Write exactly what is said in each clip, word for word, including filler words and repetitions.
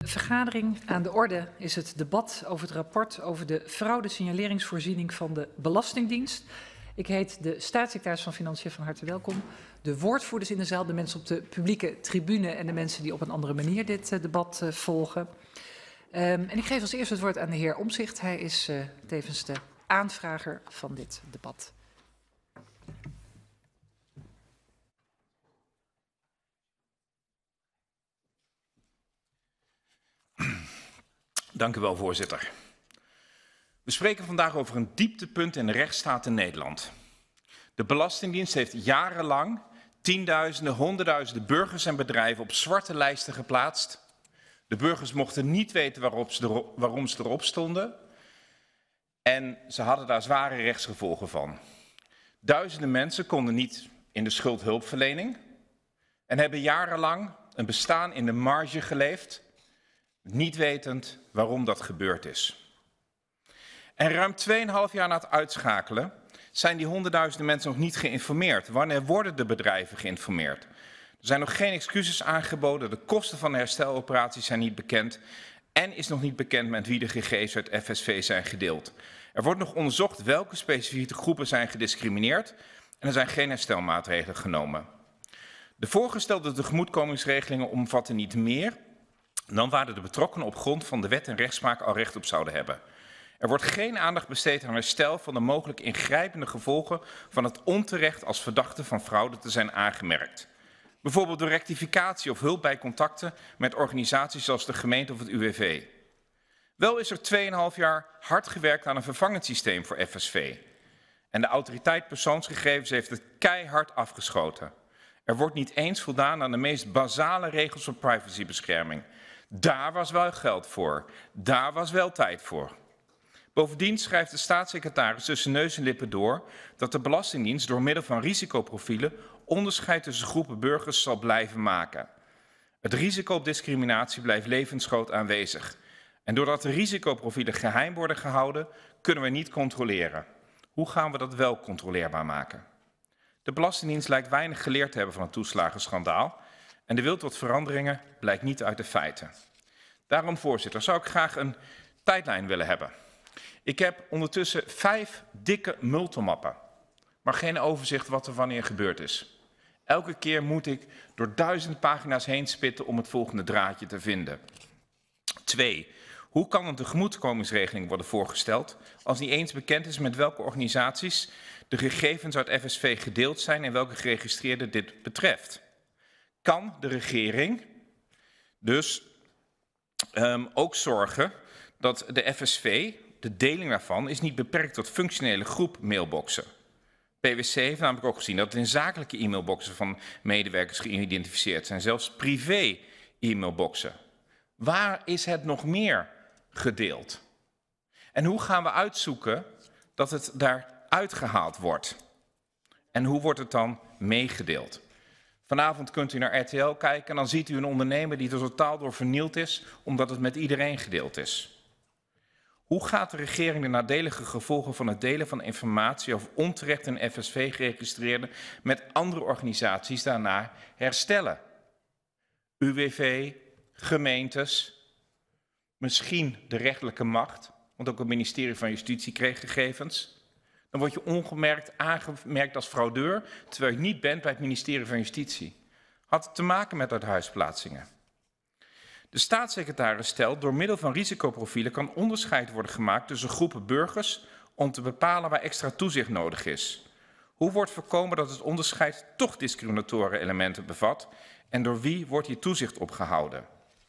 Vergadering. Aan de orde is het debat over het rapport over de fraude-signaleringsvoorziening van de Belastingdienst. Ik heet de staatssecretaris van Financiën van harte welkom. De woordvoerders in de zaal, de mensen op de publieke tribune en de mensen die op een andere manier dit uh, debat uh, volgen. Um, en ik geef als eerste het woord aan de heer Omtzigt. Hij is uh, tevens de aanvrager van dit debat. Dank u wel, voorzitter. We spreken vandaag over een dieptepunt in de rechtsstaat in Nederland. De Belastingdienst heeft jarenlang tienduizenden, honderdduizenden burgers en bedrijven op zwarte lijsten geplaatst. De burgers mochten niet weten waarop ze erop, waarom ze erop stonden. En ze hadden daar zware rechtsgevolgen van. Duizenden mensen konden niet in de schuldhulpverlening en hebben jarenlang een bestaan in de marge geleefd, niet wetend waarom dat gebeurd is. En ruim tweeënhalf jaar na het uitschakelen zijn die honderdduizenden mensen nog niet geïnformeerd. Wanneer worden de bedrijven geïnformeerd? Er zijn nog geen excuses aangeboden, de kosten van de hersteloperaties zijn niet bekend en is nog niet bekend met wie de gegevens uit F S V zijn gedeeld. Er wordt nog onderzocht welke specifieke groepen zijn gediscrimineerd en er zijn geen herstelmaatregelen genomen. De voorgestelde tegemoetkomingsregelingen omvatten niet meer dan waar de betrokkenen op grond van de wet en rechtspraak al recht op zouden hebben. Er wordt geen aandacht besteed aan herstel van de mogelijk ingrijpende gevolgen van het onterecht als verdachte van fraude te zijn aangemerkt. Bijvoorbeeld door rectificatie of hulp bij contacten met organisaties zoals de gemeente of het U W V. Wel is er tweeënhalf jaar hard gewerkt aan een vervangend systeem voor F S V. En de autoriteit persoonsgegevens heeft het keihard afgeschoten. Er wordt niet eens voldaan aan de meest basale regels voor privacybescherming. Daar was wel geld voor. Daar was wel tijd voor. Bovendien schrijft de staatssecretaris tussen neus en lippen door dat de Belastingdienst door middel van risicoprofielen onderscheid tussen groepen burgers zal blijven maken. Het risico op discriminatie blijft levensgroot aanwezig. En doordat de risicoprofielen geheim worden gehouden, kunnen we niet controleren. Hoe gaan we dat wel controleerbaar maken? De Belastingdienst lijkt weinig geleerd te hebben van het toeslagenschandaal en de wil tot veranderingen blijkt niet uit de feiten. Daarom, voorzitter, zou ik graag een tijdlijn willen hebben. Ik heb ondertussen vijf dikke multimappen, maar geen overzicht wat er wanneer gebeurd is. Elke keer moet ik door duizend pagina's heen spitten om het volgende draadje te vinden. Twee. Hoe kan een tegemoetkomingsregeling worden voorgesteld als niet eens bekend is met welke organisaties de gegevens uit F S V gedeeld zijn en welke geregistreerden dit betreft? Kan de regering dus um, ook zorgen dat de F S V, de deling daarvan, is niet beperkt tot functionele groep mailboxen. P W C heeft namelijk ook gezien dat het in zakelijke e-mailboxen van medewerkers geïdentificeerd zijn, zelfs privé e-mailboxen. Waar is het nog meer gedeeld? En hoe gaan we uitzoeken dat het daaruit gehaald wordt? En hoe wordt het dan meegedeeld? Vanavond kunt u naar R T L kijken en dan ziet u een ondernemer die er totaal door vernield is, omdat het met iedereen gedeeld is. Hoe gaat de regering de nadelige gevolgen van het delen van informatie over onterecht in F S V geregistreerden met andere organisaties daarna herstellen? U W V, gemeentes, misschien de rechterlijke macht, want ook het ministerie van Justitie kreeg gegevens. Dan word je ongemerkt aangemerkt als fraudeur, terwijl je niet bent bij het ministerie van Justitie. Had het te maken met uithuisplaatsingen. De staatssecretaris stelt, door middel van risicoprofielen kan onderscheid worden gemaakt tussen groepen burgers om te bepalen waar extra toezicht nodig is. Hoe wordt voorkomen dat het onderscheid toch discriminatoren elementen bevat en door wie wordt hier toezicht op gehouden?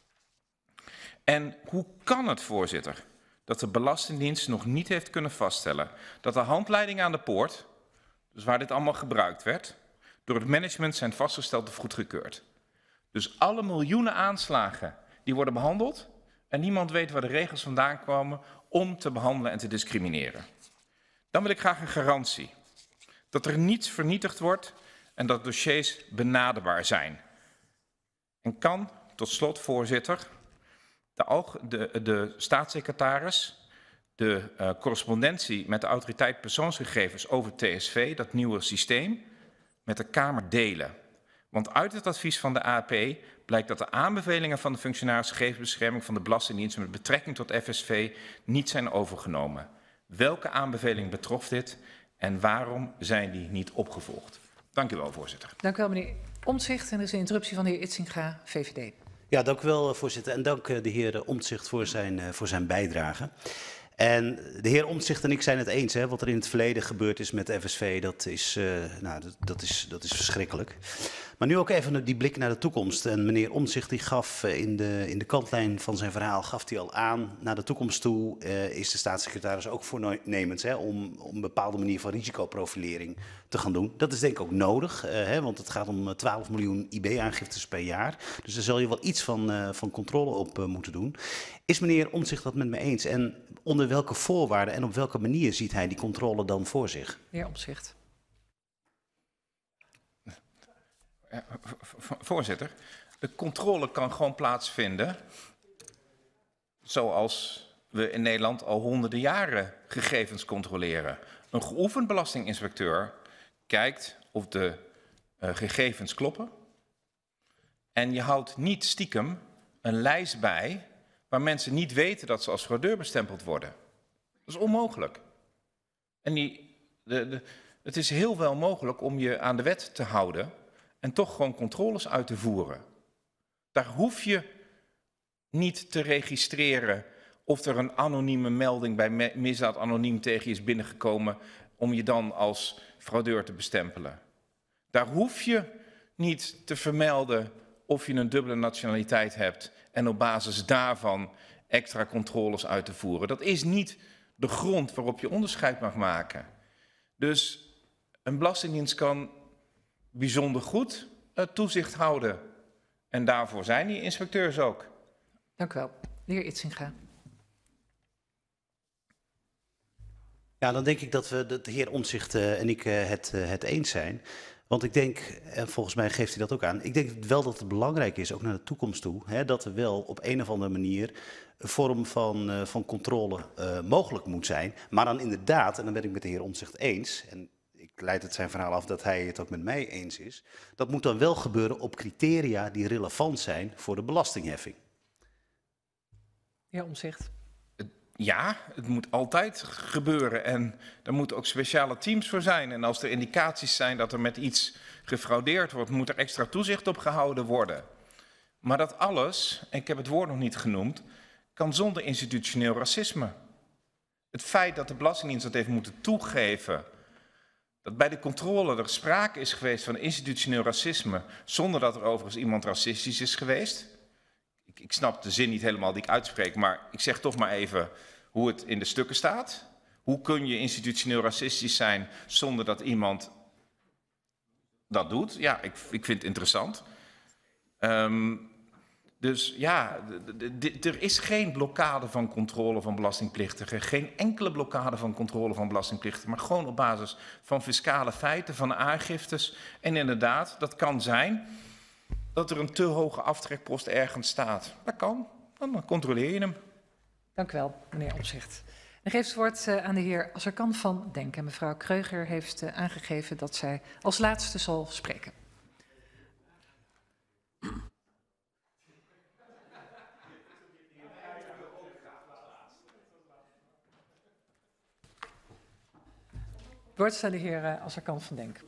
En hoe kan het, voorzitter, dat de Belastingdienst nog niet heeft kunnen vaststellen dat de handleidingen aan de poort, dus waar dit allemaal gebruikt werd, door het management zijn vastgesteld of goedgekeurd? Dus alle miljoenen aanslagen die worden behandeld en niemand weet waar de regels vandaan komen om te behandelen en te discrimineren. Dan wil ik graag een garantie dat er niets vernietigd wordt en dat dossiers benaderbaar zijn. En kan, tot slot, voorzitter, de, de, de staatssecretaris de uh, correspondentie met de autoriteit persoonsgegevens over T S V, dat nieuwe systeem, met de Kamer delen. Want uit het advies van de A P blijkt dat de aanbevelingen van de functionaris gegevensbescherming van de Belastingdienst met betrekking tot F S V niet zijn overgenomen. Welke aanbeveling betrof dit en waarom zijn die niet opgevolgd? Dank u wel, voorzitter. Dank u wel, meneer Omtzigt. En er is een interruptie van de heer Itzinga, V V D. Ja, dank u wel, voorzitter. En dank de heer Omtzigt voor zijn, voor zijn bijdrage. En de heer Omtzigt en ik zijn het eens, hè, wat er in het verleden gebeurd is met de F S V, dat is, uh, nou, dat, dat, is, dat is verschrikkelijk. Maar nu ook even die blik naar de toekomst. En meneer Omtzigt die gaf in de, in de kantlijn van zijn verhaal gaf hij al aan, naar de toekomst toe uh, is de staatssecretaris ook voornemens, hè, om, om een bepaalde manier van risicoprofilering te gaan doen. Dat is denk ik ook nodig, uh, hè, want het gaat om twaalf miljoen I B-aangiftes per jaar. Dus daar zal je wel iets van, uh, van controle op uh, moeten doen. Is meneer Omtzigt dat met me eens? En onder welke voorwaarden en op welke manier ziet hij die controle dan voor zich? Meneer Omtzigt. Voorzitter, de controle kan gewoon plaatsvinden zoals we in Nederland al honderden jaren gegevens controleren. Een geoefend belastinginspecteur kijkt of de uh, gegevens kloppen en je houdt niet stiekem een lijst bij waar mensen niet weten dat ze als fraudeur bestempeld worden. Dat is onmogelijk. En die, de, de, het is heel wel mogelijk om je aan de wet te houden en toch gewoon controles uit te voeren. Daar hoef je niet te registreren of er een anonieme melding bij misdaad anoniem tegen je is binnengekomen om je dan als fraudeur te bestempelen. Daar hoef je niet te vermelden of je een dubbele nationaliteit hebt en op basis daarvan extra controles uit te voeren. Dat is niet de grond waarop je onderscheid mag maken. Dus een belastingdienst kan bijzonder goed uh, toezicht houden. En daarvoor zijn die inspecteurs ook. Dank u wel. De heer Itzinga. Ja, dan denk ik dat we de, de heer Omtzigt uh, en ik uh, het, uh, het eens zijn. Want ik denk, en volgens mij geeft hij dat ook aan, ik denk wel dat het belangrijk is, ook naar de toekomst toe, hè, dat er wel op een of andere manier een vorm van, uh, van controle uh, mogelijk moet zijn. Maar dan inderdaad, en dan ben ik met de heer Omtzigt eens, en ik leid het zijn verhaal af dat hij het ook met mij eens is, dat moet dan wel gebeuren op criteria die relevant zijn voor de belastingheffing. Heer Omtzigt. Ja, het moet altijd gebeuren en er moeten ook speciale teams voor zijn. En als er indicaties zijn dat er met iets gefraudeerd wordt, moet er extra toezicht op gehouden worden. Maar dat alles, en ik heb het woord nog niet genoemd, kan zonder institutioneel racisme. Het feit dat de Belastingdienst dat heeft moeten toegeven, dat bij de controle er sprake is geweest van institutioneel racisme, zonder dat er overigens iemand racistisch is geweest. Ik, ik snap de zin niet helemaal die ik uitspreek, maar ik zeg toch maar even hoe het in de stukken staat. Hoe kun je institutioneel racistisch zijn zonder dat iemand dat doet? Ja, ik, ik vind het interessant. Um, dus ja, er is geen blokkade van controle van belastingplichtigen. Geen enkele blokkade van controle van belastingplichtigen. Maar gewoon op basis van fiscale feiten, van aangiftes. En inderdaad, dat kan zijn dat er een te hoge aftrekpost ergens staat. Dat kan, dan controleer je hem. Dank u wel, meneer Omtzigt. Dan geeft het woord uh, aan de heer Azarkan van Denk. En mevrouw Kreuger heeft uh, aangegeven dat zij als laatste zal spreken. Het woord is aan de heer uh, Azarkan van Denk.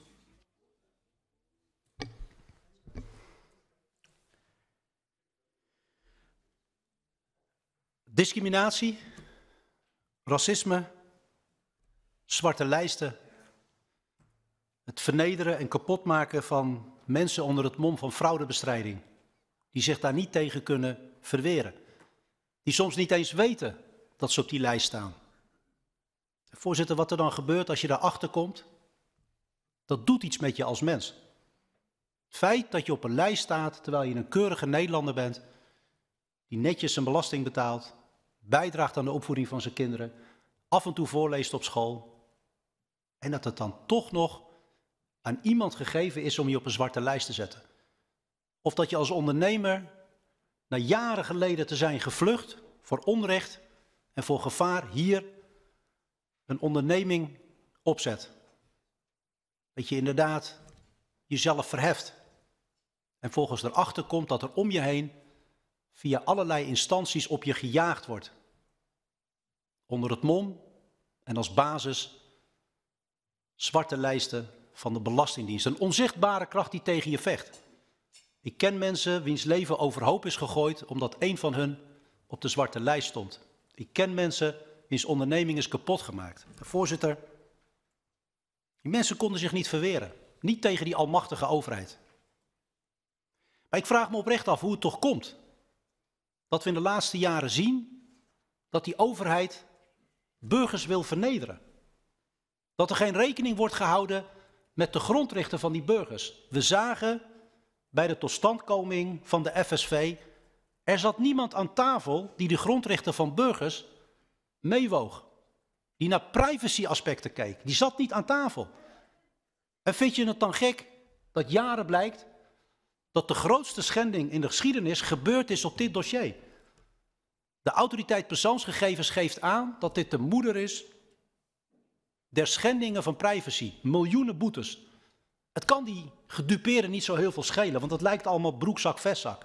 Discriminatie, racisme, zwarte lijsten, het vernederen en kapotmaken van mensen onder het mom van fraudebestrijding, die zich daar niet tegen kunnen verweren, die soms niet eens weten dat ze op die lijst staan. Voorzitter, wat er dan gebeurt als je daarachter komt, dat doet iets met je als mens. Het feit dat je op een lijst staat terwijl je een keurige Nederlander bent, die netjes zijn belasting betaalt, bijdraagt aan de opvoeding van zijn kinderen, af en toe voorleest op school, en dat het dan toch nog aan iemand gegeven is om je op een zwarte lijst te zetten. Of dat je als ondernemer na jaren geleden te zijn gevlucht voor onrecht en voor gevaar hier een onderneming opzet. Dat je inderdaad jezelf verheft En volgens erachter komt dat er om je heen via allerlei instanties op je gejaagd wordt. Onder het mom en als basis zwarte lijsten van de Belastingdienst. Een onzichtbare kracht die tegen je vecht. Ik ken mensen wiens leven overhoop is gegooid omdat een van hun op de zwarte lijst stond. Ik ken mensen wiens onderneming is kapot gemaakt. Voorzitter, die mensen konden zich niet verweren. Niet tegen die almachtige overheid. Maar ik vraag me oprecht af hoe het toch komt dat we in de laatste jaren zien dat die overheid burgers wil vernederen. Dat er geen rekening wordt gehouden met de grondrechten van die burgers. We zagen bij de totstandkoming van de F S V, er zat niemand aan tafel die de grondrechten van burgers meewoog. Die naar privacy-aspecten keek. Die zat niet aan tafel. En vind je het dan gek dat jaren blijkt dat de grootste schending in de geschiedenis gebeurd is op dit dossier? De autoriteit persoonsgegevens geeft aan dat dit de moeder is der schendingen van privacy. Miljoenen boetes. Het kan die gedupeerden niet zo heel veel schelen, want het lijkt allemaal broekzak, vestzak.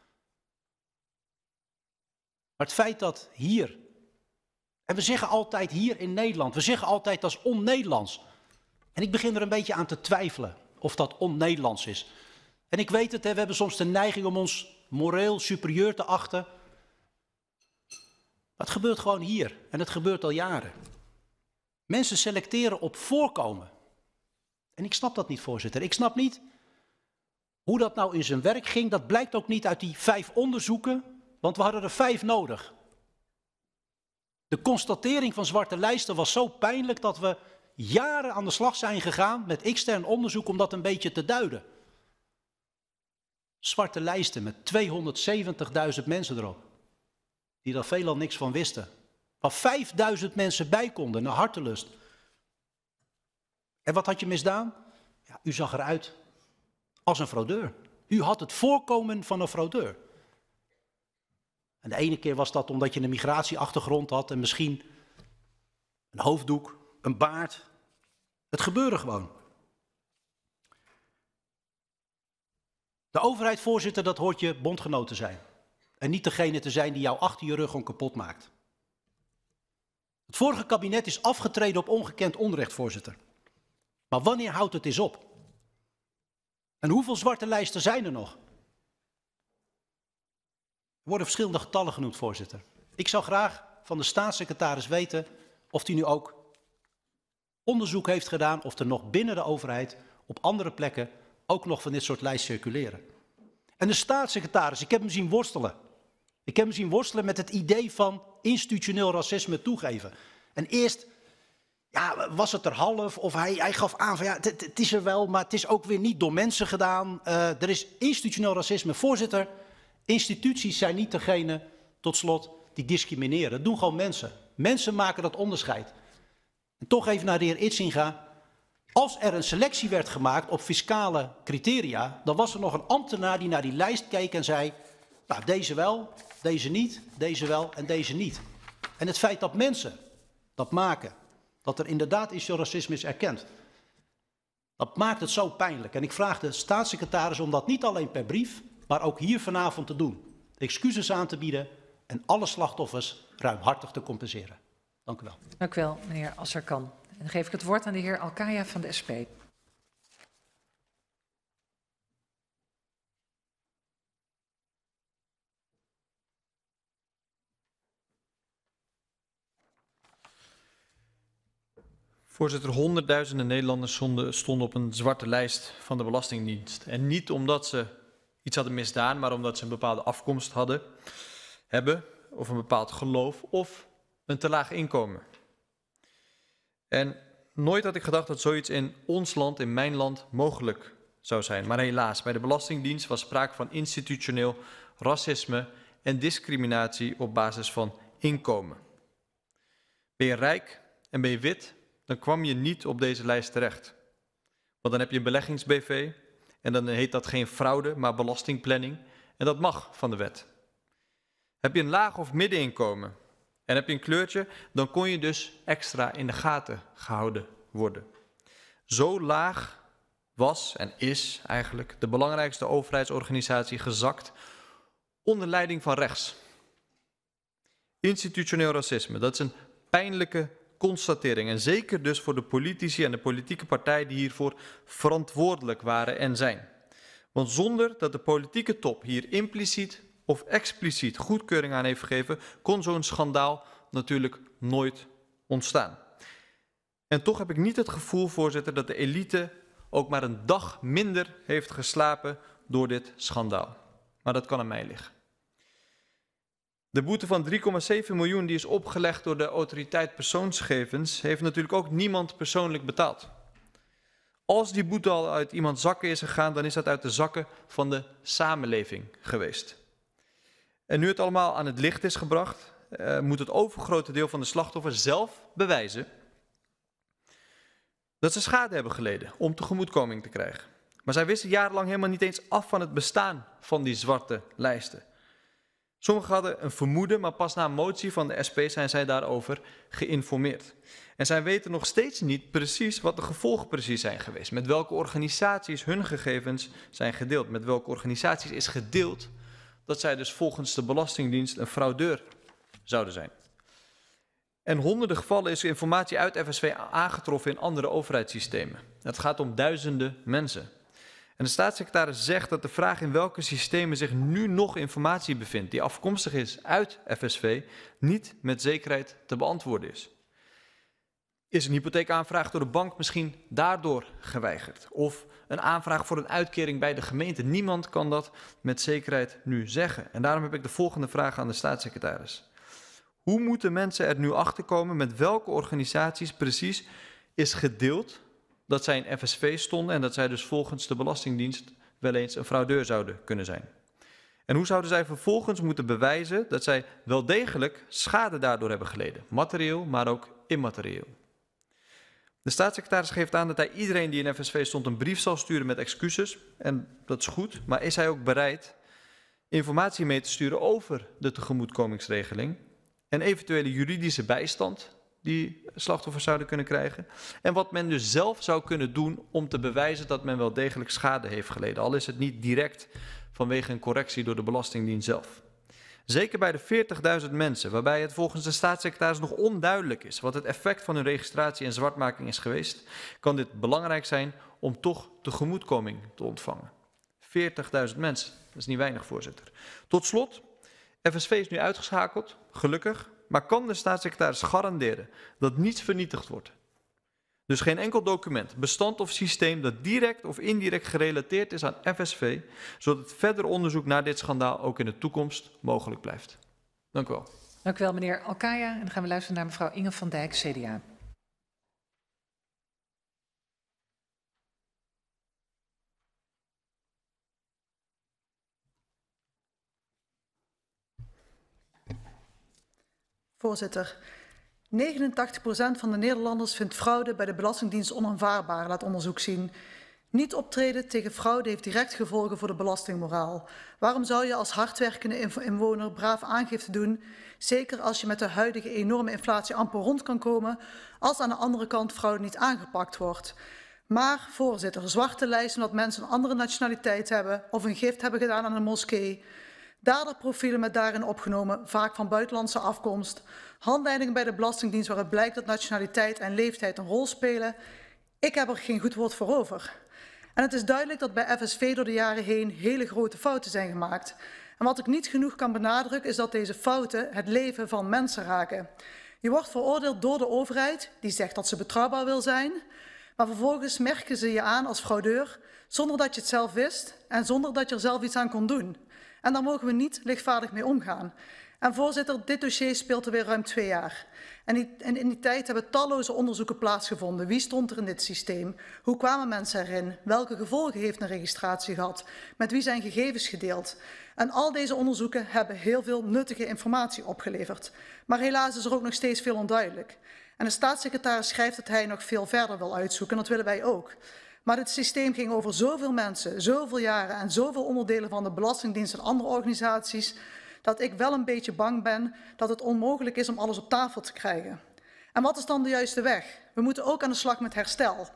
Maar het feit dat hier, en we zeggen altijd hier in Nederland, we zeggen altijd dat is on-Nederlands. En ik begin er een beetje aan te twijfelen of dat on-Nederlands is. En ik weet het, hè, we hebben soms de neiging om ons moreel superieur te achten. Maar het gebeurt gewoon hier en het gebeurt al jaren. Mensen selecteren op voorkomen. En ik snap dat niet, voorzitter. Ik snap niet hoe dat nou in zijn werk ging. Dat blijkt ook niet uit die vijf onderzoeken, want we hadden er vijf nodig. De constatering van zwarte lijsten was zo pijnlijk dat we jaren aan de slag zijn gegaan met extern onderzoek om dat een beetje te duiden. Zwarte lijsten met tweehonderdzeventigduizend mensen erop, die daar veelal niks van wisten. Waar vijfduizend mensen bij konden, naar hartelust. En wat had je misdaan? Ja, u zag eruit als een fraudeur. U had het voorkomen van een fraudeur. En de ene keer was dat omdat je een migratieachtergrond had en misschien een hoofddoek, een baard. Het gebeurde gewoon. De overheid, voorzitter, dat hoort je bondgenoot te zijn. En niet degene te zijn die jou achter je rug gewoon kapot maakt. Het vorige kabinet is afgetreden op ongekend onrecht, voorzitter. Maar wanneer houdt het eens op? En hoeveel zwarte lijsten zijn er nog? Er worden verschillende getallen genoemd, voorzitter. Ik zou graag van de staatssecretaris weten of hij nu ook onderzoek heeft gedaan of er nog binnen de overheid op andere plekken ook nog van dit soort lijsten circuleren. En de staatssecretaris, ik heb hem zien worstelen. Ik heb hem zien worstelen met het idee van institutioneel racisme toegeven. En eerst ja, was het er half of hij, hij gaf aan van ja, het is er wel, maar het is ook weer niet door mensen gedaan. Uh, er is institutioneel racisme. Voorzitter, instituties zijn niet degene, tot slot, die discrimineren. Dat doen gewoon mensen. Mensen maken dat onderscheid. En toch even naar de heer Idsinga. Als er een selectie werd gemaakt op fiscale criteria, dan was er nog een ambtenaar die naar die lijst keek en zei, nou, deze wel, deze niet, deze wel en deze niet. En het feit dat mensen dat maken, dat er inderdaad institutioneel racisme is erkend, dat maakt het zo pijnlijk. En ik vraag de staatssecretaris om dat niet alleen per brief, maar ook hier vanavond te doen. Excuses aan te bieden en alle slachtoffers ruimhartig te compenseren. Dank u wel. Dank u wel, meneer Azarkan. En dan geef ik het woord aan de heer Alkaya van de S P. Voorzitter, honderdduizenden Nederlanders stonden op een zwarte lijst van de Belastingdienst. En niet omdat ze iets hadden misdaan, maar omdat ze een bepaalde afkomst hadden, hebben, of een bepaald geloof, of een te laag inkomen. En nooit had ik gedacht dat zoiets in ons land, in mijn land, mogelijk zou zijn. Maar helaas, bij de Belastingdienst was sprake van institutioneel racisme en discriminatie op basis van inkomen. Ben je rijk en ben je wit, dan kwam je niet op deze lijst terecht. Want dan heb je een beleggings-B V en dan heet dat geen fraude, maar belastingplanning. En dat mag van de wet. Heb je een laag of middeninkomen en heb je een kleurtje, dan kon je dus extra in de gaten gehouden worden. Zo laag was en is eigenlijk de belangrijkste overheidsorganisatie gezakt onder leiding van rechts. Institutioneel racisme, dat is een pijnlijke constatering. En zeker dus voor de politici en de politieke partijen die hiervoor verantwoordelijk waren en zijn. Want zonder dat de politieke top hier impliciet of expliciet goedkeuring aan heeft gegeven, kon zo'n schandaal natuurlijk nooit ontstaan. En toch heb ik niet het gevoel, voorzitter, dat de elite ook maar een dag minder heeft geslapen door dit schandaal. Maar dat kan aan mij liggen. De boete van drie komma zeven miljoen die is opgelegd door de autoriteit persoonsgegevens heeft natuurlijk ook niemand persoonlijk betaald. Als die boete al uit iemands zakken is gegaan, dan is dat uit de zakken van de samenleving geweest. En nu het allemaal aan het licht is gebracht, uh, moet het overgrote deel van de slachtoffers zelf bewijzen dat ze schade hebben geleden om tegemoetkoming te krijgen. Maar zij wisten jarenlang helemaal niet eens af van het bestaan van die zwarte lijsten. Sommigen hadden een vermoeden, maar pas na een motie van de S P zijn zij daarover geïnformeerd. En zij weten nog steeds niet precies wat de gevolgen precies zijn geweest. Met welke organisaties hun gegevens zijn gedeeld. Met welke organisaties is gedeeld dat zij dus volgens de Belastingdienst een fraudeur zouden zijn. En honderden gevallen is informatie uit F S V aangetroffen in andere overheidssystemen. Het gaat om duizenden mensen. En de staatssecretaris zegt dat de vraag in welke systemen zich nu nog informatie bevindt die afkomstig is uit F S V niet met zekerheid te beantwoorden is. Is een hypotheekaanvraag door de bank misschien daardoor geweigerd? Of een aanvraag voor een uitkering bij de gemeente? Niemand kan dat met zekerheid nu zeggen. En daarom heb ik de volgende vraag aan de staatssecretaris. Hoe moeten mensen er nu achter komen met welke organisaties precies is gedeeld dat zij in F S V stonden en dat zij dus volgens de Belastingdienst wel eens een fraudeur zouden kunnen zijn? En hoe zouden zij vervolgens moeten bewijzen dat zij wel degelijk schade daardoor hebben geleden? Materieel, maar ook immaterieel. De staatssecretaris geeft aan dat hij iedereen die in F S V stond een brief zal sturen met excuses. En dat is goed, maar is hij ook bereid informatie mee te sturen over de tegemoetkomingsregeling en eventuele juridische bijstand die slachtoffers zouden kunnen krijgen. En wat men dus zelf zou kunnen doen om te bewijzen dat men wel degelijk schade heeft geleden. Al is het niet direct vanwege een correctie door de Belastingdienst zelf. Zeker bij de veertigduizend mensen, waarbij het volgens de staatssecretaris nog onduidelijk is wat het effect van hun registratie en zwartmaking is geweest, kan dit belangrijk zijn om toch tegemoetkoming te ontvangen. veertigduizend mensen, dat is niet weinig, voorzitter. Tot slot, F S V is nu uitgeschakeld, gelukkig, maar kan de staatssecretaris garanderen dat niets vernietigd wordt? Dus geen enkel document, bestand of systeem dat direct of indirect gerelateerd is aan F S V, zodat het verder onderzoek naar dit schandaal ook in de toekomst mogelijk blijft. Dank u wel. Dank u wel, meneer Alkaya. En dan gaan we luisteren naar mevrouw Inge van Dijk, C D A. Voorzitter, negenentachtig procent van de Nederlanders vindt fraude bij de Belastingdienst onaanvaardbaar, laat onderzoek zien. Niet optreden tegen fraude heeft direct gevolgen voor de belastingmoraal. Waarom zou je als hardwerkende inwoner braaf aangifte doen, zeker als je met de huidige enorme inflatie amper rond kan komen, als aan de andere kant fraude niet aangepakt wordt? Maar, voorzitter, zwarte lijsten omdat mensen een andere nationaliteit hebben of een gift hebben gedaan aan een moskee, daderprofielen met daarin opgenomen, vaak van buitenlandse afkomst, handleidingen bij de Belastingdienst waaruit blijkt dat nationaliteit en leeftijd een rol spelen. Ik heb er geen goed woord voor over. En het is duidelijk dat bij F S V door de jaren heen hele grote fouten zijn gemaakt. En wat ik niet genoeg kan benadrukken is dat deze fouten het leven van mensen raken. Je wordt veroordeeld door de overheid, die zegt dat ze betrouwbaar wil zijn, maar vervolgens merken ze je aan als fraudeur, zonder dat je het zelf wist en zonder dat je er zelf iets aan kon doen. En daar mogen we niet lichtvaardig mee omgaan. En voorzitter, dit dossier speelt er weer ruim twee jaar. En, die, en in die tijd hebben talloze onderzoeken plaatsgevonden. Wie stond er in dit systeem? Hoe kwamen mensen erin? Welke gevolgen heeft een registratie gehad? Met wie zijn gegevens gedeeld? En al deze onderzoeken hebben heel veel nuttige informatie opgeleverd. Maar helaas is er ook nog steeds veel onduidelijk. En de staatssecretaris schrijft dat hij nog veel verder wil uitzoeken. En dat willen wij ook. Maar dit systeem ging over zoveel mensen, zoveel jaren en zoveel onderdelen van de Belastingdienst en andere organisaties, dat ik wel een beetje bang ben dat het onmogelijk is om alles op tafel te krijgen. En wat is dan de juiste weg? We moeten ook aan de slag met herstel.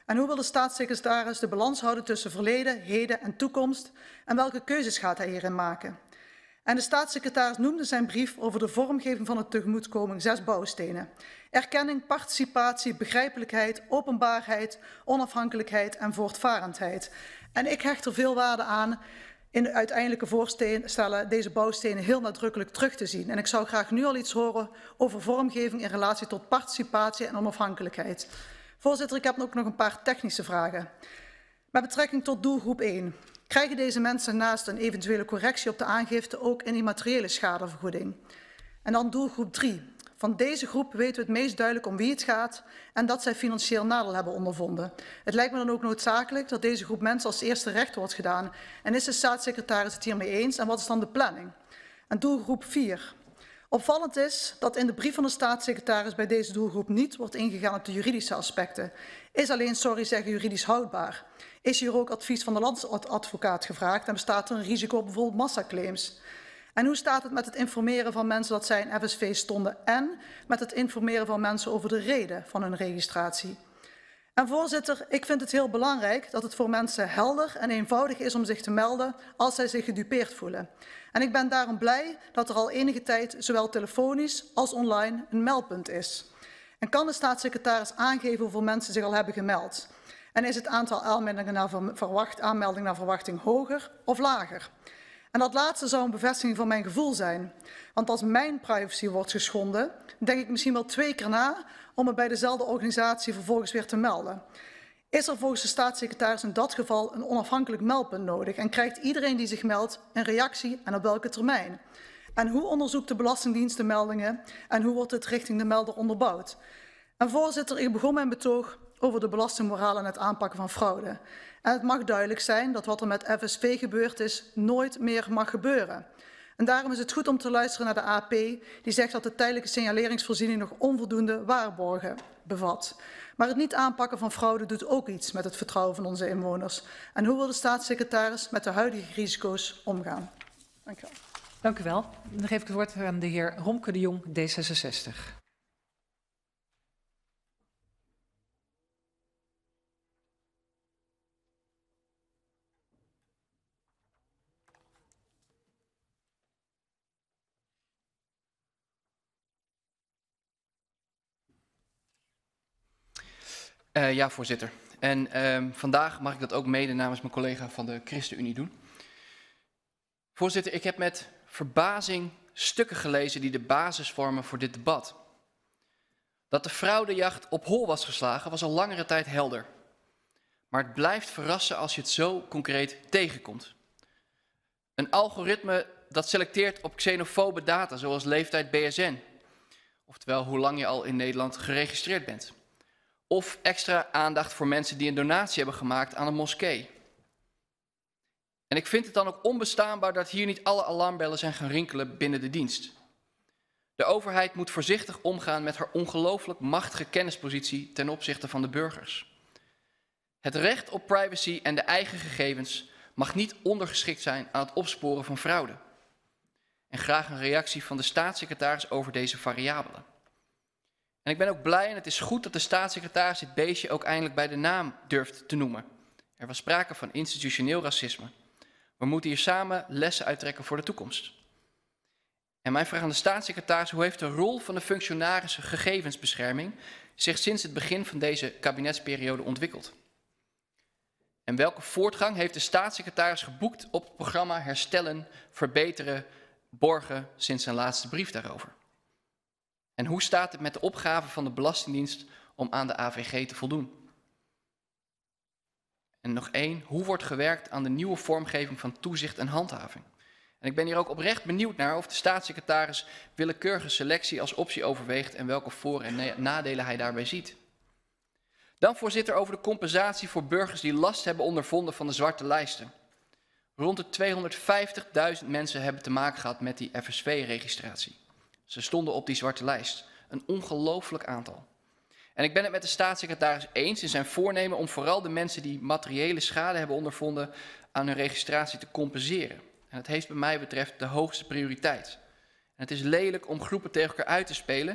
En hoe wil de staatssecretaris de balans houden tussen verleden, heden en toekomst? En welke keuzes gaat hij hierin maken? En de staatssecretaris noemde zijn brief over de vormgeving van de tegemoetkoming zes bouwstenen. Erkenning, participatie, begrijpelijkheid, openbaarheid, onafhankelijkheid en voortvarendheid. En ik hecht er veel waarde aan in de uiteindelijke voorstellen deze bouwstenen heel nadrukkelijk terug te zien. En ik zou graag nu al iets horen over vormgeving in relatie tot participatie en onafhankelijkheid. Voorzitter, ik heb ook nog een paar technische vragen. Met betrekking tot doelgroep één. Krijgen deze mensen naast een eventuele correctie op de aangifte ook een immateriële schadevergoeding? En dan doelgroep drie. Van deze groep weten we het meest duidelijk om wie het gaat en dat zij financieel nadeel hebben ondervonden. Het lijkt me dan ook noodzakelijk dat deze groep mensen als eerste recht wordt gedaan. En is de staatssecretaris het hiermee eens en wat is dan de planning? En doelgroep vier. Opvallend is dat in de brief van de staatssecretaris bij deze doelgroep niet wordt ingegaan op de juridische aspecten. Is alleen, sorry zeggen, juridisch houdbaar? Is hier ook advies van de landsadvocaat gevraagd en bestaat er een risico op bijvoorbeeld massaclaims? En hoe staat het met het informeren van mensen dat zij in F S V stonden en met het informeren van mensen over de reden van hun registratie? En voorzitter, ik vind het heel belangrijk dat het voor mensen helder en eenvoudig is om zich te melden als zij zich gedupeerd voelen. En ik ben daarom blij dat er al enige tijd zowel telefonisch als online een meldpunt is. En kan de staatssecretaris aangeven hoeveel mensen zich al hebben gemeld? En is het aantal aanmeldingen naar, verwacht, aanmeldingen naar verwachting hoger of lager? En dat laatste zou een bevestiging van mijn gevoel zijn. Want als mijn privacy wordt geschonden, denk ik misschien wel twee keer na om me bij dezelfde organisatie vervolgens weer te melden. Is er volgens de staatssecretaris in dat geval een onafhankelijk meldpunt nodig? En krijgt iedereen die zich meldt een reactie en op welke termijn? En hoe onderzoekt de Belastingdienst de meldingen en hoe wordt het richting de melder onderbouwd? En voorzitter, ik begon mijn betoog over de belastingmoraal en het aanpakken van fraude. En het mag duidelijk zijn dat wat er met F S V gebeurd is nooit meer mag gebeuren. En daarom is het goed om te luisteren naar de A P die zegt dat de tijdelijke signaleringsvoorziening nog onvoldoende waarborgen bevat. Maar het niet aanpakken van fraude doet ook iets met het vertrouwen van onze inwoners. En hoe wil de staatssecretaris met de huidige risico's omgaan? Dank u wel. Dank u wel. Dan geef ik het woord aan de heer Romke de Jong, D zesenzestig. Uh, ja, voorzitter. En uh, vandaag mag ik dat ook mede namens mijn collega van de ChristenUnie doen. Voorzitter, ik heb met verbazing stukken gelezen die de basis vormen voor dit debat. Dat de fraudejacht op hol was geslagen was al langere tijd helder. Maar het blijft verrassen als je het zo concreet tegenkomt. Een algoritme dat selecteert op xenofobe data zoals leeftijd B S N. Oftewel hoe lang je al in Nederland geregistreerd bent. Of extra aandacht voor mensen die een donatie hebben gemaakt aan een moskee. En ik vind het dan ook onbestaanbaar dat hier niet alle alarmbellen zijn gaan rinkelen binnen de dienst. De overheid moet voorzichtig omgaan met haar ongelooflijk machtige kennispositie ten opzichte van de burgers. Het recht op privacy en de eigen gegevens mag niet ondergeschikt zijn aan het opsporen van fraude. En graag een reactie van de staatssecretaris over deze variabelen. En ik ben ook blij en het is goed dat de staatssecretaris dit beestje ook eindelijk bij de naam durft te noemen. Er was sprake van institutioneel racisme. We moeten hier samen lessen uittrekken voor de toekomst. En mijn vraag aan de staatssecretaris: hoe heeft de rol van de functionaris gegevensbescherming zich sinds het begin van deze kabinetsperiode ontwikkeld? En welke voortgang heeft de staatssecretaris geboekt op het programma Herstellen, Verbeteren, Borgen sinds zijn laatste brief daarover? En hoe staat het met de opgave van de Belastingdienst om aan de A V G te voldoen? En nog één, hoe wordt gewerkt aan de nieuwe vormgeving van toezicht en handhaving? En ik ben hier ook oprecht benieuwd naar of de staatssecretaris willekeurige selectie als optie overweegt en welke voor- en nadelen hij daarbij ziet. Dan, voorzitter, over de compensatie voor burgers die last hebben ondervonden van de zwarte lijsten. Rond de tweehonderdvijftigduizend mensen hebben te maken gehad met die F S V-registratie. Ze stonden op die zwarte lijst. Een ongelooflijk aantal. En ik ben het met de staatssecretaris eens in zijn voornemen om vooral de mensen die materiële schade hebben ondervonden aan hun registratie te compenseren. En dat heeft bij mij betreft de hoogste prioriteit. En het is lelijk om groepen tegen elkaar uit te spelen,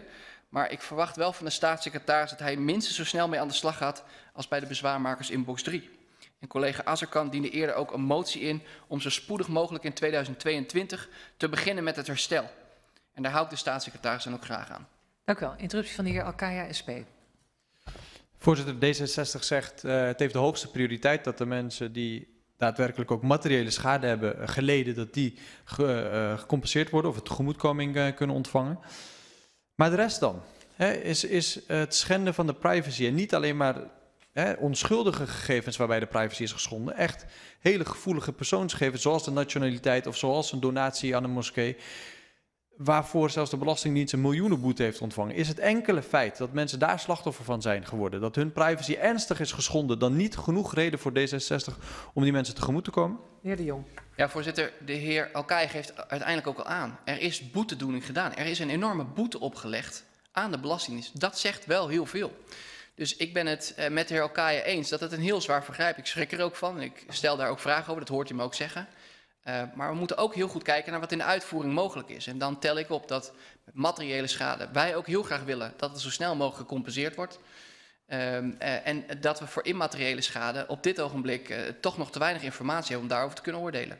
Maar ik verwacht wel van de staatssecretaris dat hij minstens zo snel mee aan de slag gaat als bij de bezwaarmakers in box drie. En collega Azarkan diende eerder ook een motie in om zo spoedig mogelijk in tweeduizend tweeëntwintig te beginnen met het herstel. En daar hou ik de staatssecretaris dan ook graag aan. Dank u wel. Interruptie van de heer Alkaya, S P. Voorzitter, D zesenzestig zegt, uh, het heeft de hoogste prioriteit dat de mensen die daadwerkelijk ook materiële schade hebben geleden, dat die ge, uh, gecompenseerd worden of een tegemoetkoming uh, kunnen ontvangen. Maar de rest dan? Hè, is, is het schenden van de privacy en niet alleen maar hè, onschuldige gegevens waarbij de privacy is geschonden, echt hele gevoelige persoonsgegevens zoals de nationaliteit of zoals een donatie aan een moskee, waarvoor zelfs de Belastingdienst een miljoenenboete heeft ontvangen. Is het enkele feit dat mensen daar slachtoffer van zijn geworden, dat hun privacy ernstig is geschonden, dan niet genoeg reden voor D zesenzestig om die mensen tegemoet te komen? De heer De Jong. Ja, voorzitter, de heer Alkaya geeft uiteindelijk ook al aan. Er is boetedoening gedaan. Er is een enorme boete opgelegd aan de Belastingdienst. Dat zegt wel heel veel. Dus ik ben het uh, met de heer Alkaya eens dat het een heel zwaar vergrijp is. Ik schrik er ook van. Ik stel daar ook vragen over, dat hoort u me ook zeggen. Uh, maar we moeten ook heel goed kijken naar wat in de uitvoering mogelijk is. En dan tel ik op dat met materiële schade wij ook heel graag willen dat het zo snel mogelijk gecompenseerd wordt. Um, uh, en dat we voor immateriële schade op dit ogenblik uh, toch nog te weinig informatie hebben om daarover te kunnen oordelen.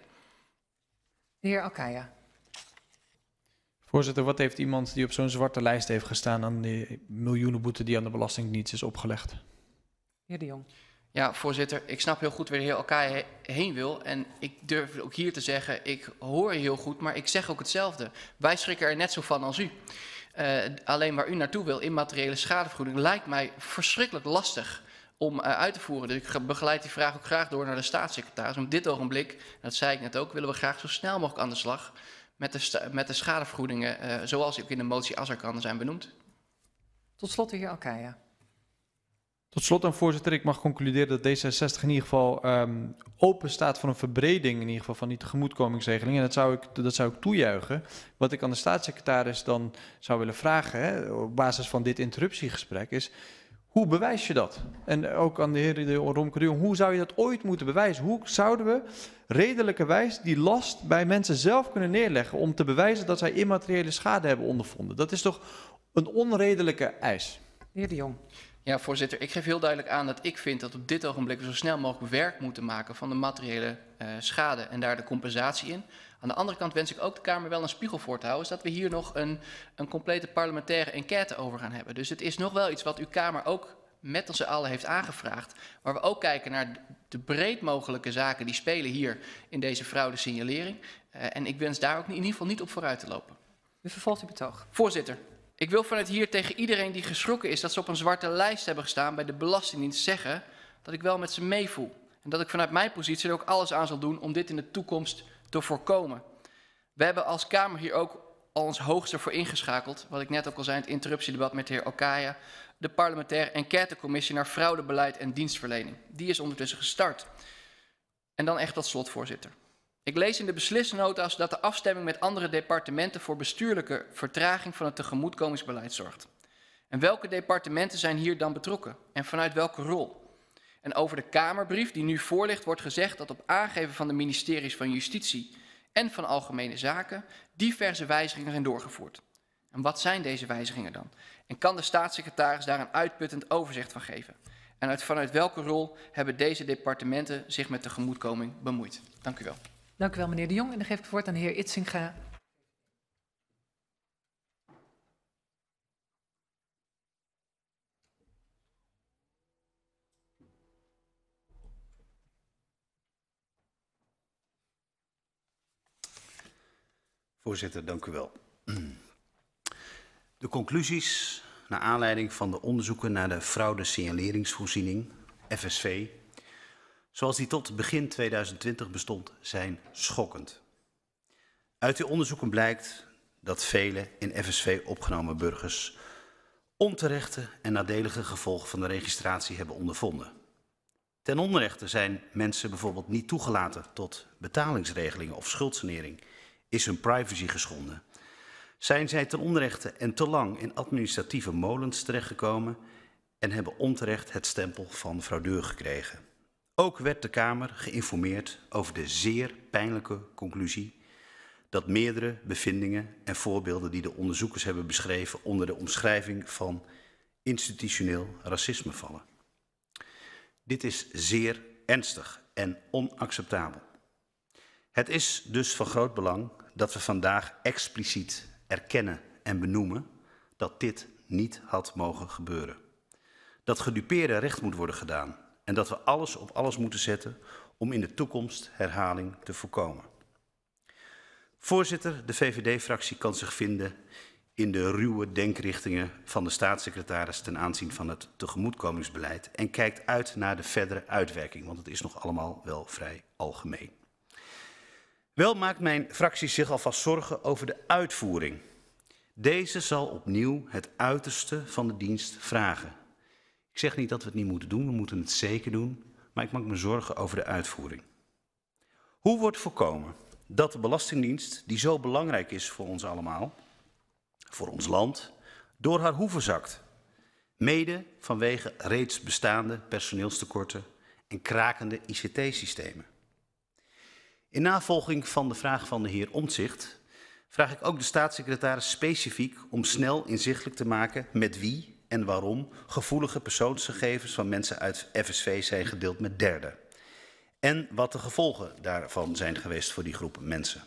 De heer Alkaya. Voorzitter, wat heeft iemand die op zo'n zwarte lijst heeft gestaan aan die miljoenenboete die aan de Belastingdienst is opgelegd? De heer De Jong. Ja, voorzitter, ik snap heel goed waar de heer Alkaya he heen wil. En ik durf ook hier te zeggen, ik hoor heel goed, maar ik zeg ook hetzelfde. Wij schrikken er net zo van als u. Uh, alleen waar u naartoe wil, immateriële schadevergoeding, lijkt mij verschrikkelijk lastig om uh, uit te voeren. Dus ik begeleid die vraag ook graag door naar de staatssecretaris. Op dit ogenblik, dat zei ik net ook, willen we graag zo snel mogelijk aan de slag met de, met de schadevergoedingen, uh, zoals ook in de motie Azarkan zijn benoemd. Tot slot de heer Alkaya. Tot slot dan, voorzitter, ik mag concluderen dat D zesenzestig in ieder geval um, open staat voor een verbreding in ieder geval van die tegemoetkomingsregeling. En dat zou ik, dat zou ik toejuichen. Wat ik aan de staatssecretaris dan zou willen vragen, hè, op basis van dit interruptiegesprek, is hoe bewijs je dat? En ook aan de heer de Romke de Jong, hoe zou je dat ooit moeten bewijzen? Hoe zouden we redelijkerwijs die last bij mensen zelf kunnen neerleggen om te bewijzen dat zij immateriële schade hebben ondervonden? Dat is toch een onredelijke eis? De heer De Jong. Ja, voorzitter, ik geef heel duidelijk aan dat ik vind dat op dit ogenblik we zo snel mogelijk werk moeten maken van de materiële uh, schade en daar de compensatie in. Aan de andere kant wens ik ook de Kamer wel een spiegel voor te houden, is dat we hier nog een, een complete parlementaire enquête over gaan hebben. Dus het is nog wel iets wat uw Kamer ook met ons allen heeft aangevraagd, waar we ook kijken naar de breed mogelijke zaken die spelen hier in deze fraudesignalering. Uh, en ik wens daar ook in ieder geval niet op vooruit te lopen. U vervolgt uw betoog. Voorzitter. Ik wil vanuit hier tegen iedereen die geschrokken is dat ze op een zwarte lijst hebben gestaan bij de Belastingdienst zeggen dat ik wel met ze meevoel. En dat ik vanuit mijn positie er ook alles aan zal doen om dit in de toekomst te voorkomen. We hebben als Kamer hier ook al ons hoogste voor ingeschakeld, wat ik net ook al zei in het interruptiedebat met de heer Alkaya, de parlementaire enquêtecommissie naar fraudebeleid en dienstverlening. Die is ondertussen gestart. En dan echt tot slot, voorzitter. Ik lees in de beslissnota's dat de afstemming met andere departementen voor bestuurlijke vertraging van het tegemoetkomingsbeleid zorgt. En welke departementen zijn hier dan betrokken en vanuit welke rol? En over de Kamerbrief die nu voor ligt wordt gezegd dat op aangeven van de ministeries van Justitie en van Algemene Zaken diverse wijzigingen zijn doorgevoerd. En wat zijn deze wijzigingen dan? En kan de staatssecretaris daar een uitputtend overzicht van geven? En uit, vanuit welke rol hebben deze departementen zich met tegemoetkoming bemoeid? Dank u wel. Dank u wel, meneer De Jong. En dan geef ik het woord aan de heer Itzinga. Voorzitter, dank u wel. De conclusies naar aanleiding van de onderzoeken naar de fraudesignaleringsvoorziening, F S V, zoals die tot begin tweeduizend twintig bestond, zijn schokkend. Uit die onderzoeken blijkt dat vele in F S V opgenomen burgers onterechte en nadelige gevolgen van de registratie hebben ondervonden. Ten onrechte zijn mensen bijvoorbeeld niet toegelaten tot betalingsregelingen of schuldsanering. Is hun privacy geschonden? Zijn zij ten onrechte en te lang in administratieve molens terechtgekomen en hebben onterecht het stempel van fraudeur gekregen? Ook werd de Kamer geïnformeerd over de zeer pijnlijke conclusie dat meerdere bevindingen en voorbeelden die de onderzoekers hebben beschreven onder de omschrijving van institutioneel racisme vallen. Dit is zeer ernstig en onacceptabel. Het is dus van groot belang dat we vandaag expliciet erkennen en benoemen dat dit niet had mogen gebeuren. Dat gedupeerden recht moet worden gedaan en dat we alles op alles moeten zetten om in de toekomst herhaling te voorkomen. Voorzitter, de V V D-fractie kan zich vinden in de ruwe denkrichtingen van de staatssecretaris ten aanzien van het tegemoetkomingsbeleid en kijkt uit naar de verdere uitwerking, want het is nog allemaal wel vrij algemeen. Wel maakt mijn fractie zich alvast zorgen over de uitvoering. Deze zal opnieuw het uiterste van de dienst vragen. Ik zeg niet dat we het niet moeten doen, we moeten het zeker doen, maar ik maak me zorgen over de uitvoering. Hoe wordt voorkomen dat de Belastingdienst, die zo belangrijk is voor ons allemaal, voor ons land, door haar hoeven zakt? Mede vanwege reeds bestaande personeelstekorten en krakende I C T-systemen. In navolging van de vraag van de heer Omtzigt vraag ik ook de staatssecretaris specifiek om snel inzichtelijk te maken met wie en waarom gevoelige persoonsgegevens van mensen uit F S V zijn gedeeld met derden. En wat de gevolgen daarvan zijn geweest voor die groep mensen.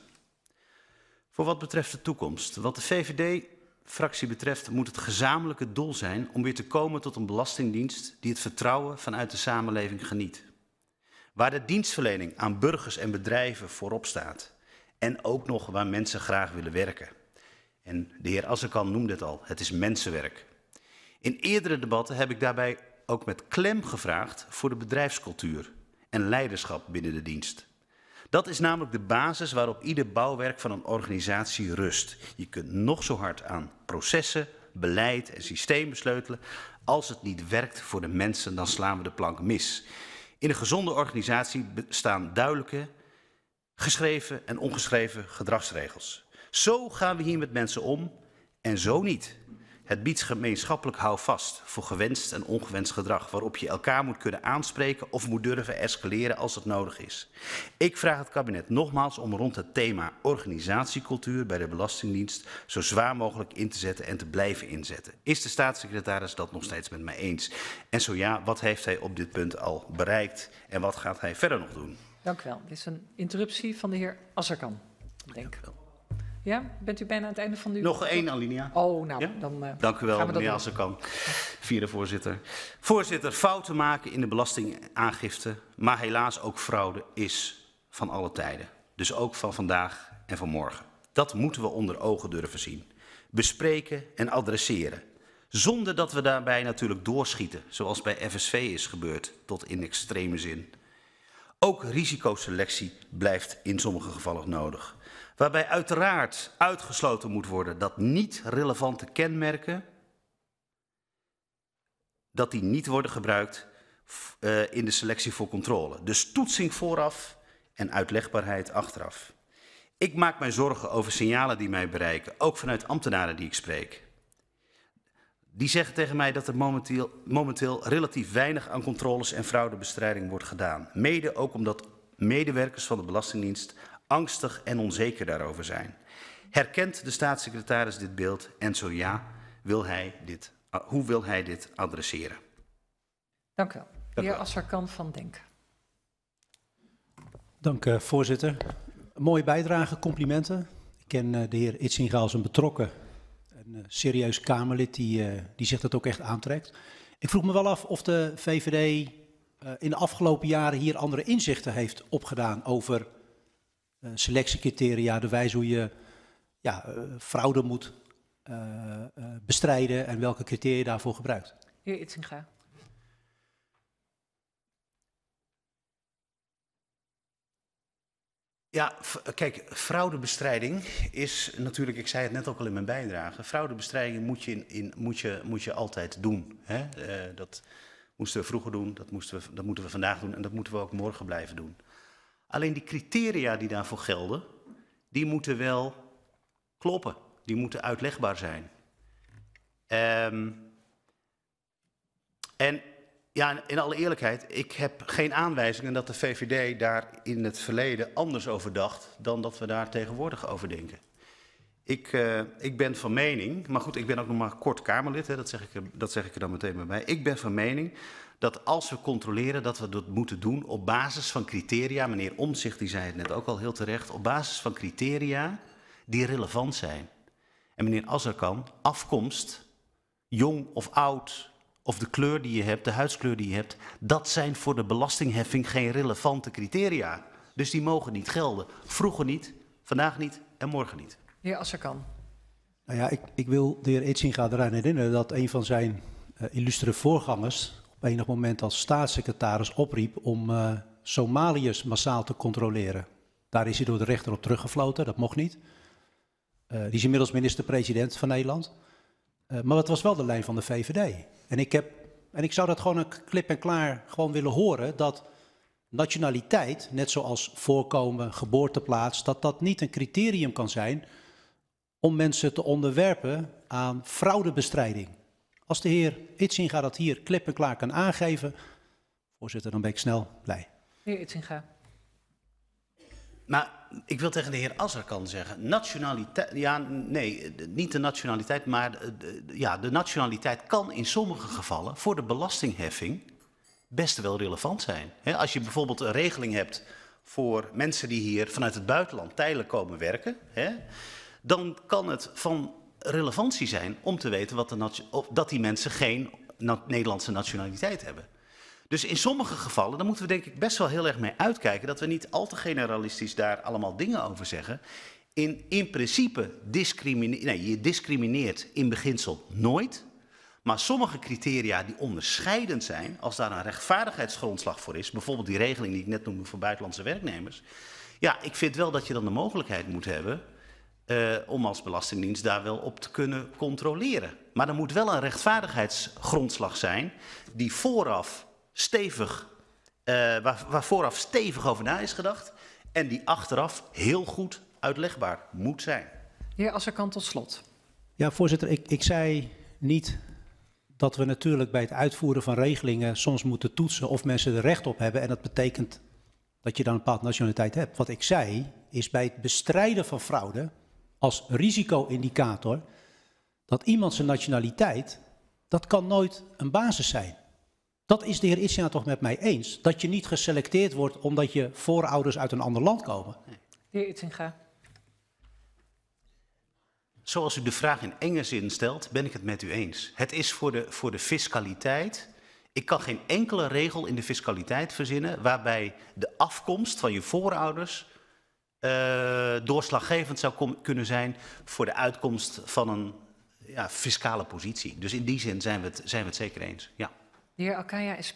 Voor wat betreft de toekomst, wat de V V D-fractie betreft, moet het gezamenlijke doel zijn om weer te komen tot een belastingdienst die het vertrouwen vanuit de samenleving geniet. Waar de dienstverlening aan burgers en bedrijven voorop staat. En ook nog waar mensen graag willen werken. En de heer Azarkan noemde het al, het is mensenwerk. In eerdere debatten heb ik daarbij ook met klem gevraagd voor de bedrijfscultuur en leiderschap binnen de dienst. Dat is namelijk de basis waarop ieder bouwwerk van een organisatie rust. Je kunt nog zo hard aan processen, beleid en systemen sleutelen. Als het niet werkt voor de mensen, dan slaan we de plank mis. In een gezonde organisatie bestaan duidelijke, geschreven en ongeschreven gedragsregels. Zo gaan we hier met mensen om en zo niet. Het biedt gemeenschappelijk houvast voor gewenst en ongewenst gedrag, waarop je elkaar moet kunnen aanspreken of moet durven escaleren als het nodig is. Ik vraag het kabinet nogmaals om rond het thema organisatiecultuur bij de Belastingdienst zo zwaar mogelijk in te zetten en te blijven inzetten. Is de staatssecretaris dat nog steeds met mij eens? En zo ja, wat heeft hij op dit punt al bereikt en wat gaat hij verder nog doen? Dank u wel. Dit is een interruptie van de heer Azarkan, denk ik. Ja, bent u bijna aan het einde van uw... Nog één alinea. Oh, nou, Ja? dan uh, Dank u wel, gaan we dat meneer doen. Azarkan, vierde voorzitter. Voorzitter, fouten maken in de belastingaangifte, maar helaas ook fraude, is van alle tijden. Dus ook van vandaag en van morgen. Dat moeten we onder ogen durven zien. Bespreken en adresseren. Zonder dat we daarbij natuurlijk doorschieten, zoals bij F S V is gebeurd, tot in extreme zin. Ook risicoselectie blijft in sommige gevallen nodig. Waarbij uiteraard uitgesloten moet worden dat niet relevante kenmerken, dat die niet worden gebruikt uh, in de selectie voor controle. Dus toetsing vooraf en uitlegbaarheid achteraf. Ik maak mij zorgen over signalen die mij bereiken, ook vanuit ambtenaren die ik spreek. Die zeggen tegen mij dat er momenteel, momenteel relatief weinig aan controles en fraudebestrijding wordt gedaan. Mede ook omdat medewerkers van de Belastingdienst angstig en onzeker daarover zijn. Herkent de staatssecretaris dit beeld en zo ja, wil hij dit, uh, hoe wil hij dit adresseren? Dank u wel. De heer Azarkan van Denk. Dank uh, voorzitter. Mooie bijdrage, complimenten. Ik ken uh, de heer Itzinga als een betrokken en uh, serieus Kamerlid die, uh, die zich dat ook echt aantrekt. Ik vroeg me wel af of de V V D uh, in de afgelopen jaren hier andere inzichten heeft opgedaan over uh, selectiecriteria, de wijze hoe je ja, uh, fraude moet uh, uh, bestrijden en welke criteria je daarvoor gebruikt. Heer Itzinga. Ja, kijk, fraudebestrijding is natuurlijk, ik zei het net ook al in mijn bijdrage, fraudebestrijding moet je, in, in, moet je, moet je altijd doen. Hè? Uh, dat moesten we vroeger doen, dat, moesten we, dat moeten we vandaag doen en dat moeten we ook morgen blijven doen. Alleen die criteria die daarvoor gelden, die moeten wel kloppen, die moeten uitlegbaar zijn. Um, en Ja, in alle eerlijkheid, ik heb geen aanwijzingen dat de V V D daar in het verleden anders over dacht dan dat we daar tegenwoordig over denken. Ik, uh, ik ben van mening, maar goed, ik ben ook nog maar kort Kamerlid, hè, dat, zeg ik er, dat zeg ik er dan meteen maar bij. Ik ben van mening dat als we controleren, dat we dat moeten doen op basis van criteria, meneer Omtzigt die zei het net ook al heel terecht, op basis van criteria die relevant zijn. En meneer Azarkan, afkomst, jong of oud, of de kleur die je hebt, de huidskleur die je hebt, dat zijn voor de belastingheffing geen relevante criteria. Dus die mogen niet gelden. Vroeger niet, vandaag niet en morgen niet. Heer Azarkan. Nou ja, ik, ik wil de heer Hitsinga eraan herinneren dat een van zijn uh, illustere voorgangers op enig moment als staatssecretaris opriep om uh, Somaliërs massaal te controleren. Daar is hij door de rechter op teruggefloten, dat mocht niet. Uh, die is inmiddels minister-president van Nederland. Uh, maar het was wel de lijn van de V V D. En ik, heb, en ik zou dat gewoon een klip en klaar gewoon willen horen, dat nationaliteit, net zoals voorkomen, geboorteplaats, dat dat niet een criterium kan zijn om mensen te onderwerpen aan fraudebestrijding. Als de heer Hitsinga dat hier klip en klaar kan aangeven, voorzitter, dan ben ik snel blij. Heer Hitsinga. Maar ik wil tegen de heer Azarkan zeggen, nationaliteit, ja, nee, niet de nationaliteit, maar de, ja, de nationaliteit kan in sommige gevallen voor de belastingheffing best wel relevant zijn. He, als je bijvoorbeeld een regeling hebt voor mensen die hier vanuit het buitenland tijdelijk komen werken, he, dan kan het van relevantie zijn om te weten wat de dat die mensen geen na Nederlandse nationaliteit hebben. Dus in sommige gevallen, daar moeten we denk ik best wel heel erg mee uitkijken, dat we niet al te generalistisch daar allemaal dingen over zeggen. In, in principe, discrimine nee, je discrimineert in beginsel nooit, maar sommige criteria die onderscheidend zijn, als daar een rechtvaardigheidsgrondslag voor is, bijvoorbeeld die regeling die ik net noemde voor buitenlandse werknemers, ja, ik vind wel dat je dan de mogelijkheid moet hebben uh, om als Belastingdienst daar wel op te kunnen controleren. Maar er moet wel een rechtvaardigheidsgrondslag zijn die vooraf stevig, uh, waar, waar vooraf stevig over na is gedacht en die achteraf heel goed uitlegbaar moet zijn. Heer Azarkan, tot slot. Ja, voorzitter, ik, ik zei niet dat we natuurlijk bij het uitvoeren van regelingen soms moeten toetsen of mensen er recht op hebben en dat betekent dat je dan een bepaalde nationaliteit hebt. Wat ik zei is bij het bestrijden van fraude als risico-indicator dat iemand zijn nationaliteit, dat kan nooit een basis zijn. Dat is de heer Hitsinga toch met mij eens, dat je niet geselecteerd wordt omdat je voorouders uit een ander land komen. De heer Hitsinga. Zoals u de vraag in enge zin stelt, ben ik het met u eens. Het is voor de, voor de fiscaliteit. Ik kan geen enkele regel in de fiscaliteit verzinnen waarbij de afkomst van je voorouders uh, doorslaggevend zou kunnen zijn voor de uitkomst van een ja, fiscale positie. Dus in die zin zijn we het, zijn we het zeker eens. Ja. De heer Alkaya, S P.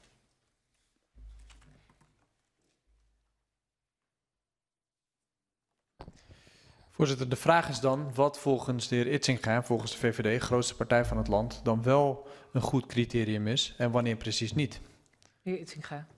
Voorzitter, de vraag is dan wat volgens de heer Hitsinga, volgens de V V D, grootste partij van het land, dan wel een goed criterium is en wanneer precies niet. De heer Hitsinga.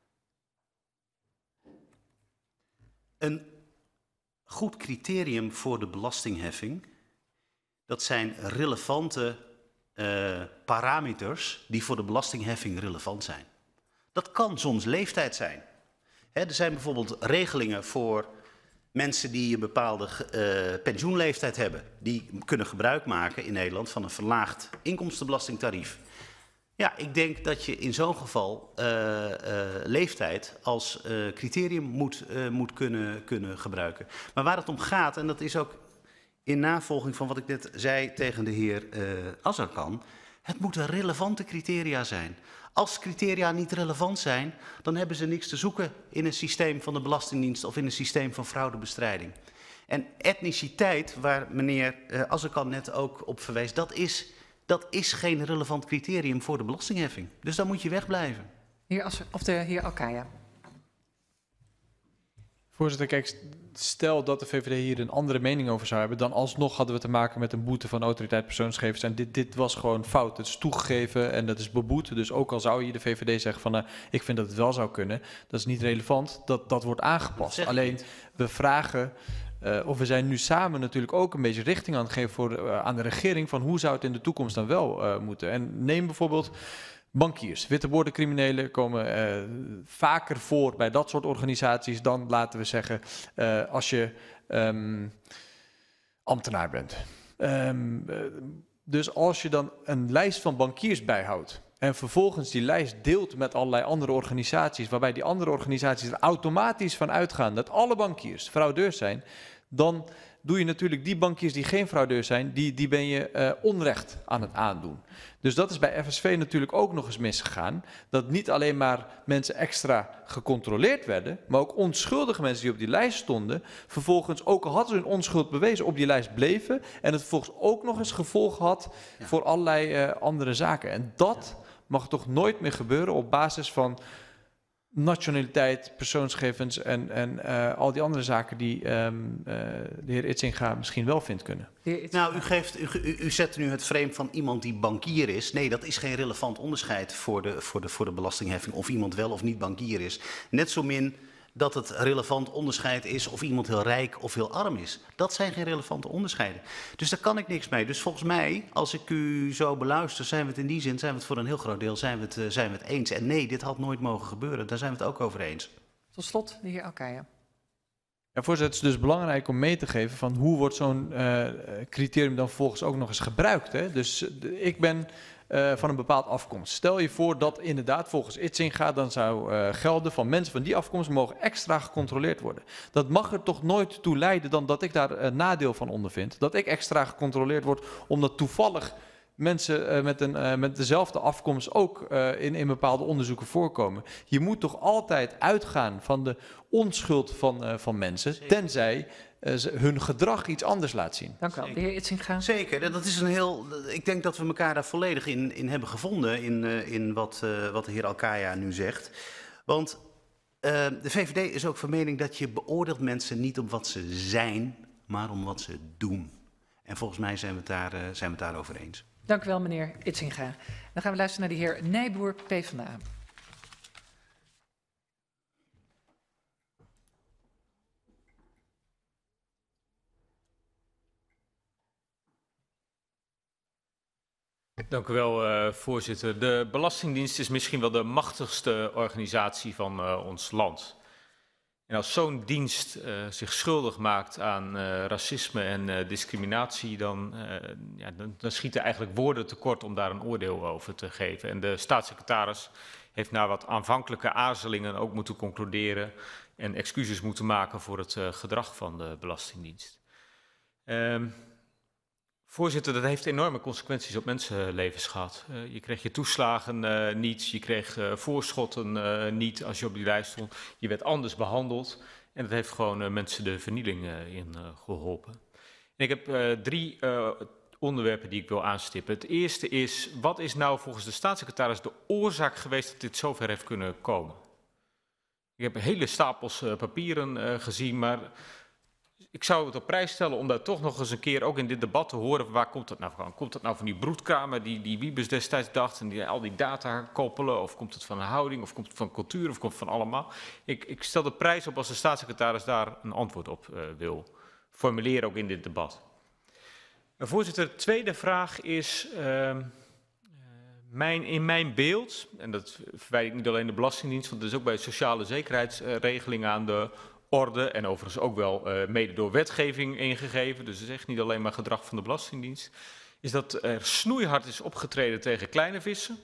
Een goed criterium voor de belastingheffing, dat zijn relevante uh, parameters die voor de belastingheffing relevant zijn. Dat kan soms leeftijd zijn. He, er zijn bijvoorbeeld regelingen voor mensen die een bepaalde uh, pensioenleeftijd hebben. Die kunnen gebruik maken in Nederland van een verlaagd inkomstenbelastingtarief. Ja, ik denk dat je in zo'n geval uh, uh, leeftijd als uh, criterium moet, uh, moet kunnen, kunnen gebruiken. Maar waar het om gaat, en dat is ook in navolging van wat ik net zei tegen de heer uh, Azarkan, het moeten relevante criteria zijn. Als criteria niet relevant zijn, dan hebben ze niks te zoeken in een systeem van de Belastingdienst of in een systeem van fraudebestrijding. En etniciteit, waar meneer uh, Azarkan net ook op verwees, dat is, dat is geen relevant criterium voor de belastingheffing. Dus daar moet je wegblijven. Heer Asser, of de heer Alkaya. Voorzitter, kijk, stel dat de V V D hier een andere mening over zou hebben, dan alsnog hadden we te maken met een boete van autoriteit persoonsgegevens. En dit, dit was gewoon fout. Het is toegegeven en dat is beboet. Dus ook al zou hier de V V D zeggen van, uh, ik vind dat het wel zou kunnen, dat is niet relevant. Dat, dat wordt aangepast. Dat Alleen, we vragen, uh, of we zijn nu samen natuurlijk ook een beetje richting aan het geven voor, uh, aan de regering van hoe zou het in de toekomst dan wel uh, moeten. En neem bijvoorbeeld bankiers, witteboordencriminelen komen uh, vaker voor bij dat soort organisaties dan, laten we zeggen, uh, als je um, ambtenaar bent. Um, uh, dus als je dan een lijst van bankiers bijhoudt en vervolgens die lijst deelt met allerlei andere organisaties, waarbij die andere organisaties er automatisch van uitgaan dat alle bankiers fraudeurs zijn, dan doe je natuurlijk die bankiers die geen fraudeurs zijn, die, die ben je uh, onrecht aan het aandoen. Dus dat is bij F S V natuurlijk ook nog eens misgegaan. Dat niet alleen maar mensen extra gecontroleerd werden, maar ook onschuldige mensen die op die lijst stonden, vervolgens ook al hadden ze hun onschuld bewezen, op die lijst bleven. En het vervolgens ook nog eens gevolg had ja. voor allerlei uh, andere zaken. En dat ja. mag toch nooit meer gebeuren op basis van nationaliteit, persoonsgegevens en, en uh, al die andere zaken die um, uh, de heer Itzinga misschien wel vindt kunnen. Nou, u, geeft, u, u, u zet nu het frame van iemand die bankier is. Nee, dat is geen relevant onderscheid voor de, voor de, voor de belastingheffing of iemand wel of niet bankier is. Net zo min dat het relevant onderscheid is of iemand heel rijk of heel arm is. Dat zijn geen relevante onderscheiden. Dus daar kan ik niks mee. Dus volgens mij, als ik u zo beluister, zijn we het in die zin, zijn we het voor een heel groot deel zijn we het, uh, zijn we het eens. En nee, dit had nooit mogen gebeuren. Daar zijn we het ook over eens. Tot slot, de heer Alkaya. Ja, voorzitter, het is dus belangrijk om mee te geven van hoe wordt zo'n uh, criterium dan vervolgens ook nog eens gebruikt. Hè? Dus uh, ik ben uh, van een bepaald afkomst. Stel je voor dat inderdaad volgens Itzinga dan zou uh, gelden van mensen van die afkomst mogen extra gecontroleerd worden. Dat mag er toch nooit toe leiden dan dat ik daar een nadeel van ondervind. Dat ik extra gecontroleerd word omdat toevallig mensen uh, met, een, uh, met dezelfde afkomst ook uh, in, in bepaalde onderzoeken voorkomen. Je moet toch altijd uitgaan van de onschuld van, uh, van mensen, Zeker. tenzij uh, ze hun gedrag iets anders laat zien. Dank u wel. De heer Itzinga. Zeker, dat is een heel. Ik denk dat we elkaar daar volledig in, in hebben gevonden in, uh, in wat, uh, wat de heer Alkaya nu zegt. Want uh, de V V D is ook van mening dat je beoordeelt mensen niet op wat ze zijn, maar om wat ze doen. En volgens mij zijn we het, daar, uh, zijn we het daarover eens. Dank u wel, meneer Itzinga. Dan gaan we luisteren naar de heer Nijboer, PvdA. Dank u wel, uh, voorzitter. De Belastingdienst is misschien wel de machtigste organisatie van uh, ons land. En als zo'n dienst uh, zich schuldig maakt aan uh, racisme en uh, discriminatie, dan, uh, ja, dan, dan schieten eigenlijk woorden tekort om daar een oordeel over te geven. En de staatssecretaris heeft na wat aanvankelijke aarzelingen ook moeten concluderen en excuses moeten maken voor het uh, gedrag van de Belastingdienst. Uh, Voorzitter, dat heeft enorme consequenties op mensenlevens gehad. Uh, je kreeg je toeslagen uh, niet, je kreeg uh, voorschotten uh, niet als je op die lijst stond. Je werd anders behandeld en dat heeft gewoon uh, mensen de vernieling uh, in uh, geholpen. En ik heb uh, drie uh, onderwerpen die ik wil aanstippen. Het eerste is, wat is nou volgens de staatssecretaris de oorzaak geweest dat dit zover heeft kunnen komen? Ik heb hele stapels uh, papieren uh, gezien, maar ik zou het op prijs stellen om daar toch nog eens een keer ook in dit debat te horen, waar komt dat nou van? Komt dat nou van die broedkamer die, die Wiebes destijds dacht en die al die data koppelen? Of komt het van een houding? Of komt het van cultuur? Of komt het van allemaal? Ik, ik stel de prijs op als de staatssecretaris daar een antwoord op uh, wil formuleren, ook in dit debat. Uh, voorzitter, de tweede vraag is, uh, mijn, in mijn beeld, en dat verwijt ik niet alleen de Belastingdienst, want dat is ook bij de sociale zekerheidsregelingen aan de orde en overigens ook wel uh, mede door wetgeving ingegeven, dus het is echt niet alleen maar gedrag van de Belastingdienst, is dat er snoeihard is opgetreden tegen kleine vissen.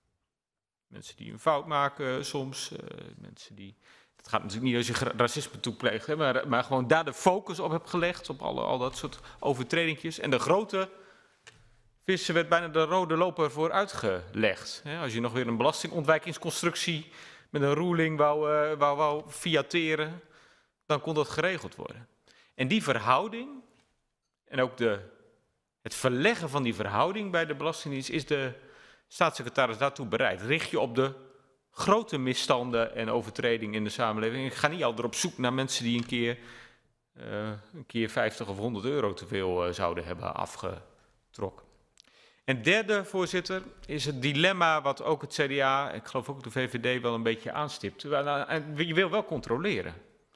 Mensen die een fout maken uh, soms, uh, mensen die, het gaat natuurlijk niet als je racisme toepleegt, hè, maar, maar gewoon daar de focus op hebt gelegd, op alle, al dat soort overtredingjes. En de grote vissen werd bijna de rode loper voor uitgelegd. Hè. Als je nog weer een belastingontwijkingsconstructie met een ruling wou, uh, wou, wou fiateren, dan kon dat geregeld worden. En die verhouding, en ook de, het verleggen van die verhouding bij de Belastingdienst, is de staatssecretaris daartoe bereid. Richt je op de grote misstanden en overtredingen in de samenleving. Ik ga niet altijd op zoek naar mensen die een keer, uh, een keer vijftig of honderd euro te veel uh, zouden hebben afgetrokken. En derde, voorzitter, is het dilemma wat ook het C D A, ik geloof ook de V V D, wel een beetje aanstipt. Je wil wel controleren.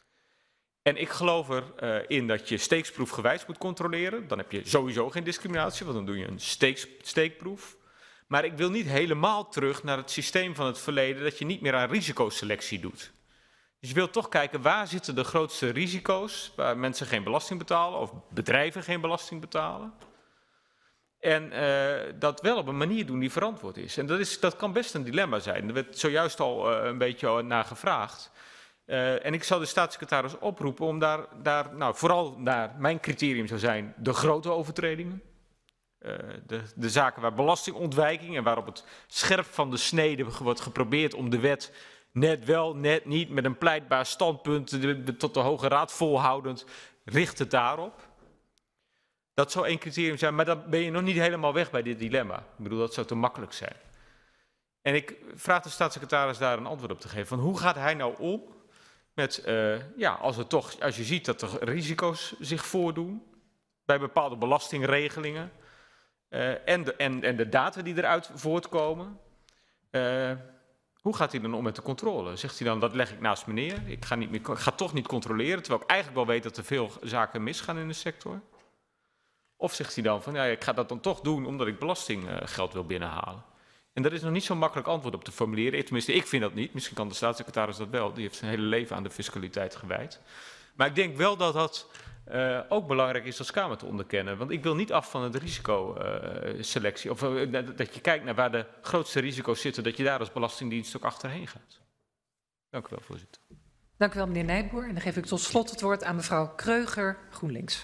En ik geloof erin uh, dat je steeksproefgewijs moet controleren. Dan heb je sowieso geen discriminatie, want dan doe je een steeks, steekproef. Maar ik wil niet helemaal terug naar het systeem van het verleden dat je niet meer aan risicoselectie doet. Dus je wilt toch kijken waar zitten de grootste risico's, waar mensen geen belasting betalen of bedrijven geen belasting betalen. En uh, dat wel op een manier doen die verantwoord is. En dat, is, dat kan best een dilemma zijn. Er werd zojuist al uh, een beetje naar gevraagd. Uh, en ik zal de staatssecretaris oproepen om daar, daar nou, vooral naar mijn criterium zou zijn de grote overtredingen. Uh, de, de zaken waar belastingontwijking en waar op het scherp van de snede wordt geprobeerd om de wet net wel, net niet, met een pleitbaar standpunt de, de, tot de Hoge Raad volhoudend, richt het daarop. Dat zou één criterium zijn, maar dan ben je nog niet helemaal weg bij dit dilemma. Ik bedoel, dat zou te makkelijk zijn. En ik vraag de staatssecretaris daar een antwoord op te geven. Van hoe gaat hij nou om met, uh, ja, als, het toch, als je ziet dat er risico's zich voordoen bij bepaalde belastingregelingen uh, en, de, en, en de data die eruit voortkomen. Uh, hoe gaat hij dan om met de controle? Zegt hij dan, dat leg ik naast me neer, ik ga, niet meer, ik ga toch niet controleren, terwijl ik eigenlijk wel weet dat er veel zaken misgaan in de sector? Of zegt hij dan van, ja, ik ga dat dan toch doen omdat ik belastinggeld wil binnenhalen? En daar is nog niet zo'n makkelijk antwoord op te formuleren. Tenminste, ik vind dat niet. Misschien kan de staatssecretaris dat wel. Die heeft zijn hele leven aan de fiscaliteit gewijd. Maar ik denk wel dat dat uh, ook belangrijk is als Kamer te onderkennen. Want ik wil niet af van het risicoselectie. Uh, of uh, dat je kijkt naar waar de grootste risico's zitten. Dat je daar als Belastingdienst ook achterheen gaat. Dank u wel, voorzitter. Dank u wel, meneer Nijboer. En dan geef ik tot slot het woord aan mevrouw Kreuger, GroenLinks.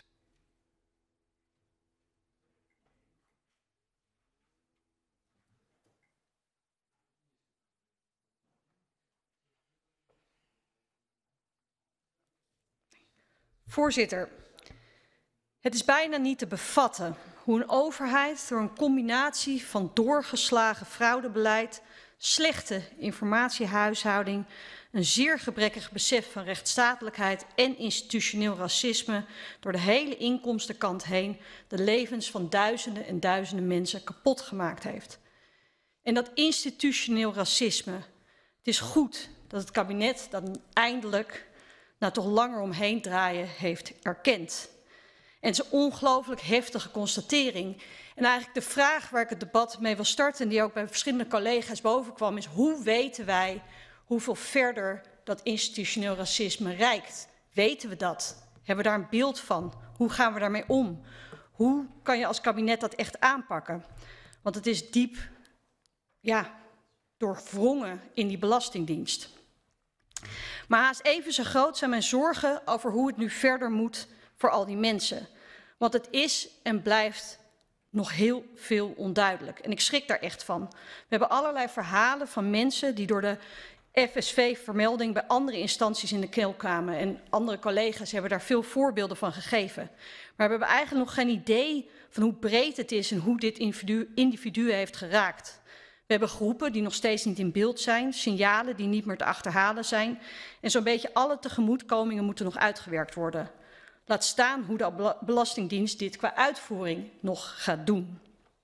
Voorzitter, het is bijna niet te bevatten hoe een overheid door een combinatie van doorgeslagen fraudebeleid, slechte informatiehuishouding, een zeer gebrekkig besef van rechtsstatelijkheid en institutioneel racisme door de hele inkomstenkant heen de levens van duizenden en duizenden mensen kapot gemaakt heeft. En dat institutioneel racisme, het is goed dat het kabinet dat eindelijk na toch langer omheen draaien heeft erkend. En het is een ongelooflijk heftige constatering. En eigenlijk de vraag waar ik het debat mee wil starten, die ook bij verschillende collega's bovenkwam, is hoe weten wij hoeveel verder dat institutioneel racisme reikt? Weten we dat? Hebben we daar een beeld van? Hoe gaan we daarmee om? Hoe kan je als kabinet dat echt aanpakken? Want het is diep, ja, doorwrongen in die Belastingdienst. Maar haast even zo groot zijn mijn zorgen over hoe het nu verder moet voor al die mensen. Want het is en blijft nog heel veel onduidelijk. En ik schrik daar echt van. We hebben allerlei verhalen van mensen die door de F S V-vermelding bij andere instanties in de keel kwamen. En andere collega's hebben daar veel voorbeelden van gegeven. Maar we hebben eigenlijk nog geen idee van hoe breed het is en hoe dit individu, individu heeft geraakt. We hebben groepen die nog steeds niet in beeld zijn, signalen die niet meer te achterhalen zijn. En zo'n beetje alle tegemoetkomingen moeten nog uitgewerkt worden. Laat staan hoe de Belastingdienst dit qua uitvoering nog gaat doen.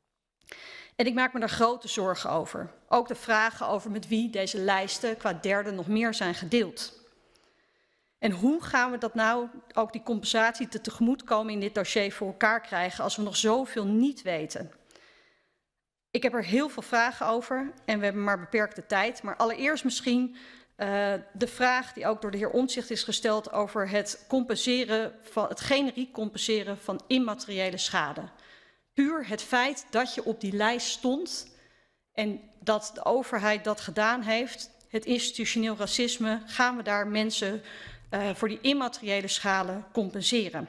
En ik maak me daar grote zorgen over. Ook de vragen over met wie deze lijsten qua derde nog meer zijn gedeeld. En hoe gaan we dat nou, ook die compensatie te tegemoetkomen in dit dossier voor elkaar krijgen als we nog zoveel niet weten? Ik heb er heel veel vragen over en we hebben maar beperkte tijd. Maar allereerst misschien uh, de vraag die ook door de heer Omtzigt is gesteld over het compenseren van het generiek compenseren van immateriële schade. Puur het feit dat je op die lijst stond en dat de overheid dat gedaan heeft, het institutioneel racisme, gaan we daar mensen uh, voor die immateriële schade compenseren.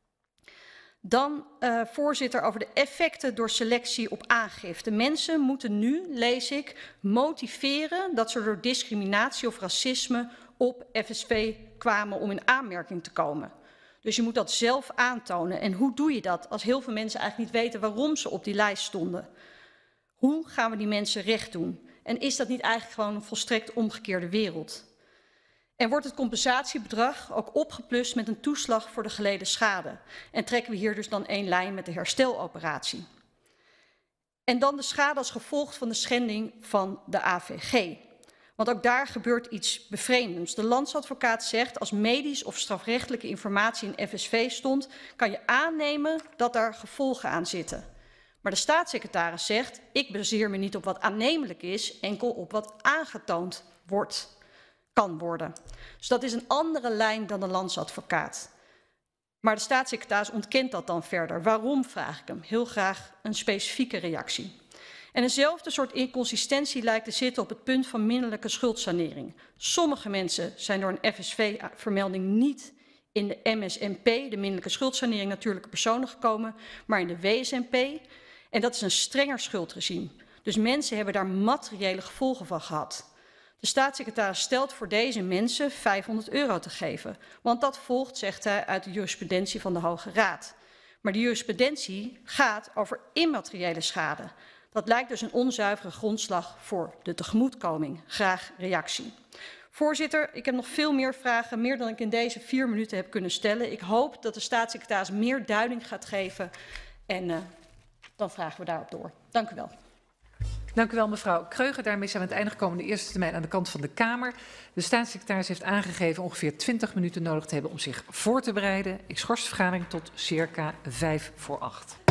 Dan, uh, voorzitter, over de effecten door selectie op aangifte. Mensen moeten nu, lees ik, motiveren dat ze door discriminatie of racisme op F S V kwamen om in aanmerking te komen. Dus je moet dat zelf aantonen. En hoe doe je dat als heel veel mensen eigenlijk niet weten waarom ze op die lijst stonden? Hoe gaan we die mensen recht doen? En is dat niet eigenlijk gewoon een volstrekt omgekeerde wereld? En wordt het compensatiebedrag ook opgeplust met een toeslag voor de geleden schade? En trekken we hier dus dan één lijn met de hersteloperatie? En dan de schade als gevolg van de schending van de A V G. Want ook daar gebeurt iets bevreemdends. De landsadvocaat zegt, als medisch of strafrechtelijke informatie in F S V stond, kan je aannemen dat daar gevolgen aan zitten. Maar de staatssecretaris zegt, ik baseer me niet op wat aannemelijk is, enkel op wat aangetoond wordt, kan worden. Dus dat is een andere lijn dan de landsadvocaat. Maar de staatssecretaris ontkent dat dan verder. Waarom, vraag ik hem. Heel graag een specifieke reactie. En eenzelfde soort inconsistentie lijkt te zitten op het punt van minderlijke schuldsanering. Sommige mensen zijn door een F S V-vermelding niet in de M S N P, de minderlijke schuldsanering natuurlijke personen, gekomen, maar in de W S N P. En dat is een strenger schuldregime. Dus mensen hebben daar materiële gevolgen van gehad. De staatssecretaris stelt voor deze mensen vijfhonderd euro te geven. Want dat volgt, zegt hij, uit de jurisprudentie van de Hoge Raad. Maar die jurisprudentie gaat over immateriële schade. Dat lijkt dus een onzuivere grondslag voor de tegemoetkoming. Graag reactie. Voorzitter, ik heb nog veel meer vragen, meer dan ik in deze vier minuten heb kunnen stellen. Ik hoop dat de staatssecretaris meer duiding gaat geven en uh, dan vragen we daarop door. Dank u wel. Dank u wel, mevrouw Kreuger. Daarmee zijn we aan het einde gekomen de eerste termijn aan de kant van de Kamer. De staatssecretaris heeft aangegeven ongeveer twintig minuten nodig te hebben om zich voor te bereiden. Ik schors de vergadering tot circa vijf voor acht.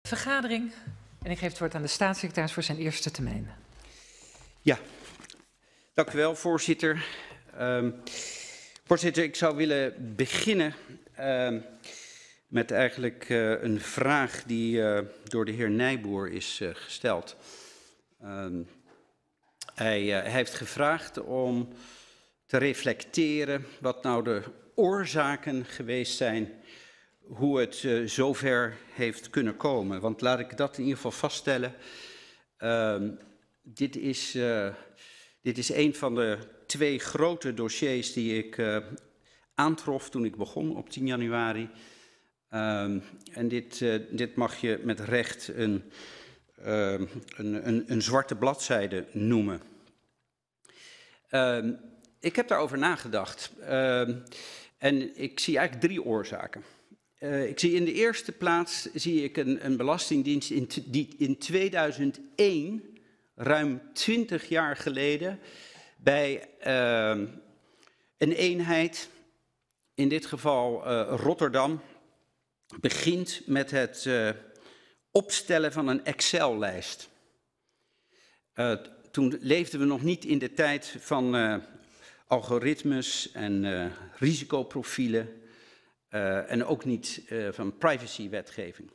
vergadering. En ik geef het woord aan de staatssecretaris voor zijn eerste termijn. Ja, dank u wel, voorzitter. Um, voorzitter, ik zou willen beginnen uh, met eigenlijk uh, een vraag die uh, door de heer Nijboer is uh, gesteld. Um, hij, uh, hij heeft gevraagd om te reflecteren wat nou de oorzaken geweest zijn, hoe het uh, zover heeft kunnen komen. Want laat ik dat in ieder geval vaststellen. Uh, dit, is, uh, dit is een van de twee grote dossiers die ik uh, aantrof toen ik begon op tien januari. Uh, en dit, uh, dit mag je met recht een, uh, een, een, een zwarte bladzijde noemen. Uh, ik heb daarover nagedacht. Uh, en ik zie eigenlijk drie oorzaken. Uh, ik zie in de eerste plaats zie ik een, een belastingdienst in die in tweeduizend één, ruim twintig jaar geleden, bij uh, een eenheid, in dit geval uh, Rotterdam, begint met het uh, opstellen van een Excel-lijst. Uh, toen leefden we nog niet in de tijd van uh, algoritmes en uh, risicoprofielen. Uh, en ook niet uh, van privacywetgeving.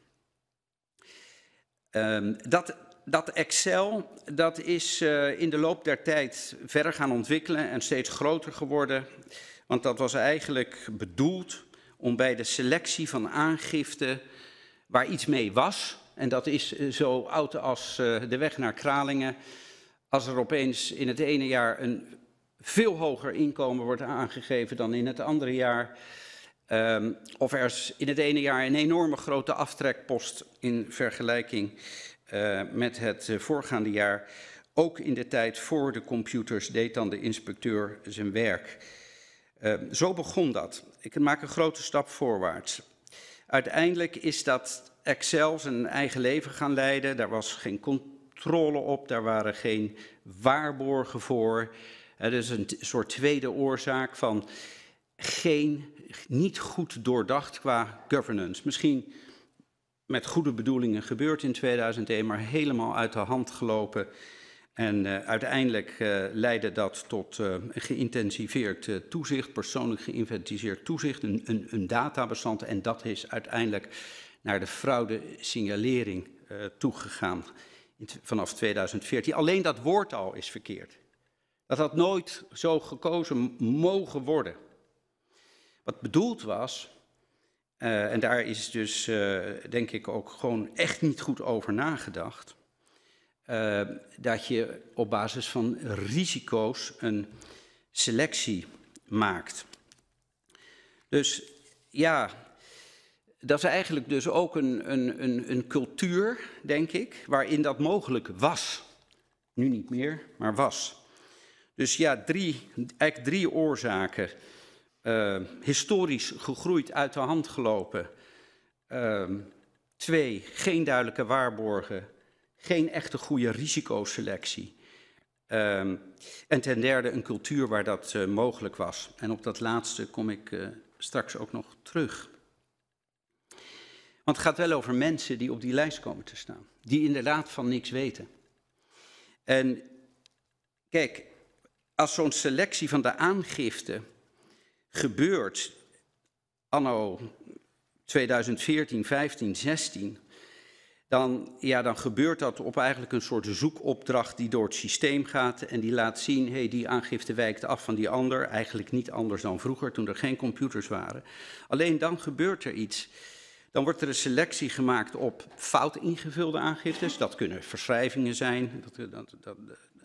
Um, dat, dat Excel dat is uh, in de loop der tijd verder gaan ontwikkelen en steeds groter geworden. Want dat was eigenlijk bedoeld om bij de selectie van aangifte waar iets mee was. En dat is uh, zo oud als uh, de weg naar Kralingen. Als er opeens in het ene jaar een veel hoger inkomen wordt aangegeven dan in het andere jaar. Um, of er is in het ene jaar een enorme grote aftrekpost in vergelijking uh, met het uh, voorgaande jaar. Ook in de tijd voor de computers deed dan de inspecteur zijn werk. Uh, zo begon dat. Ik maak een grote stap voorwaarts. Uiteindelijk is dat Excel zijn eigen leven gaan leiden. Daar was geen controle op, daar waren geen waarborgen voor. Uh, dat is een soort tweede oorzaak van geen, niet goed doordacht qua governance. Misschien met goede bedoelingen gebeurd in tweeduizend één, maar helemaal uit de hand gelopen. En uh, uiteindelijk uh, leidde dat tot uh, geïntensiveerd uh, toezicht, persoonlijk geïnventariseerd toezicht, een, een, een databestand. En dat is uiteindelijk naar de fraude-signalering uh, toegegaan in, vanaf tweeduizend veertien. Alleen dat woord al is verkeerd. Dat had nooit zo gekozen mogen worden. Wat bedoeld was, uh, en daar is dus uh, denk ik ook gewoon echt niet goed over nagedacht, uh, dat je op basis van risico's een selectie maakt. Dus ja, dat is eigenlijk dus ook een, een, een, een cultuur, denk ik, waarin dat mogelijk was. Nu niet meer, maar was. Dus ja, drie, eigenlijk drie oorzaken. Uh, historisch gegroeid, uit de hand gelopen. Uh, twee, geen duidelijke waarborgen. Geen echte goede risicoselectie. Uh, en ten derde een cultuur waar dat uh, mogelijk was. En op dat laatste kom ik uh, straks ook nog terug. Want het gaat wel over mensen die op die lijst komen te staan. Die inderdaad van niks weten. En kijk, als zo'n selectie van de aangifte gebeurt anno tweeduizend veertien, vijftien, zestien, dan, ja, dan gebeurt dat op eigenlijk een soort zoekopdracht die door het systeem gaat en die laat zien, hey, die aangifte wijkt af van die ander, eigenlijk niet anders dan vroeger toen er geen computers waren. Alleen dan gebeurt er iets. Dan wordt er een selectie gemaakt op fout ingevulde aangiftes, dat kunnen verschrijvingen zijn, dat, dat, dat,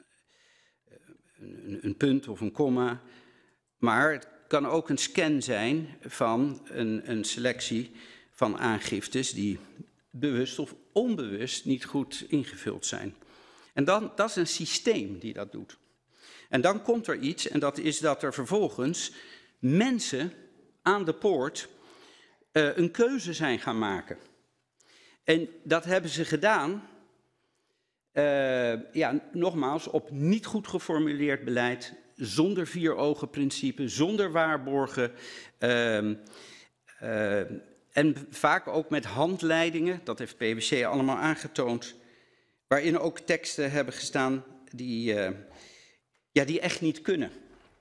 een, een punt of een komma, maar het kan ook een scan zijn van een, een selectie van aangiftes die bewust of onbewust niet goed ingevuld zijn. En dan, dat is een systeem die dat doet. En dan komt er iets, en dat is dat er vervolgens mensen aan de poort uh, een keuze zijn gaan maken. En dat hebben ze gedaan, uh, ja, nogmaals, op niet goed geformuleerd beleid, zonder vier ogen principe, zonder waarborgen. Uh, uh, En vaak ook met handleidingen, dat heeft P W C allemaal aangetoond, waarin ook teksten hebben gestaan die, uh, ja, die echt niet kunnen.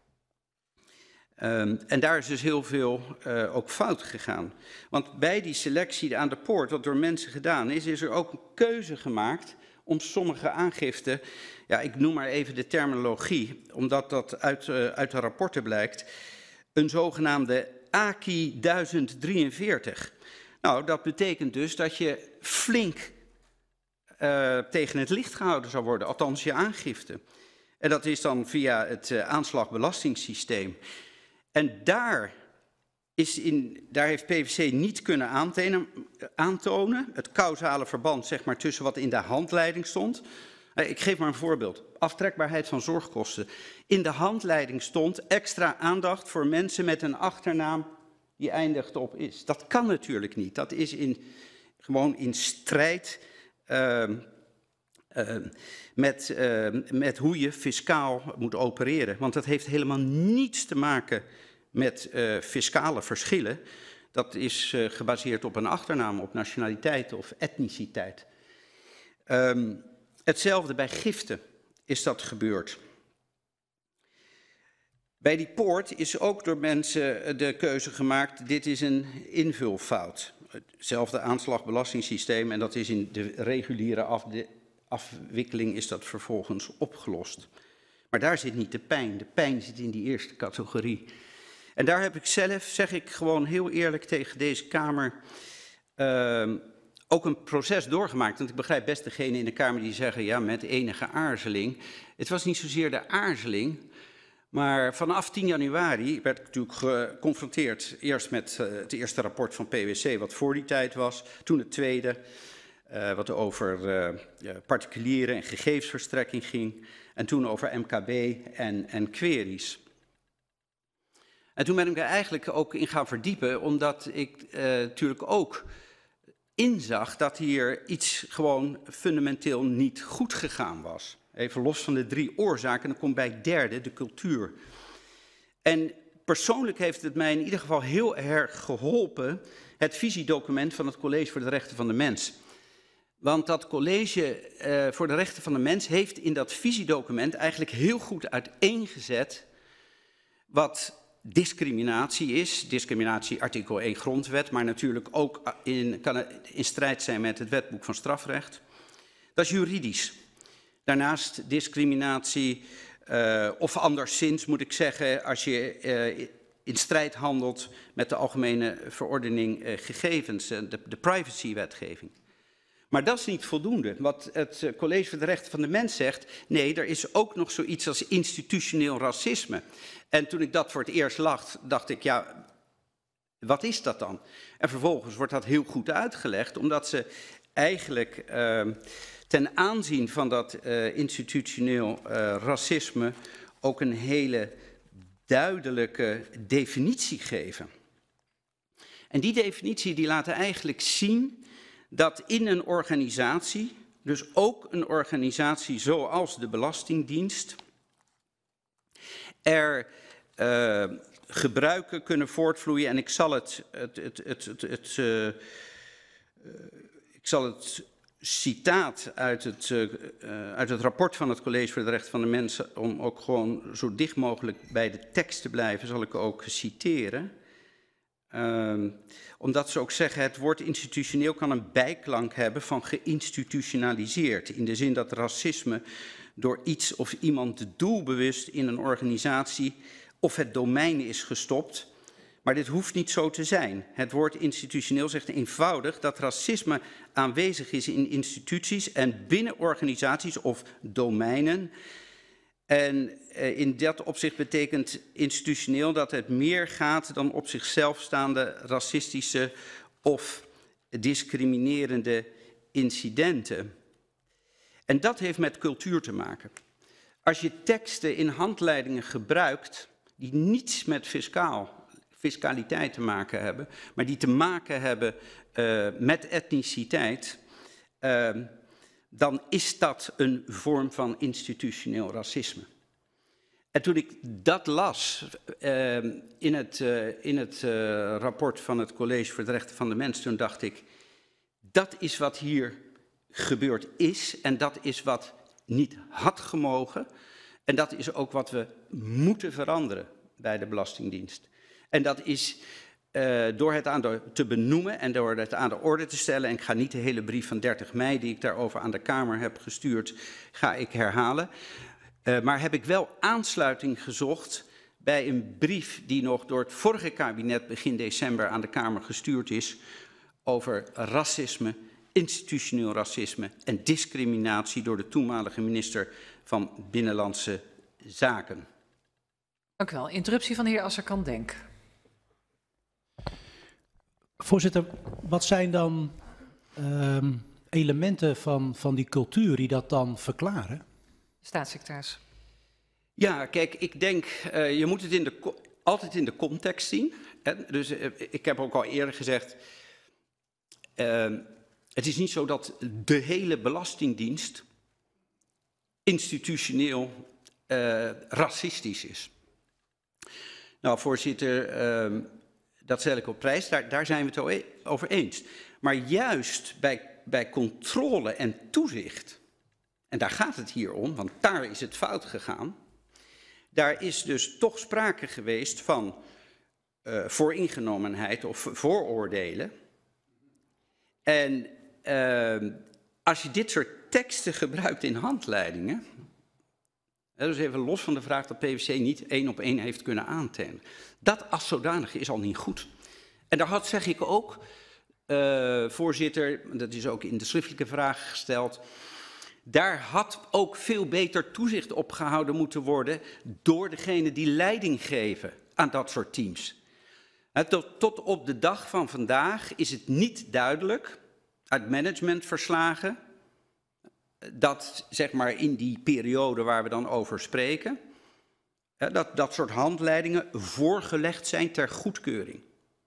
Um, en daar is dus heel veel uh, ook fout gegaan. Want bij die selectie aan de poort, wat door mensen gedaan is, is er ook een keuze gemaakt om sommige aangiften, ja, ik noem maar even de terminologie, omdat dat uit, uh, uit de rapporten blijkt, een zogenaamde A K I duizend drieënveertig. Nou, dat betekent dus dat je flink uh, tegen het licht gehouden zou worden, althans je aangifte. En dat is dan via het uh, aanslagbelastingssysteem. En daar, is in, daar heeft P V C niet kunnen aantenen, aantonen, het causale verband zeg maar, tussen wat in de handleiding stond. Ik geef maar een voorbeeld. Aftrekbaarheid van zorgkosten. In de handleiding stond extra aandacht voor mensen met een achternaam die eindigt op is. Dat kan natuurlijk niet. Dat is in, gewoon in strijd uh, uh, met, uh, met hoe je fiscaal moet opereren. Want dat heeft helemaal niets te maken met uh, fiscale verschillen. Dat is uh, gebaseerd op een achternaam, op nationaliteit of etniciteit. Um, hetzelfde bij giften is dat gebeurd. Bij die poort is ook door mensen de keuze gemaakt, dit is een invulfout. Hetzelfde aanslagbelastingssysteem en dat is in de reguliere afde- afwikkeling is dat vervolgens opgelost. Maar daar zit niet de pijn, de pijn zit in die eerste categorie. En daar heb ik zelf, zeg ik gewoon heel eerlijk tegen deze Kamer, uh, ook een proces doorgemaakt. Want ik begrijp best degene in de Kamer die zeggen, ja, met enige aarzeling. Het was niet zozeer de aarzeling, maar vanaf tien januari werd ik natuurlijk geconfronteerd eerst met uh, het eerste rapport van P W C, wat voor die tijd was. Toen het tweede, uh, wat over uh, particulieren en gegevensverstrekking ging. En toen over M K B en, en queries. En toen ben ik er eigenlijk ook in gaan verdiepen, omdat ik uh, natuurlijk ook inzag dat hier iets gewoon fundamenteel niet goed gegaan was. Even los van de drie oorzaken, dan komt bij het derde, de cultuur. En persoonlijk heeft het mij in ieder geval heel erg geholpen, het visiedocument van het College voor de Rechten van de Mens. Want dat College uh, voor de Rechten van de Mens heeft in dat visiedocument eigenlijk heel goed uiteengezet wat discriminatie is. Discriminatie artikel één grondwet, maar natuurlijk ook in, kan in strijd zijn met het wetboek van strafrecht. Dat is juridisch. Daarnaast discriminatie, uh, of anderszins moet ik zeggen, als je uh, in strijd handelt met de algemene verordening uh, gegevens, uh, de, de privacywetgeving. Maar dat is niet voldoende. Wat het uh, College voor de Rechten van de Mens zegt, nee, er is ook nog zoiets als institutioneel racisme. En toen ik dat voor het eerst las, dacht ik, ja, wat is dat dan? En vervolgens wordt dat heel goed uitgelegd, omdat ze eigenlijk uh, ten aanzien van dat uh, institutioneel uh, racisme ook een hele duidelijke definitie geven. En die definitie die laat eigenlijk zien dat in een organisatie, dus ook een organisatie zoals de Belastingdienst, er uh, gebruiken kunnen voortvloeien. En ik zal het, het, het, het, het, het, uh, uh, ik zal het citaat uit het, uh, uh, uit het rapport van het College voor de Rechten van de Mens, om ook gewoon zo dicht mogelijk bij de tekst te blijven, zal ik ook citeren. Uh, omdat ze ook zeggen, het woord institutioneel kan een bijklank hebben van geïnstitutionaliseerd. In de zin dat racisme door iets of iemand doelbewust in een organisatie of het domein is gestopt. Maar dit hoeft niet zo te zijn. Het woord institutioneel zegt eenvoudig dat racisme aanwezig is in instituties en binnen organisaties of domeinen. En in dat opzicht betekent institutioneel dat het meer gaat dan op zichzelf staande racistische of discriminerende incidenten. En dat heeft met cultuur te maken. Als je teksten in handleidingen gebruikt die niets met fiscaal, fiscaliteit te maken hebben, maar die te maken hebben uh, met etniciteit, uh, dan is dat een vorm van institutioneel racisme. En toen ik dat las uh, in het, uh, in het uh, rapport van het College voor de Rechten van de Mens, toen dacht ik, dat is wat hier gebeurd is en dat is wat niet had gemogen. En dat is ook wat we moeten veranderen bij de Belastingdienst. En dat is uh, door het aan de, te benoemen en door het aan de orde te stellen. En ik ga niet de hele brief van dertig mei die ik daarover aan de Kamer heb gestuurd, ga ik herhalen. Uh, maar heb ik wel aansluiting gezocht bij een brief die nog door het vorige kabinet begin december aan de Kamer gestuurd is over racisme, institutioneel racisme en discriminatie door de toenmalige minister van Binnenlandse Zaken. Dank u wel. Interruptie van de heer Azarkan Denk. Voorzitter, wat zijn dan um, elementen van, van die cultuur die dat dan verklaren? Staatssecretaris. Ja, kijk, ik denk, uh, je moet het in de, altijd in de context zien. Hè? Dus uh, ik heb ook al eerder gezegd, uh, het is niet zo dat de hele Belastingdienst institutioneel uh, racistisch is. Nou, voorzitter, uh, dat stel ik op prijs, daar, daar zijn we het over eens. Maar juist bij, bij controle en toezicht, en daar gaat het hier om, want daar is het fout gegaan, daar is dus toch sprake geweest van uh, vooringenomenheid of vooroordelen. En uh, als je dit soort teksten gebruikt in handleidingen, dus even los van de vraag dat P V C niet één op één heeft kunnen aantonen. Dat als zodanig is al niet goed. En daar had, zeg ik ook, uh, voorzitter, dat is ook in de schriftelijke vraag gesteld, daar had ook veel beter toezicht op gehouden moeten worden door degene die leiding geven aan dat soort teams. Uh, tot, tot op de dag van vandaag is het niet duidelijk uit managementverslagen dat, zeg maar, in die periode waar we dan over spreken, dat dat soort handleidingen voorgelegd zijn ter goedkeuring.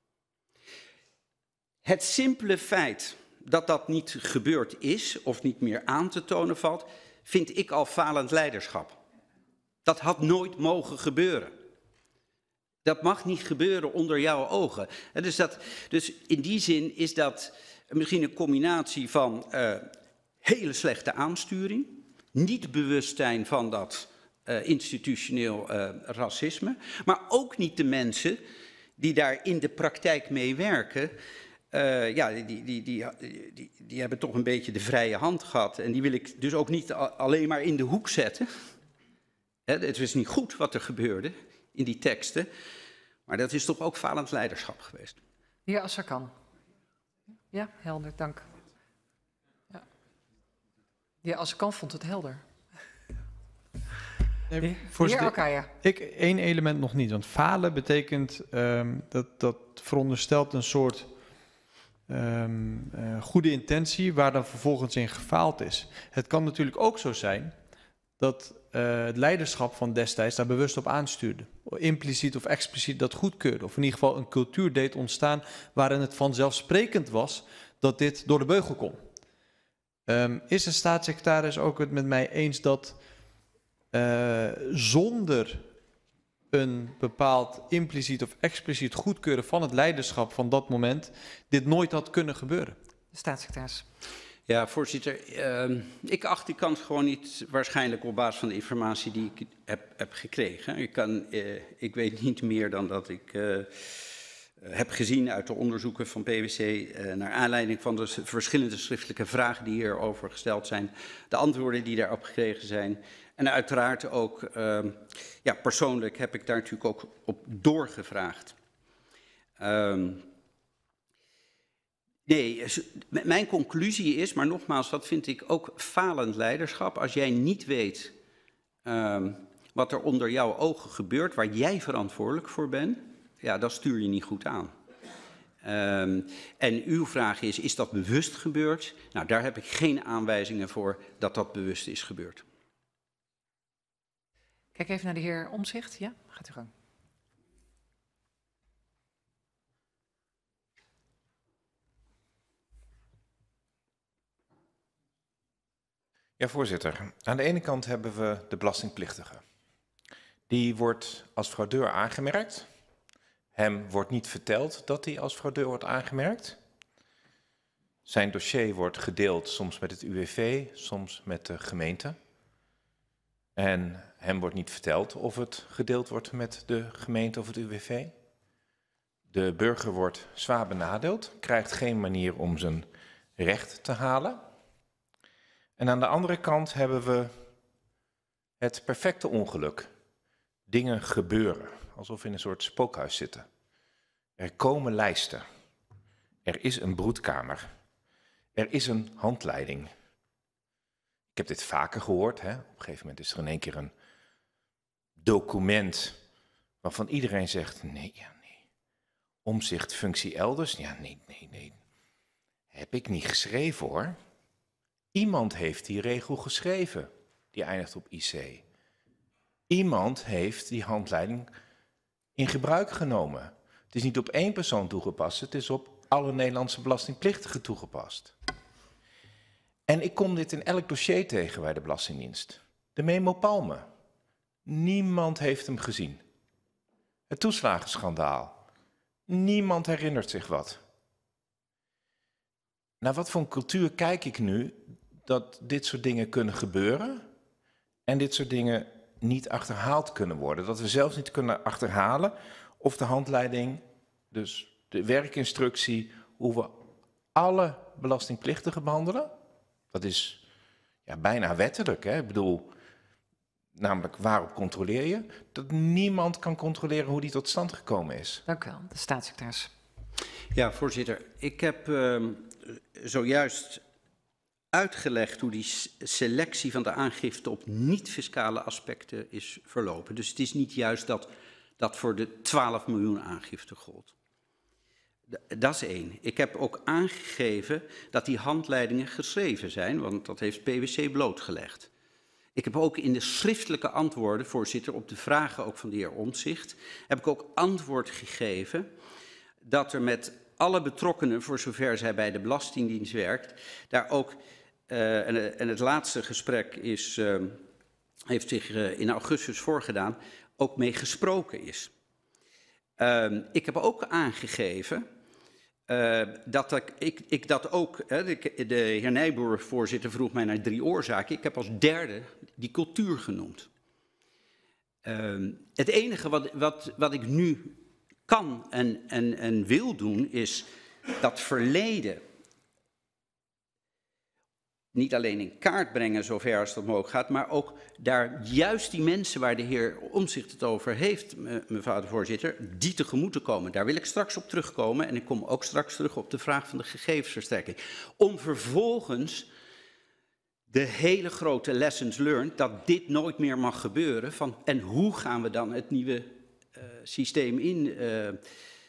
Het simpele feit dat dat niet gebeurd is of niet meer aan te tonen valt, vind ik al falend leiderschap. Dat had nooit mogen gebeuren. Dat mag niet gebeuren onder jouw ogen. Dus, dat, dus in die zin is dat misschien een combinatie van uh, hele slechte aansturing, niet bewustzijn van dat uh, institutioneel uh, racisme, maar ook niet de mensen die daar in de praktijk mee werken. Uh, ja, die, die, die, die, die hebben toch een beetje de vrije hand gehad en die wil ik dus ook niet alleen maar in de hoek zetten. Het is niet goed wat er gebeurde in die teksten, maar dat is toch ook falend leiderschap geweest. De heer Azarkan. Ja, helder, dank. Ja. De heer Azarkan vond het helder. Nee, de heer Alkaya. Ik één element nog niet, want falen betekent um, dat, dat veronderstelt een soort um, uh, goede intentie waar dan vervolgens in gefaald is. Het kan natuurlijk ook zo zijn dat uh, het leiderschap van destijds daar bewust op aanstuurde. Impliciet of expliciet dat goedkeurde. Of in ieder geval een cultuur deed ontstaan waarin het vanzelfsprekend was dat dit door de beugel kon. Um, is de staatssecretaris ook het met mij eens dat uh, zonder een bepaald impliciet of expliciet goedkeuren van het leiderschap van dat moment dit nooit had kunnen gebeuren? De staatssecretaris. Ja, voorzitter, uh, ik acht die kans gewoon niet waarschijnlijk op basis van de informatie die ik heb, heb gekregen. Ik, kan, uh, ik weet niet meer dan dat ik uh, heb gezien uit de onderzoeken van P W C uh, naar aanleiding van de verschillende schriftelijke vragen die hierover gesteld zijn, de antwoorden die daarop gekregen zijn. En uiteraard ook, uh, ja, persoonlijk heb ik daar natuurlijk ook op doorgevraagd. Um, Nee, mijn conclusie is, maar nogmaals, dat vind ik ook falend leiderschap. Als jij niet weet um, wat er onder jouw ogen gebeurt, waar jij verantwoordelijk voor bent, ja, dat stuur je niet goed aan. Um, en uw vraag is, is dat bewust gebeurd? Nou, daar heb ik geen aanwijzingen voor dat dat bewust is gebeurd. Kijk even naar de heer Omtzigt. Ja, gaat u gang. Ja, voorzitter. Aan de ene kant hebben we de belastingplichtigen. Die wordt als fraudeur aangemerkt. Hem wordt niet verteld dat hij als fraudeur wordt aangemerkt. Zijn dossier wordt gedeeld, soms met het U W V, soms met de gemeente. En hem wordt niet verteld of het gedeeld wordt met de gemeente of het U W V. De burger wordt zwaar benadeeld, krijgt geen manier om zijn recht te halen. En aan de andere kant hebben we het perfecte ongeluk. Dingen gebeuren, alsof we in een soort spookhuis zitten. Er komen lijsten. Er is een broedkamer. Er is een handleiding. Ik heb dit vaker gehoord. Hè? Op een gegeven moment is er in één keer een document waarvan iedereen zegt, nee, ja, nee. Omzicht, functie elders? Ja, nee, nee, nee. Heb ik niet geschreven hoor. Iemand heeft die regel geschreven. Die eindigt op I C. Iemand heeft die handleiding in gebruik genomen. Het is niet op één persoon toegepast, het is op alle Nederlandse belastingplichtigen toegepast. En ik kom dit in elk dossier tegen bij de Belastingdienst. De memo Palme. Niemand heeft hem gezien. Het toeslagenschandaal. Niemand herinnert zich wat. Naar wat voor een cultuur kijk ik nu dat dit soort dingen kunnen gebeuren en dit soort dingen niet achterhaald kunnen worden. Dat we zelfs niet kunnen achterhalen of de handleiding, dus de werkinstructie, hoe we alle belastingplichtigen behandelen. Dat is ja, bijna wettelijk. Hè? Ik bedoel, namelijk waarop controleer je? Dat niemand kan controleren hoe die tot stand gekomen is. Dank u wel, de staatssecretaris. Ja, voorzitter. Ik heb uh, zojuist uitgelegd hoe die selectie van de aangifte op niet-fiscale aspecten is verlopen. Dus het is niet juist dat dat voor de twaalf miljoen aangifte gold. Dat is één. Ik heb ook aangegeven dat die handleidingen geschreven zijn, want dat heeft P W C blootgelegd. Ik heb ook in de schriftelijke antwoorden, voorzitter, op de vragen ook van de heer Omtzigt, heb ik ook antwoord gegeven dat er met alle betrokkenen, voor zover zij bij de Belastingdienst werkt, daar ook, uh, en, en het laatste gesprek is, uh, heeft zich uh, in augustus voorgedaan, ook mee gesproken is. Uh, ik heb ook aangegeven uh, dat ik, ik, ik dat ook, hè, de, de heer Nijboer, voorzitter, vroeg mij naar drie oorzaken. Ik heb als derde die cultuur genoemd. Uh, het enige wat, wat, wat ik nu kan en, en, en wil doen is dat verleden niet alleen in kaart brengen zover als dat mogelijk gaat, maar ook daar juist die mensen waar de heer Omtzigt het over heeft, mevrouw de voorzitter, die tegemoet te komen. Daar wil ik straks op terugkomen en ik kom ook straks terug op de vraag van de gegevensverstrekking. Om vervolgens de hele grote lessons learned, dat dit nooit meer mag gebeuren, van en hoe gaan we dan het nieuwe uh, systeem in, uh, uh,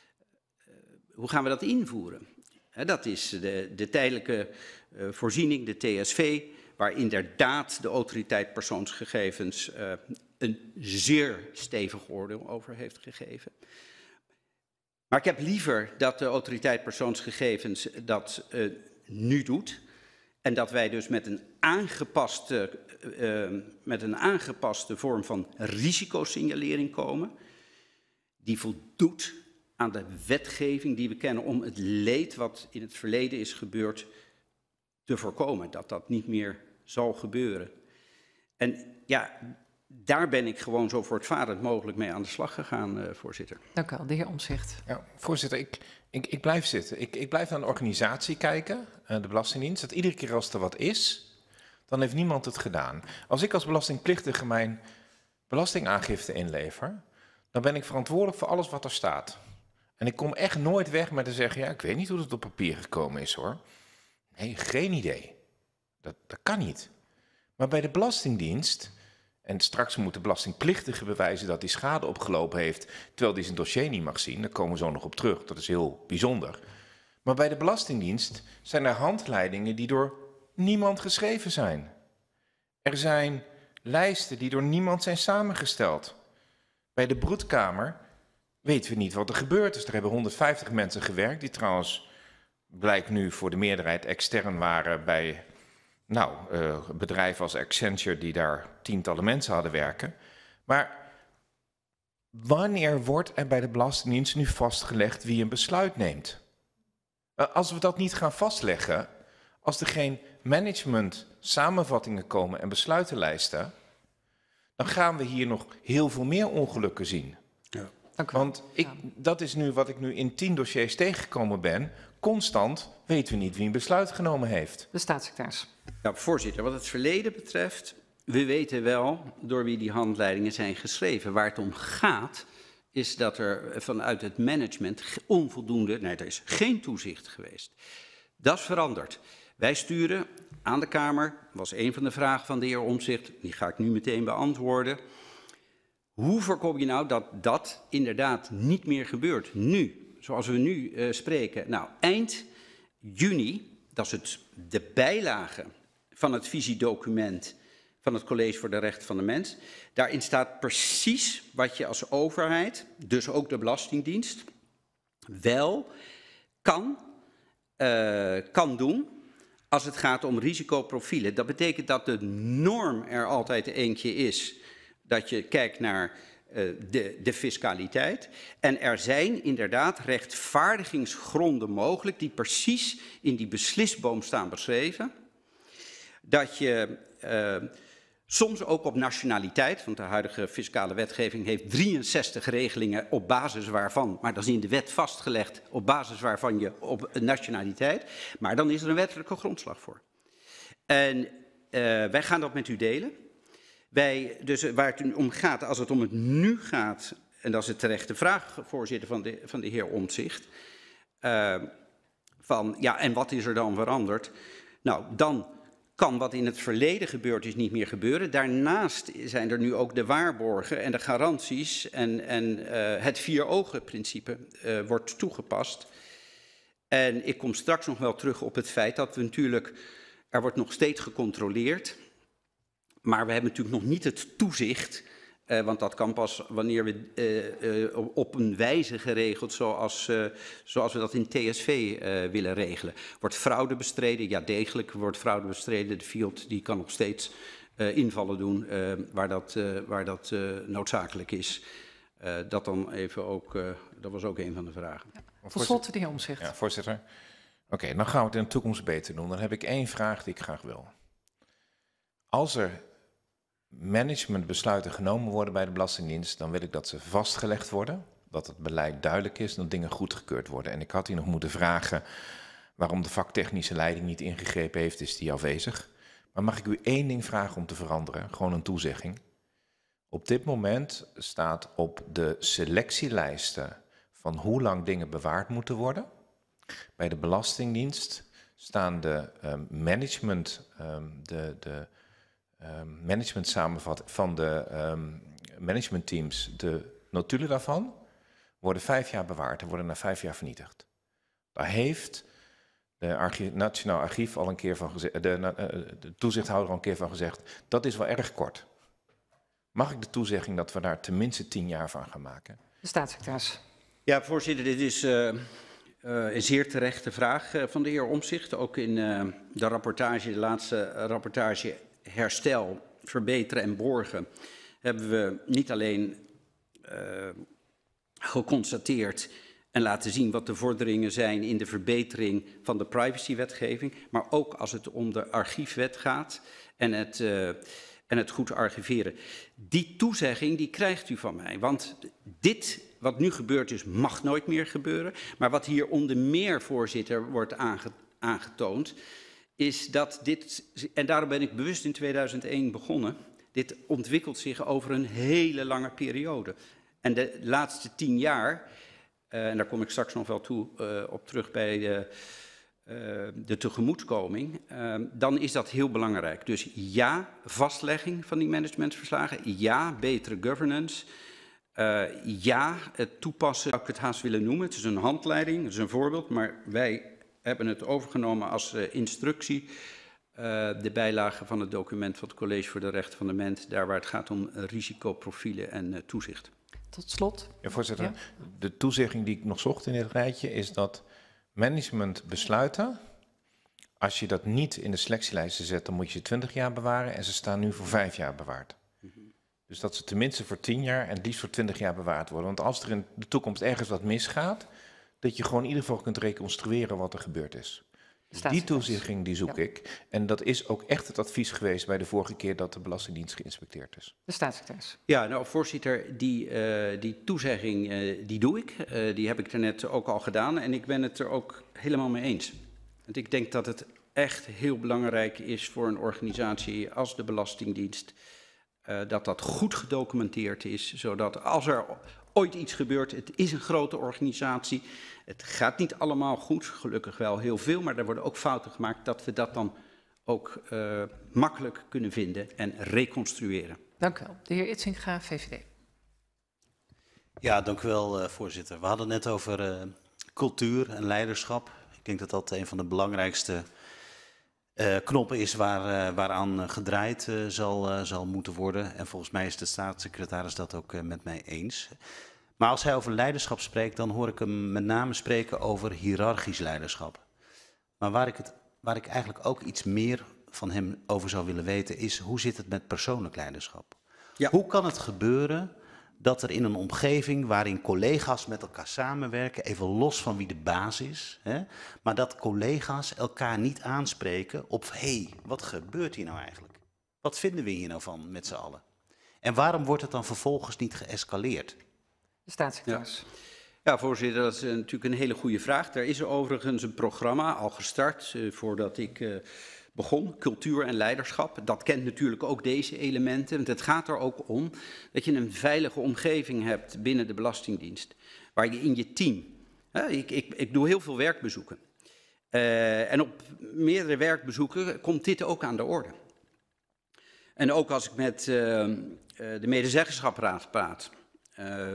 hoe gaan we dat invoeren? Uh, dat is de, de tijdelijke uh, voorziening, de T S V, waar inderdaad de autoriteit persoonsgegevens uh, een zeer stevig oordeel over heeft gegeven. Maar ik heb liever dat de autoriteit persoonsgegevens dat uh, nu doet en dat wij dus met een aangepaste, uh, met een aangepaste vorm van risicosignalering komen, die voldoet aan de wetgeving die we kennen om het leed wat in het verleden is gebeurd te voorkomen. Dat dat niet meer zal gebeuren. En ja, daar ben ik gewoon zo voortvarend mogelijk mee aan de slag gegaan, uh, voorzitter. Dank u wel, de heer Omtzigt. Ja, voorzitter, ik, ik, ik blijf zitten. Ik, ik blijf naar de organisatie kijken, uh, de Belastingdienst. Dat iedere keer als er wat is, dan heeft niemand het gedaan. Als ik als belastingplichtige mijn belastingaangifte inlever, dan ben ik verantwoordelijk voor alles wat er staat. En ik kom echt nooit weg met te zeggen, ja, ik weet niet hoe het op papier gekomen is hoor. Nee, geen idee. Dat, dat kan niet. Maar bij de Belastingdienst, en straks moet de belastingplichtige bewijzen dat hij schade opgelopen heeft, terwijl hij zijn dossier niet mag zien, daar komen we zo nog op terug, dat is heel bijzonder. Maar bij de Belastingdienst zijn er handleidingen die door niemand geschreven zijn. Er zijn lijsten die door niemand zijn samengesteld. Bij de broedkamer weten we niet wat er gebeurd is. Er hebben honderdvijftig mensen gewerkt, die trouwens, blijkt nu, voor de meerderheid extern waren bij nou, uh, bedrijven als Accenture, die daar tientallen mensen hadden werken. Maar wanneer wordt er bij de Belastingdienst nu vastgelegd wie een besluit neemt? Uh, als we dat niet gaan vastleggen, als er geen management samenvattingen komen en besluitenlijsten, dan gaan we hier nog heel veel meer ongelukken zien. Ja. Want ik, dat is nu wat ik nu in tien dossiers tegengekomen ben. Constant weten we niet wie een besluit genomen heeft. De staatssecretaris. Ja, voorzitter, wat het verleden betreft, we weten wel door wie die handleidingen zijn geschreven. Waar het om gaat, is dat er vanuit het management onvoldoende, nee, er is geen toezicht geweest. Dat is veranderd. Wij sturen aan de Kamer, was een van de vragen van de heer Omtzigt, die ga ik nu meteen beantwoorden. Hoe voorkom je nou dat dat inderdaad niet meer gebeurt? Nu, zoals we nu uh, spreken. Nou, eind juni, dat is het, de bijlage van het visiedocument van het College voor de Rechten van de Mens. Daarin staat precies wat je als overheid, dus ook de Belastingdienst, wel kan, uh, kan doen als het gaat om risicoprofielen. Dat betekent dat de norm er altijd eentje is, dat je kijkt naar uh, de, de fiscaliteit. En er zijn inderdaad rechtvaardigingsgronden mogelijk die precies in die beslisboom staan beschreven. Dat je uh, soms ook op nationaliteit, want de huidige fiscale wetgeving heeft drieënzestig regelingen op basis waarvan, maar dat is in de wet vastgelegd, op basis waarvan je op nationaliteit, maar dan is er een wettelijke grondslag voor. En uh, wij gaan dat met u delen. Wij, dus waar het om gaat, als het om het nu gaat, en dat is de terechte vraag, voorzitter, van de, van de heer Omtzigt, uh, van ja, en wat is er dan veranderd? Nou, dan kan wat in het verleden gebeurd is niet meer gebeuren. Daarnaast zijn er nu ook de waarborgen en de garanties en, en uh, het vier-ogen-principe uh, wordt toegepast. En ik kom straks nog wel terug op het feit dat we natuurlijk, er wordt nog steeds gecontroleerd, maar we hebben natuurlijk nog niet het toezicht, uh, want dat kan pas wanneer we uh, uh, op een wijze geregeld zoals, uh, zoals we dat in T S V uh, willen regelen. Wordt fraude bestreden? Ja, degelijk wordt fraude bestreden. De Field die kan nog steeds uh, invallen doen uh, waar dat, uh, waar dat uh, noodzakelijk is. Uh, dat dan even ook, uh, dat was ook een van de vragen. Ja. Tot slot de heer Omtzigt. Ja, voorzitter. Oké, okay, dan gaan we het in de toekomst beter doen. Dan heb ik één vraag die ik graag wil. Als er managementbesluiten genomen worden bij de Belastingdienst, dan wil ik dat ze vastgelegd worden, dat het beleid duidelijk is, dat dingen goedgekeurd worden. En ik had hier nog moeten vragen waarom de vaktechnische leiding niet ingegrepen heeft, is die afwezig. Maar mag ik u één ding vragen om te veranderen, gewoon een toezegging. Op dit moment staat op de selectielijsten van hoe lang dingen bewaard moeten worden. Bij de Belastingdienst staan de um, management, um, de, de um, management samenvatting van de um, managementteams, de notulen daarvan, worden vijf jaar bewaard en worden na vijf jaar vernietigd. Daar heeft de Archief, Nationaal Archief al een keer van gezegd, de, uh, de toezichthouder al een keer van gezegd, dat is wel erg kort. Mag ik de toezegging dat we daar tenminste tien jaar van gaan maken? De staatssecretaris. Ja, voorzitter, dit is uh, uh, een zeer terechte vraag uh, van de heer Omtzigt. Ook in uh, de rapportage, de laatste rapportage Herstel, Verbeteren en Borgen, hebben we niet alleen uh, geconstateerd en laten zien wat de vorderingen zijn in de verbetering van de privacywetgeving, maar ook als het om de archiefwet gaat en het, uh, en het goed archiveren. Die toezegging die krijgt u van mij, want dit wat nu gebeurd is mag nooit meer gebeuren. Maar wat hier onder meer, voorzitter, wordt aange, aangetoond, is dat dit, en daarom ben ik bewust in tweeduizend één begonnen, dit ontwikkelt zich over een hele lange periode. En de laatste tien jaar, uh, en daar kom ik straks nog wel toe, uh, op terug bij de, uh, de tegemoetkoming, uh, dan is dat heel belangrijk. Dus ja, vastlegging van die managementverslagen, ja, betere governance, uh, ja, het toepassen, zou ik het haast willen noemen. Het is een handleiding, het is een voorbeeld, maar wij hebben het overgenomen als uh, instructie. Uh, de bijlage van het document van het College voor de Rechten van de Mens, daar waar het gaat om uh, risicoprofielen en uh, toezicht. Tot slot. Ja, voorzitter, ja. De toezegging die ik nog zocht in dit rijtje is dat managementbesluiten, als je dat niet in de selectielijsten zet, dan moet je twintig jaar bewaren en ze staan nu voor vijf jaar bewaard. Mm-hmm. Dus dat ze tenminste voor tien jaar en het liefst voor twintig jaar bewaard worden. Want als er in de toekomst ergens wat misgaat, dat je gewoon in ieder geval kunt reconstrueren wat er gebeurd is. Dus die toezegging die zoek ja. ik. En dat is ook echt het advies geweest bij de vorige keer dat de Belastingdienst geïnspecteerd is. De staatssecretaris. Ja, nou voorzitter, die, uh, die toezegging uh, die doe ik. Uh, die heb ik daarnet ook al gedaan en ik ben het er ook helemaal mee eens. Want ik denk dat het echt heel belangrijk is voor een organisatie als de Belastingdienst, uh, dat dat goed gedocumenteerd is, zodat als er ooit iets gebeurt, het is een grote organisatie, het gaat niet allemaal goed, gelukkig wel heel veel, maar er worden ook fouten gemaakt, dat we dat dan ook uh, makkelijk kunnen vinden en reconstrueren. Dank u wel. De heer Itzinga, V V D. Ja, dank u wel, uh, voorzitter. We hadden het net over uh, cultuur en leiderschap. Ik denk dat dat een van de belangrijkste uh, knoppen is waar, uh, waaraan uh, gedraaid uh, zal, uh, zal moeten worden. En volgens mij is de staatssecretaris dat ook uh, met mij eens. Maar als hij over leiderschap spreekt, dan hoor ik hem met name spreken over hiërarchisch leiderschap. Maar waar ik, het, waar ik eigenlijk ook iets meer van hem over zou willen weten, is hoe zit het met persoonlijk leiderschap? Ja. Hoe kan het gebeuren dat er in een omgeving waarin collega's met elkaar samenwerken, even los van wie de baas is, hè, maar dat collega's elkaar niet aanspreken op, hé, hey, wat gebeurt hier nou eigenlijk? Wat vinden we hier nou van met z'n allen? En waarom wordt het dan vervolgens niet geëscaleerd? De staatssecretaris. Ja. Ja, voorzitter, dat is uh, natuurlijk een hele goede vraag. Er is overigens een programma al gestart uh, voordat ik uh, begon, cultuur en leiderschap. Dat kent natuurlijk ook deze elementen. Want het gaat er ook om dat je een veilige omgeving hebt binnen de Belastingdienst. Waar je in je team, hè, ik, ik, ik doe heel veel werkbezoeken. Uh, en op meerdere werkbezoeken komt dit ook aan de orde. En ook als ik met uh, uh, de medezeggenschapsraad praat, uh,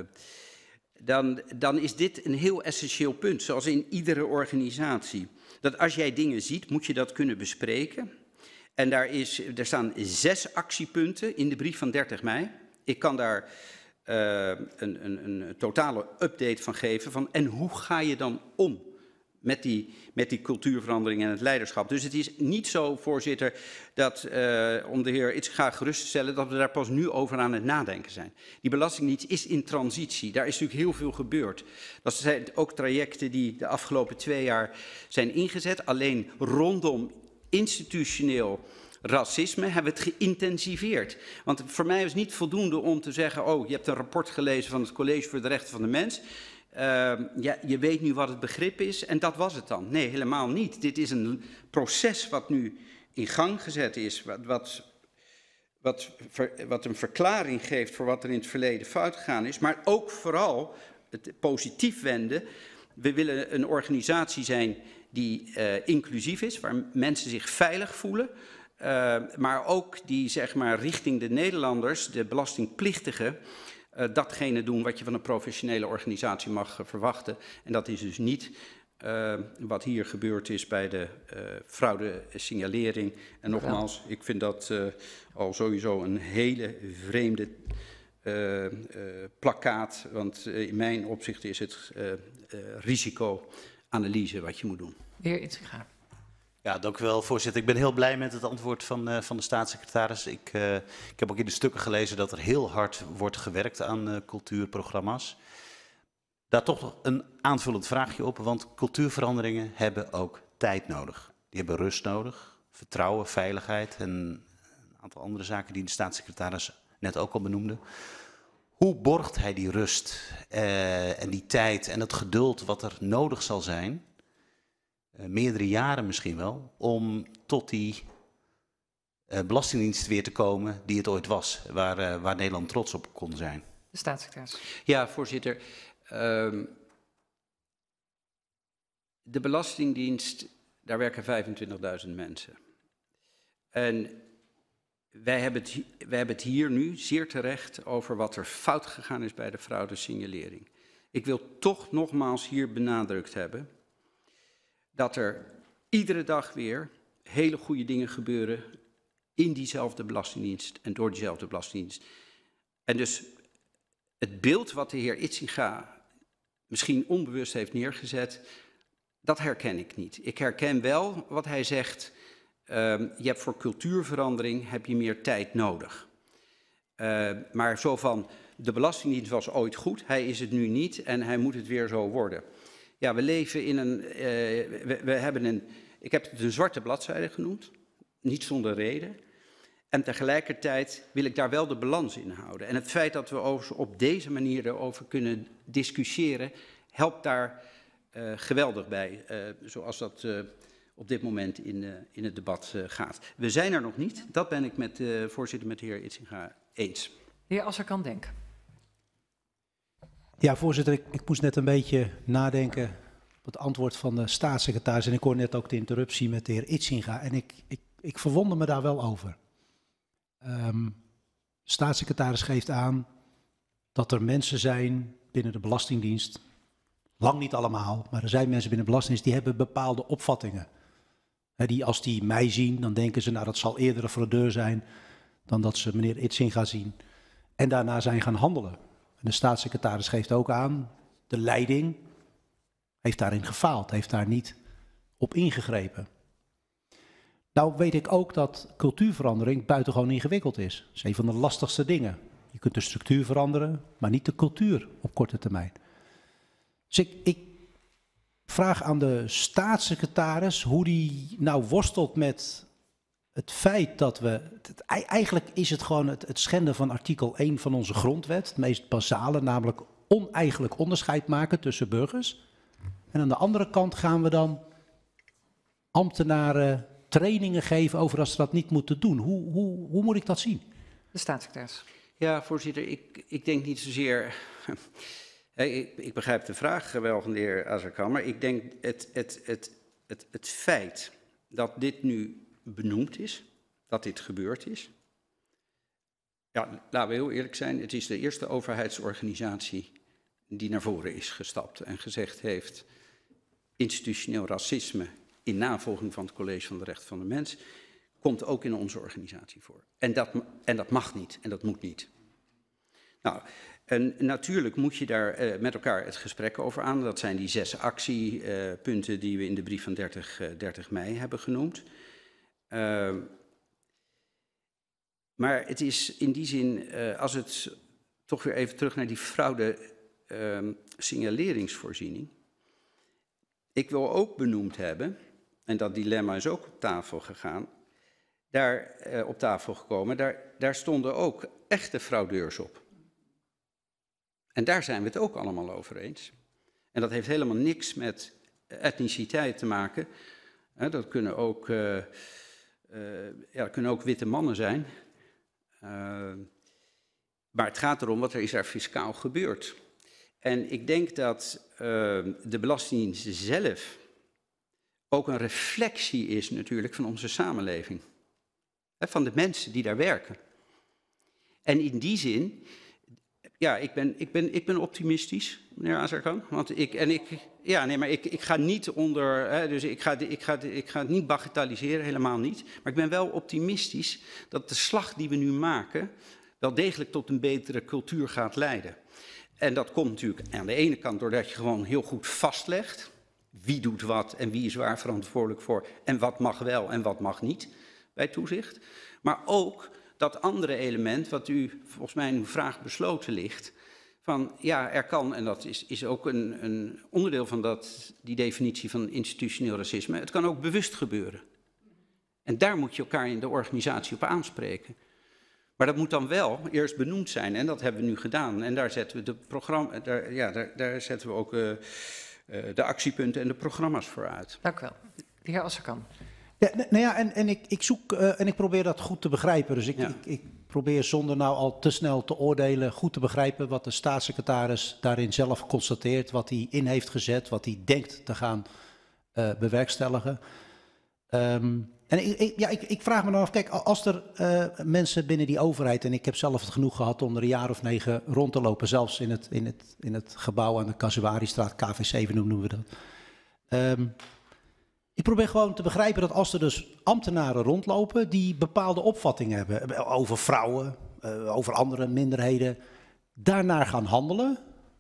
dan, dan is dit een heel essentieel punt, zoals in iedere organisatie. Dat als jij dingen ziet, moet je dat kunnen bespreken. En daar, is, er staan zes actiepunten in de brief van dertig mei. Ik kan daar uh, een, een, een totale update van geven. Van, en hoe ga je dan om met die, met die cultuurverandering en het leiderschap? Dus het is niet zo, voorzitter, dat, uh, om de heer Itzinga gerust te stellen, dat we daar pas nu over aan het nadenken zijn. Die Belastingdienst is in transitie. Daar is natuurlijk heel veel gebeurd. Dat zijn ook trajecten die de afgelopen twee jaar zijn ingezet. Alleen rondom institutioneel racisme hebben we het geïntensiveerd. Want voor mij is het niet voldoende om te zeggen, oh, je hebt een rapport gelezen van het College voor de Rechten van de Mens. Uh, ja, je weet nu wat het begrip is en dat was het dan. Nee, helemaal niet. Dit is een proces wat nu in gang gezet is, wat, wat, wat, ver, wat een verklaring geeft voor wat er in het verleden fout gegaan is, maar ook vooral het positief wenden. We willen een organisatie zijn die uh, inclusief is, waar mensen zich veilig voelen, uh, maar ook die zeg maar richting de Nederlanders, de belastingplichtigen, Uh, datgene doen wat je van een professionele organisatie mag uh, verwachten. En dat is dus niet uh, wat hier gebeurd is bij de uh, fraude-signalering. En nogmaals, ik vind dat uh, al sowieso een hele vreemde uh, uh, plakkaat. Want uh, in mijn opzicht is het uh, uh, risicoanalyse wat je moet doen. De heer Itzinga. Ja, dank u wel, voorzitter. Ik ben heel blij met het antwoord van, uh, van de staatssecretaris. Ik, uh, ik heb ook in de stukken gelezen dat er heel hard wordt gewerkt aan uh, cultuurprogramma's. Daar toch nog een aanvullend vraagje op, want cultuurveranderingen hebben ook tijd nodig. Die hebben rust nodig, vertrouwen, veiligheid en een aantal andere zaken die de staatssecretaris net ook al benoemde. Hoe borgt hij die rust uh, en die tijd en het geduld wat er nodig zal zijn, Uh, meerdere jaren misschien wel, om tot die uh, belastingdienst weer te komen die het ooit was, waar, uh, waar Nederland trots op kon zijn. De staatssecretaris. Ja, voorzitter. Um, de Belastingdienst, daar werken vijfentwintigduizend mensen. En wij hebben, het, wij hebben het hier nu zeer terecht over wat er fout gegaan is bij de fraudesignalering. Ik wil toch nogmaals hier benadrukt hebben dat er iedere dag weer hele goede dingen gebeuren in diezelfde Belastingdienst en door diezelfde Belastingdienst. En dus het beeld wat de heer Itzinga misschien onbewust heeft neergezet, dat herken ik niet. Ik herken wel wat hij zegt, uh, je hebt voor cultuurverandering heb je meer tijd nodig. Uh, maar zo van, de Belastingdienst was ooit goed, hij is het nu niet en hij moet het weer zo worden. Ja, we leven in een, uh, we, we hebben een, ik heb het een zwarte bladzijde genoemd, niet zonder reden. En tegelijkertijd wil ik daar wel de balans in houden. En het feit dat we over, op deze manier erover kunnen discussiëren, helpt daar uh, geweldig bij, uh, zoals dat uh, op dit moment in, uh, in het debat uh, gaat. We zijn er nog niet, dat ben ik met uh, voorzitter, met de heer Itzinga eens. De heer Azarkan Denk. Ja, voorzitter, ik, ik moest net een beetje nadenken op het antwoord van de staatssecretaris. En ik hoor net ook de interruptie met de heer Itzinga. En ik, ik, ik verwonder me daar wel over. Um, de staatssecretaris geeft aan dat er mensen zijn binnen de Belastingdienst, lang niet allemaal, maar er zijn mensen binnen de Belastingdienst die hebben bepaalde opvattingen. He, die als die mij zien, dan denken ze, nou dat zal eerder een fraudeur zijn dan dat ze meneer Itzinga zien. En daarna zijn gaan handelen. En de staatssecretaris geeft ook aan, de leiding heeft daarin gefaald, heeft daar niet op ingegrepen. Nou weet ik ook dat cultuurverandering buitengewoon ingewikkeld is. Dat is een van de lastigste dingen. Je kunt de structuur veranderen, maar niet de cultuur op korte termijn. Dus ik, ik vraag aan de staatssecretaris hoe die nou worstelt met het feit dat we... Het, eigenlijk is het gewoon het, het schenden van artikel één van onze grondwet. Het meest basale, namelijk oneigenlijk onderscheid maken tussen burgers. En aan de andere kant gaan we dan ambtenaren trainingen geven over als ze dat niet moeten doen. Hoe, hoe, hoe moet ik dat zien? De staatssecretaris. Ja, voorzitter, ik, ik denk niet zozeer... ik, ik begrijp de vraag wel van de heer Azarkan, maar ik denk het, het, het, het, het feit dat dit nu benoemd is, dat dit gebeurd is. Ja, laten we heel eerlijk zijn, het is de eerste overheidsorganisatie die naar voren is gestapt en gezegd heeft, institutioneel racisme in navolging van het College van de Rechten van de Mens, komt ook in onze organisatie voor. En dat, en dat mag niet en dat moet niet. Nou, en natuurlijk moet je daar uh, met elkaar het gesprek over aan. Dat zijn die zes actiepunten uh, die we in de brief van dertig, uh, dertig mei hebben genoemd. Uh, maar het is in die zin, uh, als het toch weer even terug naar die fraude uh, signaleringsvoorziening. Ik wil ook benoemd hebben, en dat dilemma is ook op tafel gegaan, daar uh, op tafel gekomen, daar, daar stonden ook echte fraudeurs op. En daar zijn we het ook allemaal over eens. En dat heeft helemaal niks met etniciteit te maken. Uh, dat kunnen ook, uh, uh, ja, dat kunnen ook witte mannen zijn. Uh, maar het gaat erom wat er is er fiscaal gebeurd. En ik denk dat uh, de Belastingdienst zelf ook een reflectie is natuurlijk van onze samenleving. Hè, van de mensen die daar werken. En in die zin, ja, ik ben, ik ben, ik ben optimistisch, meneer Azarkan. Want ik, en ik, ja, nee, maar ik, ik ga niet onder, hè, dus ik ga, ik, ga, ik ga het niet bagatelliseren, helemaal niet. Maar ik ben wel optimistisch dat de slag die we nu maken wel degelijk tot een betere cultuur gaat leiden. En dat komt natuurlijk aan de ene kant doordat je gewoon heel goed vastlegt wie doet wat en wie is waar verantwoordelijk voor en wat mag wel en wat mag niet bij toezicht. Maar ook dat andere element wat u volgens mij in uw vraag besloten ligt, van ja, er kan, en dat is, is ook een, een onderdeel van dat, die definitie van institutioneel racisme, het kan ook bewust gebeuren. En daar moet je elkaar in de organisatie op aanspreken. Maar dat moet dan wel eerst benoemd zijn en dat hebben we nu gedaan. En daar zetten we, de programma, daar, ja, daar, daar zetten we ook uh, uh, de actiepunten en de programma's voor uit. Dank u wel. De heer Azarkan. Ja, nou ja, en, en, ik, ik zoek uh, en ik probeer dat goed te begrijpen. Dus ik, ja. ik, ik probeer zonder nou al te snel te oordelen goed te begrijpen wat de staatssecretaris daarin zelf constateert, wat hij in heeft gezet, wat hij denkt te gaan uh, bewerkstelligen. Um, en ik, ik, ja, ik, ik vraag me dan af, kijk, als er uh, mensen binnen die overheid, en ik heb zelf het genoeg gehad om er een jaar of negen rond te lopen, zelfs in het, in het, in het gebouw aan de Kasuaristraat, K V zeven noemen we dat. Um, ik probeer gewoon te begrijpen dat als er dus ambtenaren rondlopen die bepaalde opvattingen hebben over vrouwen, uh, over andere minderheden, daarnaar gaan handelen,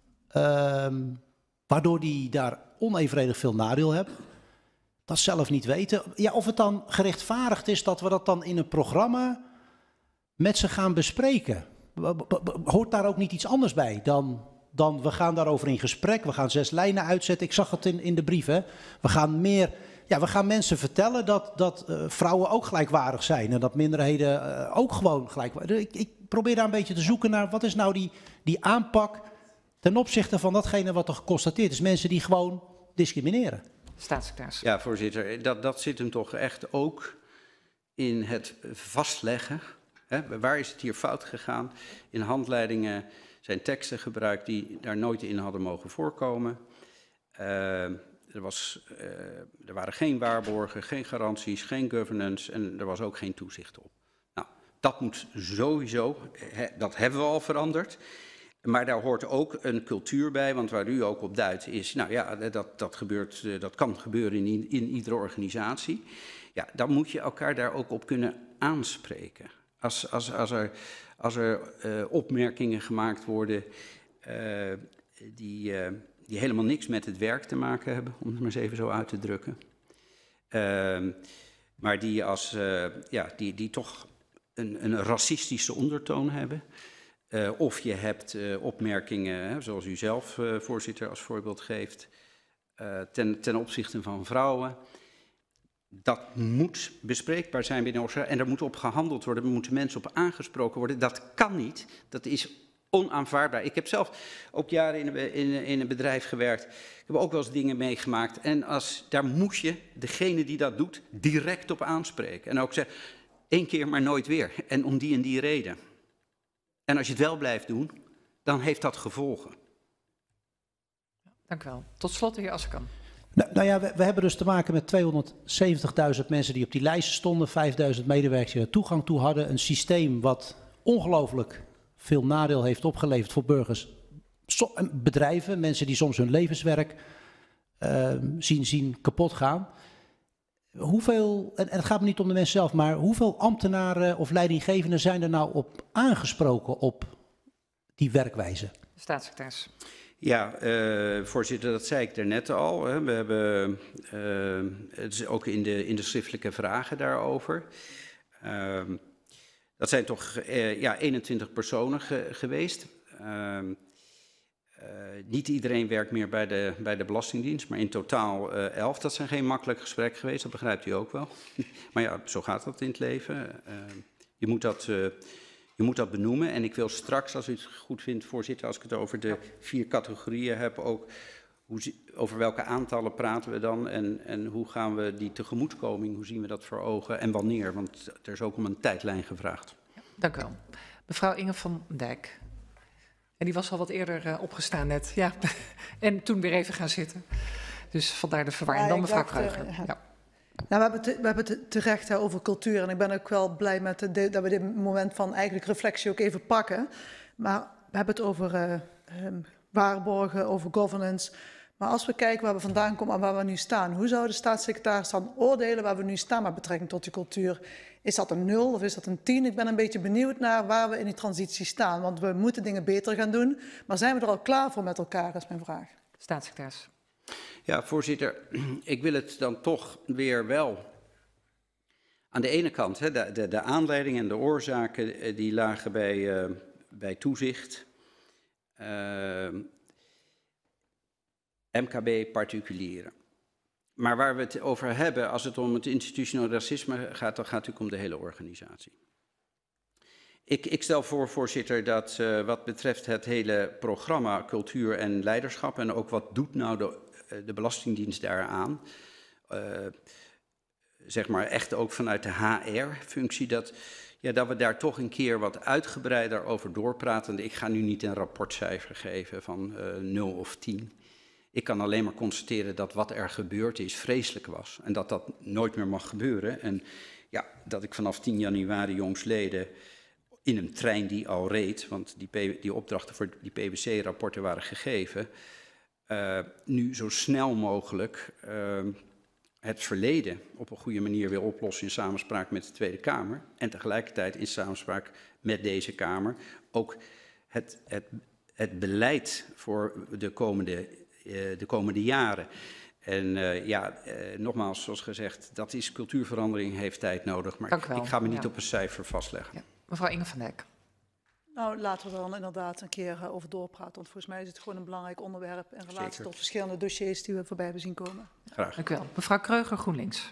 um, waardoor die daar onevenredig veel nadeel hebben. Dat zelf niet weten. Ja, of het dan gerechtvaardigd is dat we dat dan in een programma met ze gaan bespreken. hoort daar ook niet iets anders bij dan, dan we gaan daarover in gesprek, we gaan zes lijnen uitzetten. Ik zag het in, in de brief, hè. We gaan meer, ja, we gaan mensen vertellen dat, dat uh, vrouwen ook gelijkwaardig zijn en dat minderheden uh, ook gewoon gelijkwaardig. Ik, ik probeer daar een beetje te zoeken naar wat is nou die, die aanpak ten opzichte van datgene wat er geconstateerd is. Mensen die gewoon discrimineren. Staatssecretaris. Ja, voorzitter, dat, dat zit hem toch echt ook in het vastleggen. Hè? Waar is het hier fout gegaan? In handleidingen zijn teksten gebruikt die daar nooit in hadden mogen voorkomen. Uh, er, was, uh, er waren geen waarborgen, geen garanties, geen governance en er was ook geen toezicht op. Nou, dat moet sowieso, hè, dat hebben we al veranderd. Maar daar hoort ook een cultuur bij, want waar u ook op duidt is, nou ja, dat, dat, gebeurt, dat kan gebeuren in, in iedere organisatie. Ja, dan moet je elkaar daar ook op kunnen aanspreken. Als, als, als er, als er uh, opmerkingen gemaakt worden uh, die, uh, die helemaal niks met het werk te maken hebben, om het maar eens even zo uit te drukken. Uh, maar die, als, uh, ja, die, die toch een, een racistische ondertoon hebben. Uh, of je hebt uh, opmerkingen, hè, zoals u zelf, uh, voorzitter, als voorbeeld geeft, uh, ten, ten opzichte van vrouwen. Dat moet bespreekbaar zijn binnen organisatie en er moet op gehandeld worden. Er moeten mensen op aangesproken worden. Dat kan niet. Dat is onaanvaardbaar. Ik heb zelf ook jaren in een, in, in een bedrijf gewerkt. Ik heb ook wel eens dingen meegemaakt. En als, daar moet je degene die dat doet direct op aanspreken. En ook zeggen, één keer maar nooit weer. En om die en die reden. En als je het wel blijft doen, dan heeft dat gevolgen. Dank u wel. Tot slot de heer Assekan. Nou, nou ja, we, we hebben dus te maken met tweehonderdzeventigduizend mensen die op die lijsten stonden, vijfduizend medewerkers die er toegang toe hadden. Een systeem wat ongelooflijk veel nadeel heeft opgeleverd voor burgers, so, bedrijven, mensen die soms hun levenswerk uh, zien, zien kapot gaan. Hoeveel, en het gaat me niet om de mensen zelf, maar hoeveel ambtenaren of leidinggevenden zijn er nou op aangesproken op die werkwijze? Staatssecretaris. Ja, uh, voorzitter, dat zei ik daarnet al. Hè. We hebben uh, het is ook in de, in de schriftelijke vragen daarover. Uh, dat zijn toch uh, ja, eenentwintig personen ge, geweest. Uh, Uh, niet iedereen werkt meer bij de, bij de Belastingdienst, maar in totaal uh, elf. Dat zijn geen makkelijk gesprek geweest, dat begrijpt u ook wel. Maar ja, zo gaat dat in het leven. Uh, je, moet dat, uh, je moet dat benoemen. En ik wil straks, als u het goed vindt, voorzitter, als ik het over de vier categorieën heb, ook hoe, over welke aantallen praten we dan en, en hoe gaan we die tegemoetkoming, hoe zien we dat voor ogen en wanneer? Want er is ook om een tijdlijn gevraagd. Ja, dank u wel. Mevrouw Inge van Dijk. En die was al wat eerder uh, opgestaan net. Ja. En toen weer even gaan zitten. Dus vandaar de verwarring. Ja, dan mevrouw Kruijger. Uh, ja. Nou, we hebben, te, we hebben te, terecht hè, over cultuur. En ik ben ook wel blij met de, de, dat we dit moment van eigenlijk reflectie ook even pakken. Maar we hebben het over uh, um, waarborgen, over governance. Maar als we kijken waar we vandaan komen en waar we nu staan. Hoe zou de staatssecretaris dan oordelen waar we nu staan met betrekking tot die cultuur? Is dat een nul of is dat een tien? Ik ben een beetje benieuwd naar waar we in die transitie staan. Want we moeten dingen beter gaan doen. Maar zijn we er al klaar voor met elkaar, is mijn vraag. Staatssecretaris. Ja, voorzitter. Ik wil het dan toch weer wel. Aan de ene kant, hè, de, de, de aanleiding en de oorzaken die lagen bij, uh, bij toezicht. Uh, M K B particulieren. Maar waar we het over hebben, als het om het institutioneel racisme gaat, dan gaat het natuurlijk om de hele organisatie. Ik, ik stel voor, voorzitter, dat uh, wat betreft het hele programma Cultuur en Leiderschap en ook wat doet nou de, de Belastingdienst daaraan, uh, zeg maar echt ook vanuit de H R-functie, dat, ja, dat we daar toch een keer wat uitgebreider over doorpraten. Ik ga nu niet een rapportcijfer geven van uh, nul of tien. Ik kan alleen maar constateren dat wat er gebeurd is vreselijk was. En dat dat nooit meer mag gebeuren. En ja, dat ik vanaf tien januari jongsleden in een trein die al reed, want die, die opdrachten voor die P W C-rapporten waren gegeven, uh, nu zo snel mogelijk uh, het verleden op een goede manier wil oplossen in samenspraak met de Tweede Kamer. En tegelijkertijd in samenspraak met deze Kamer ook het, het, het beleid voor de komende de komende jaren. En uh, ja, uh, nogmaals, zoals gezegd, dat is cultuurverandering, heeft tijd nodig. Maar ik, ik ga me niet ja. op een cijfer vastleggen. Ja. Mevrouw Inge van Dijk. Nou, laten we er dan inderdaad een keer uh, over doorpraten. Want volgens mij is het gewoon een belangrijk onderwerp in relatie Zeker. tot verschillende dossiers die we voorbij hebben zien komen. Graag. Dank u wel. Mevrouw Kreuger, GroenLinks.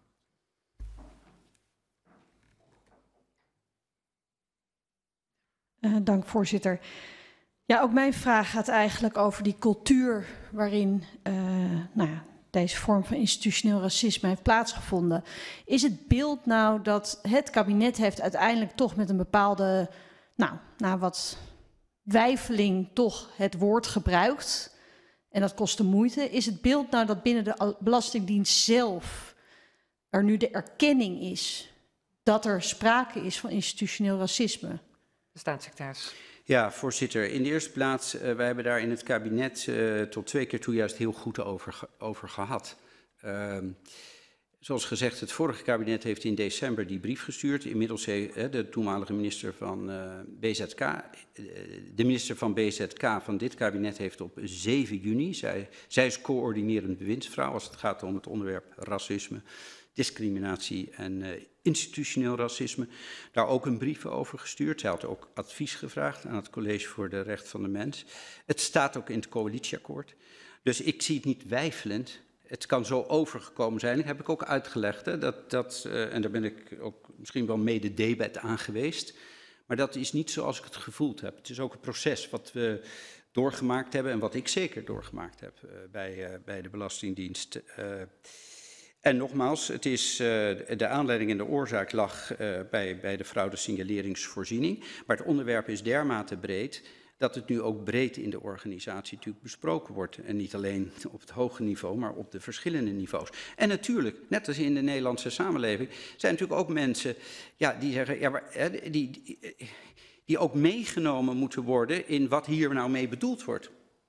Uh, dank, voorzitter. Ja, ook mijn vraag gaat eigenlijk over die cultuur waarin uh, nou ja, deze vorm van institutioneel racisme heeft plaatsgevonden. Is het beeld nou dat het kabinet heeft uiteindelijk toch met een bepaalde, nou, nou wat weifeling toch het woord gebruikt, en dat kostte moeite. Is het beeld nou dat binnen de Belastingdienst zelf er nu de erkenning is dat er sprake is van institutioneel racisme? De staatssecretaris. Ja, voorzitter. In de eerste plaats, uh, wij hebben daar in het kabinet uh, tot twee keer toe juist heel goed over, ge over gehad. Uh, zoals gezegd, het vorige kabinet heeft in december die brief gestuurd. Inmiddels heeft uh, de toenmalige minister van uh, B Z K, uh, de minister van B Z K van dit kabinet heeft op zeven juni, zij, zij is coördinerend bewindsvrouw als het gaat om het onderwerp racisme, discriminatie en uh, institutioneel racisme, daar ook een brief over gestuurd. Zij had ook advies gevraagd aan het College voor de Rechten van de Mens. Het staat ook in het coalitieakkoord. Dus ik zie het niet weifelend. Het kan zo overgekomen zijn. Dat heb ik ook uitgelegd. Hè, dat, dat, uh, en daar ben ik ook misschien wel mede debet aan geweest. Maar dat is niet zoals ik het gevoeld heb. Het is ook een proces wat we doorgemaakt hebben en wat ik zeker doorgemaakt heb uh, bij, uh, bij de Belastingdienst. Uh, En nogmaals, het is, uh, de aanleiding en de oorzaak lag uh, bij, bij de fraudesignaleringsvoorziening. Maar het onderwerp is dermate breed dat het nu ook breed in de organisatie natuurlijk besproken wordt. En niet alleen op het hoge niveau, maar op de verschillende niveaus. En natuurlijk, net als in de Nederlandse samenleving, zijn natuurlijk ook mensen ja, die zeggen, ja, maar, hè, die, die, die ook meegenomen moeten worden in wat hier nou mee bedoeld wordt.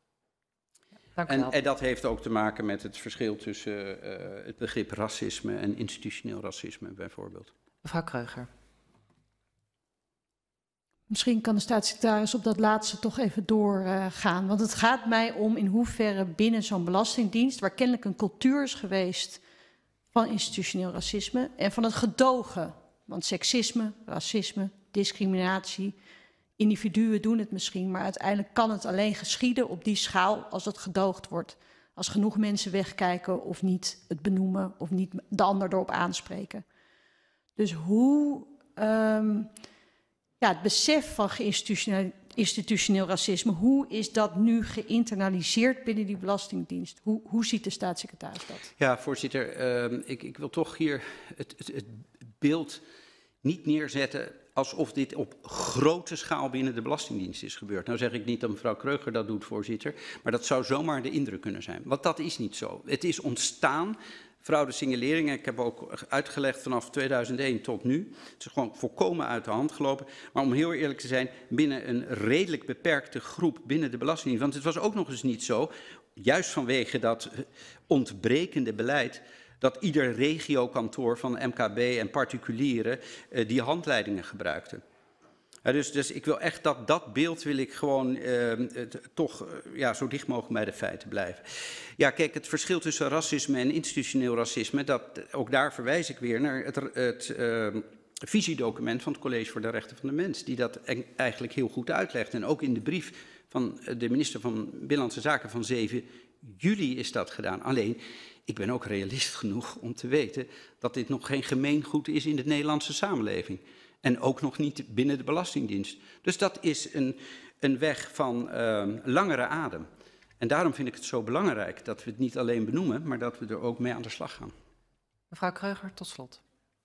En, en dat heeft ook te maken met het verschil tussen uh, het begrip racisme en institutioneel racisme bijvoorbeeld. Mevrouw Kreuger. Misschien kan de staatssecretaris op dat laatste toch even doorgaan. Uh, want het gaat mij om in hoeverre binnen zo'n belastingdienst, waar kennelijk een cultuur is geweest van institutioneel racisme en van het gedogen. Want seksisme, racisme, discriminatie, individuen doen het misschien, maar uiteindelijk kan het alleen geschieden op die schaal als het gedoogd wordt. Als genoeg mensen wegkijken of niet het benoemen of niet de ander erop aanspreken. Dus hoe um, ja, het besef van geïnstitutioneel, institutioneel racisme, hoe is dat nu geïnternaliseerd binnen die Belastingdienst? Hoe, hoe ziet de staatssecretaris dat? Ja, voorzitter, uh, ik, ik wil toch hier het, het, het beeld niet neerzetten alsof dit op grote schaal binnen de Belastingdienst is gebeurd. Nou zeg ik niet dat mevrouw Kreuger dat doet, voorzitter, maar dat zou zomaar de indruk kunnen zijn. Want dat is niet zo. Het is ontstaan, fraudesignalering, ik heb ook uitgelegd vanaf tweeduizend één tot nu. Het is gewoon volkomen uit de hand gelopen. Maar om heel eerlijk te zijn, binnen een redelijk beperkte groep binnen de Belastingdienst. Want het was ook nog eens niet zo, juist vanwege dat ontbrekende beleid, dat ieder regiokantoor van M K B en particulieren uh, die handleidingen gebruikte. Uh, dus, dus ik wil echt dat dat beeld wil ik gewoon uh, het, toch uh, ja, zo dicht mogelijk bij de feiten blijven. Ja, kijk, het verschil tussen racisme en institutioneel racisme, dat, ook daar verwijs ik weer naar het, het uh, visiedocument van het College voor de Rechten van de Mens, die dat eigenlijk heel goed uitlegt. En ook in de brief van de minister van Binnenlandse Zaken van zeven juli is dat gedaan. Alleen, ik ben ook realist genoeg om te weten dat dit nog geen gemeengoed is in de Nederlandse samenleving. En ook nog niet binnen de Belastingdienst. Dus dat is een, een weg van uh, langere adem. En daarom vind ik het zo belangrijk dat we het niet alleen benoemen, maar dat we er ook mee aan de slag gaan. Mevrouw Kreuger, tot slot.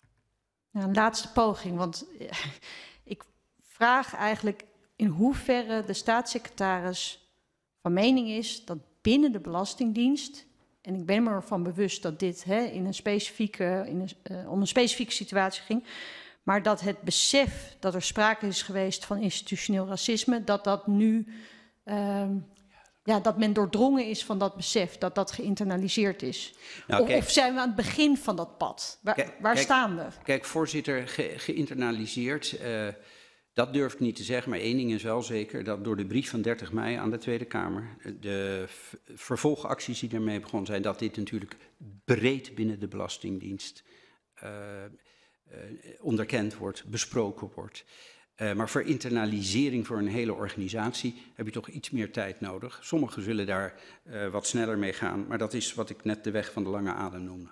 Ja, een laatste poging, want uh, ik vraag eigenlijk in hoeverre de staatssecretaris van mening is dat binnen de Belastingdienst, en ik ben me ervan bewust dat dit hè, in een specifieke, in een, uh, om een specifieke situatie ging, maar dat het besef dat er sprake is geweest van institutioneel racisme, dat dat nu, uh, ja, dat men doordrongen is van dat besef, dat dat geïnternaliseerd is. Nou, of, kijk, of zijn we aan het begin van dat pad? Waar, kijk, waar kijk, staan we? Kijk, voorzitter, ge, geïnternaliseerd, uh, dat durf ik niet te zeggen, maar één ding is wel zeker, dat door de brief van dertig mei aan de Tweede Kamer, de vervolgacties die ermee begonnen zijn, dat dit natuurlijk breed binnen de Belastingdienst uh, uh, onderkend wordt, besproken wordt. Uh, maar voor internalisering voor een hele organisatie heb je toch iets meer tijd nodig. Sommigen zullen daar uh, wat sneller mee gaan, maar dat is wat ik net de weg van de lange adem noemde.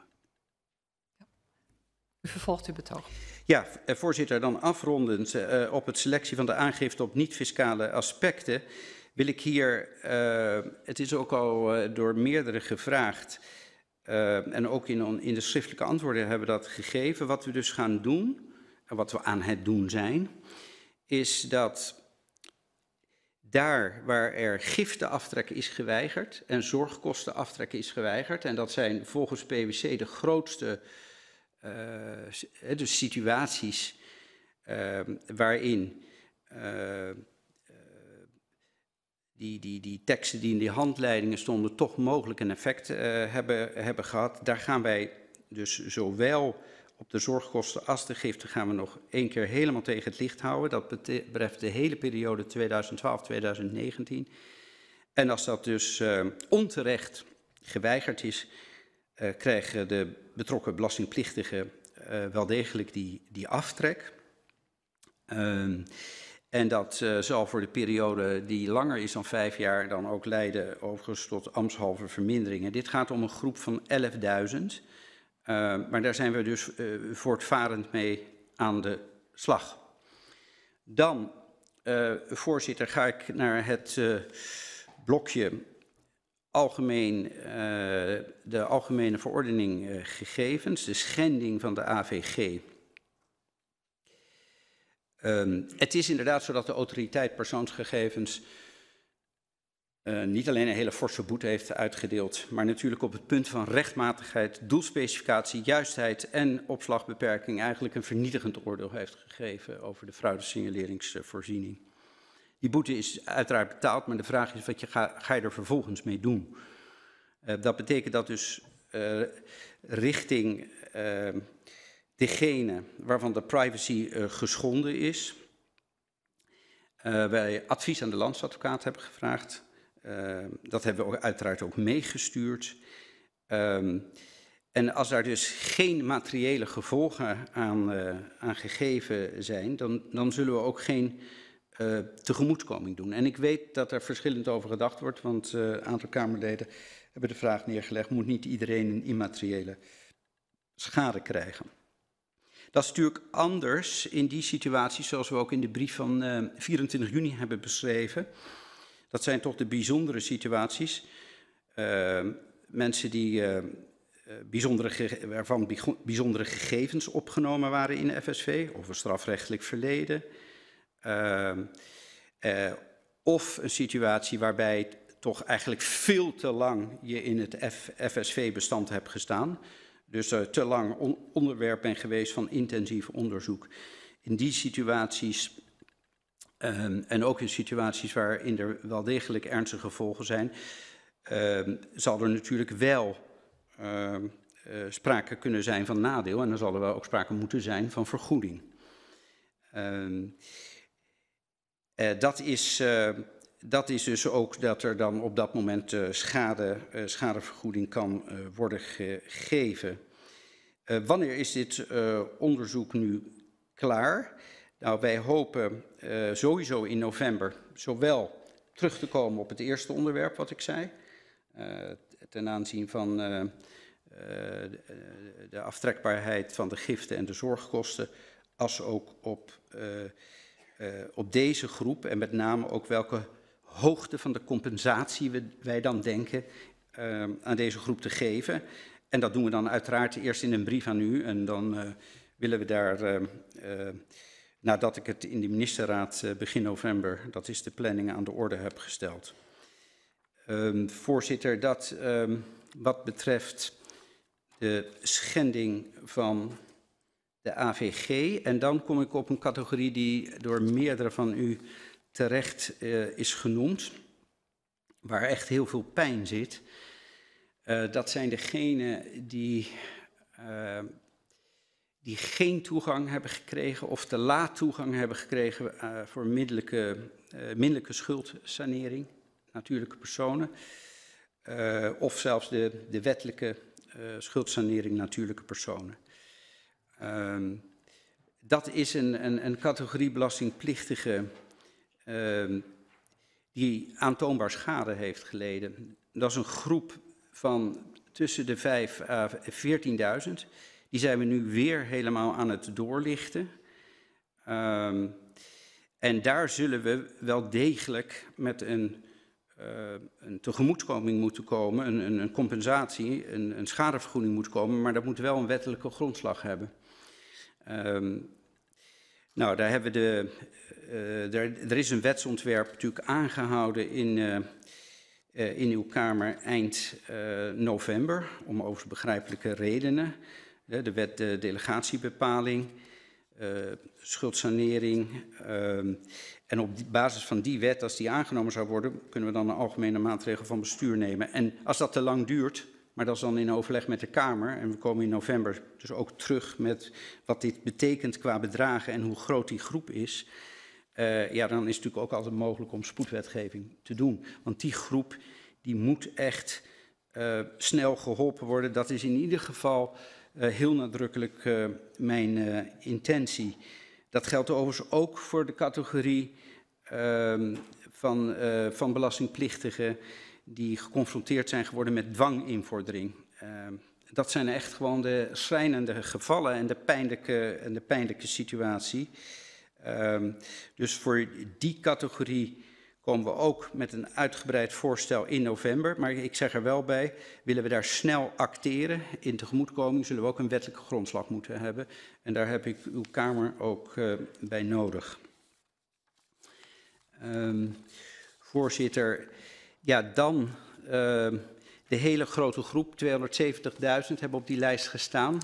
U vervolgt uw betoog. Ja, voorzitter, dan afrondend uh, op het selectie van de aangifte op niet-fiscale aspecten wil ik hier, uh, het is ook al uh, door meerdere gevraagd uh, en ook in, in de schriftelijke antwoorden hebben we dat gegeven. Wat we dus gaan doen en wat we aan het doen zijn, is dat daar waar er giftenaftrek is geweigerd en zorgkostenaftrek is geweigerd, en dat zijn volgens P W C de grootste uh, dus situaties uh, waarin uh, die, die, die teksten die in die handleidingen stonden toch mogelijk een effect uh, hebben, hebben gehad. Daar gaan wij dus zowel op de zorgkosten als de giften gaan we nog één keer helemaal tegen het licht houden. Dat betreft de hele periode tweeduizend twaalf tot tweeduizend negentien. En als dat dus uh, onterecht geweigerd is, uh, krijgen de betrokken belastingplichtigen uh, wel degelijk die, die aftrek. Uh, en dat uh, zal voor de periode die langer is dan vijf jaar dan ook leiden overigens tot ambtshalve verminderingen. Dit gaat om een groep van elfduizend. Uh, maar daar zijn we dus uh, voortvarend mee aan de slag. Dan, uh, voorzitter, ga ik naar het uh, blokje algemeen, uh, de algemene verordening uh, gegevens, de schending van de A V G. Um, het is inderdaad zo dat de autoriteit persoonsgegevens Uh, niet alleen een hele forse boete heeft uitgedeeld, maar natuurlijk op het punt van rechtmatigheid, doelspecificatie, juistheid en opslagbeperking eigenlijk een vernietigend oordeel heeft gegeven over de fraudesignaleringsvoorziening. Die boete is uiteraard betaald, maar de vraag is wat je ga, ga je er vervolgens mee doen. Uh, dat betekent dat dus uh, richting uh, degene waarvan de privacy uh, geschonden is, uh, wij advies aan de landsadvocaat hebben gevraagd. Uh, dat hebben we ook uiteraard ook meegestuurd. Um, en als daar dus geen materiële gevolgen aan, uh, aan gegeven zijn, dan, dan zullen we ook geen uh, tegemoetkoming doen. En ik weet dat er verschillend over gedacht wordt, want uh, een aantal Kamerleden hebben de vraag neergelegd, moet niet iedereen een immateriële schade krijgen? Dat is natuurlijk anders in die situaties zoals we ook in de brief van uh, vierentwintig juni hebben beschreven. Dat zijn toch de bijzondere situaties. Uh, mensen die, uh, bijzondere waarvan bijzondere gegevens opgenomen waren in de F S V, of een strafrechtelijk verleden. Uh, uh, of een situatie waarbij toch eigenlijk veel te lang je in het F S V-bestand hebt gestaan. Dus uh, te lang on onderwerp bent geweest van intensief onderzoek. In die situaties... Um, en ook in situaties waarin er wel degelijk ernstige gevolgen zijn, um, zal er natuurlijk wel uh, uh, sprake kunnen zijn van nadeel en dan zal er wel ook sprake moeten zijn van vergoeding. Um, uh, dat, is, uh, dat is dus ook dat er dan op dat moment uh, schade, uh, schadevergoeding kan uh, worden gegeven. Uh, wanneer is dit uh, onderzoek nu klaar? Nou, wij hopen uh, sowieso in november zowel terug te komen op het eerste onderwerp wat ik zei, uh, ten aanzien van uh, uh, de, de aftrekbaarheid van de giften en de zorgkosten, als ook op, uh, uh, op deze groep en met name ook welke hoogte van de compensatie we, wij dan denken uh, aan deze groep te geven. En dat doen we dan uiteraard eerst in een brief aan u en dan uh, willen we daar... Uh, uh, Nadat ik het in de ministerraad uh, begin november, dat is de planning, aan de orde heb gesteld. Um, voorzitter, dat um, wat betreft de schending van de A V G. En dan kom ik op een categorie die door meerdere van u terecht uh, is genoemd. Waar echt heel veel pijn zit. Uh, dat zijn degenen die... Uh, die geen toegang hebben gekregen of te laat toegang hebben gekregen uh, voor middelijke, uh, middelijke schuldsanering, natuurlijke personen, uh, of zelfs de, de wettelijke uh, schuldsanering natuurlijke personen. Uh, dat is een, een, een categorie belastingplichtige uh, die aantoonbaar schade heeft geleden. Dat is een groep van tussen de vijf à veertienduizend. Die zijn we nu weer helemaal aan het doorlichten. Um, en daar zullen we wel degelijk met een, uh, een tegemoetkoming moeten komen, een, een, een compensatie, een, een schadevergoeding moet komen, maar dat moet wel een wettelijke grondslag hebben. Um, nou, daar hebben we de, uh, er, er is een wetsontwerp natuurlijk aangehouden in, uh, uh, in uw Kamer eind uh, november, om overigens begrijpelijke redenen. Uh, de wet de delegatiebepaling, uh, schuldsanering. Uh, en op die basis van die wet, als die aangenomen zou worden, kunnen we dan een algemene maatregel van bestuur nemen. En als dat te lang duurt, maar dat is dan in overleg met de Kamer, en we komen in november dus ook terug met wat dit betekent qua bedragen en hoe groot die groep is, uh, ja, dan is het natuurlijk ook altijd mogelijk om spoedwetgeving te doen. Want die groep, die moet echt uh, snel geholpen worden. Dat is in ieder geval uh, heel nadrukkelijk uh, mijn uh, intentie. Dat geldt overigens ook voor de categorie uh, van, uh, van belastingplichtigen die geconfronteerd zijn geworden met dwanginvordering. Uh, dat zijn echt gewoon de schrijnende gevallen en de pijnlijke, en de pijnlijke situatie. Uh, dus voor die categorie komen we ook met een uitgebreid voorstel in november. Maar ik zeg er wel bij, willen we daar snel acteren in tegemoetkoming, zullen we ook een wettelijke grondslag moeten hebben. En daar heb ik uw Kamer ook uh, bij nodig. Um, voorzitter, ja, dan uh, de hele grote groep, tweehonderdzeventigduizend hebben op die lijst gestaan.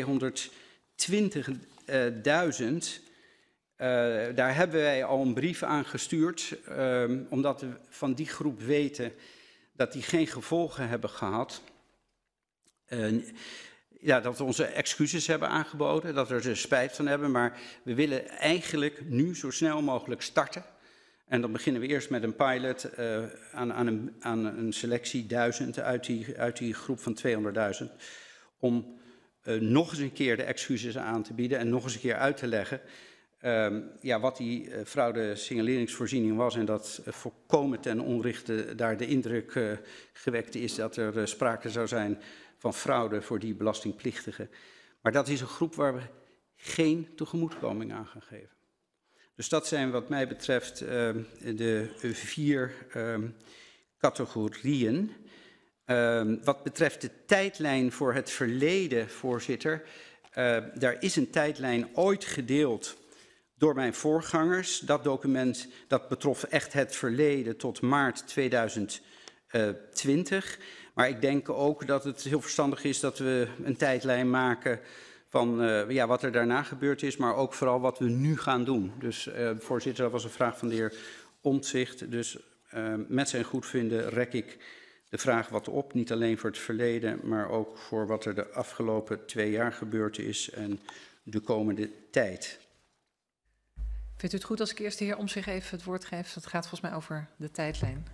tweehonderdtwintigduizend, uh, daar hebben wij al een brief aan gestuurd, uh, omdat we van die groep weten dat die geen gevolgen hebben gehad. Uh, ja, dat we onze excuses hebben aangeboden, dat we er spijt van hebben, maar we willen eigenlijk nu zo snel mogelijk starten. En dan beginnen we eerst met een pilot uh, aan, aan, een, aan een selectie duizend uit die, uit die groep van tweehonderdduizend. Om uh, nog eens een keer de excuses aan te bieden en nog eens een keer uit te leggen uh, ja, wat die uh, fraude-signaleringsvoorziening was. En dat uh, volkomen ten onrechte daar de indruk uh, gewekt is dat er uh, sprake zou zijn van fraude voor die belastingplichtigen. Maar dat is een groep waar we geen tegemoetkoming aan gaan geven. Dus dat zijn wat mij betreft uh, de vier uh, categorieën. Uh, wat betreft de tijdlijn voor het verleden, voorzitter, uh, daar is een tijdlijn ooit gedeeld door mijn voorgangers. Dat document dat betrof echt het verleden tot maart tweeduizend twintig. Maar ik denk ook dat het heel verstandig is dat we een tijdlijn maken van uh, ja, wat er daarna gebeurd is, maar ook vooral wat we nu gaan doen. Dus uh, voorzitter, dat was een vraag van de heer Omtzigt. Dus uh, met zijn goedvinden rek ik de vraag wat op. Niet alleen voor het verleden, maar ook voor wat er de afgelopen twee jaar gebeurd is en de komende tijd. Vindt u het goed als ik eerst de heer Omtzigt even het woord geef? Dat gaat volgens mij over de tijdlijn.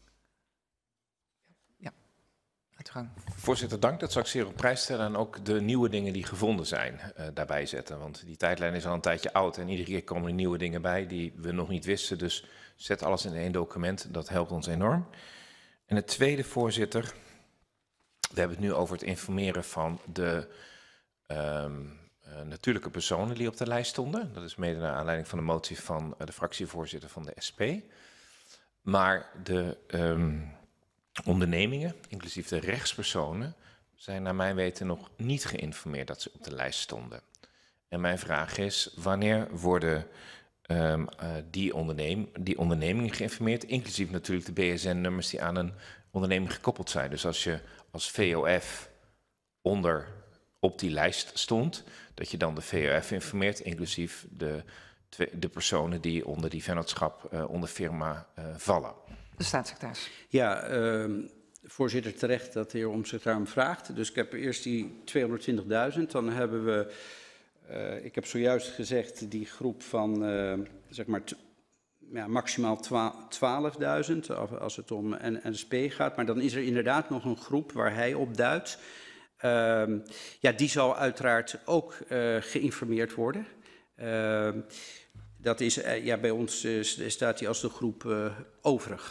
Voorzitter, dank. Dat zal ik zeer op prijs stellen en ook de nieuwe dingen die gevonden zijn uh, daarbij zetten. Want die tijdlijn is al een tijdje oud en iedere keer komen er nieuwe dingen bij die we nog niet wisten. Dus zet alles in één document, dat helpt ons enorm. En het tweede, voorzitter, we hebben het nu over het informeren van de um, uh, natuurlijke personen die op de lijst stonden. Dat is mede naar aanleiding van de motie van uh, de fractievoorzitter van de S P. Maar de Um, ondernemingen, inclusief de rechtspersonen, zijn naar mijn weten nog niet geïnformeerd dat ze op de lijst stonden. En mijn vraag is, wanneer worden um, uh, die, onderneem, die ondernemingen geïnformeerd, inclusief natuurlijk de B S N-nummers die aan een onderneming gekoppeld zijn. Dus als je als V O F onder op die lijst stond, dat je dan de V O F informeert, inclusief de, de personen die onder die vennootschap, uh, onder firma uh, vallen. De staatssecretaris. Ja, uh, voorzitter, terecht dat de heer Omtzigt daarom vraagt. Dus ik heb eerst die tweehonderdtwintigduizend. Dan hebben we, uh, ik heb zojuist gezegd, die groep van uh, zeg maar ja, maximaal twaalfduizend als het om N S P gaat. Maar dan is er inderdaad nog een groep waar hij op duidt. Uh, ja, die zal uiteraard ook uh, geïnformeerd worden. Uh, dat is, uh, ja, bij ons uh, staat die als de groep uh, overig.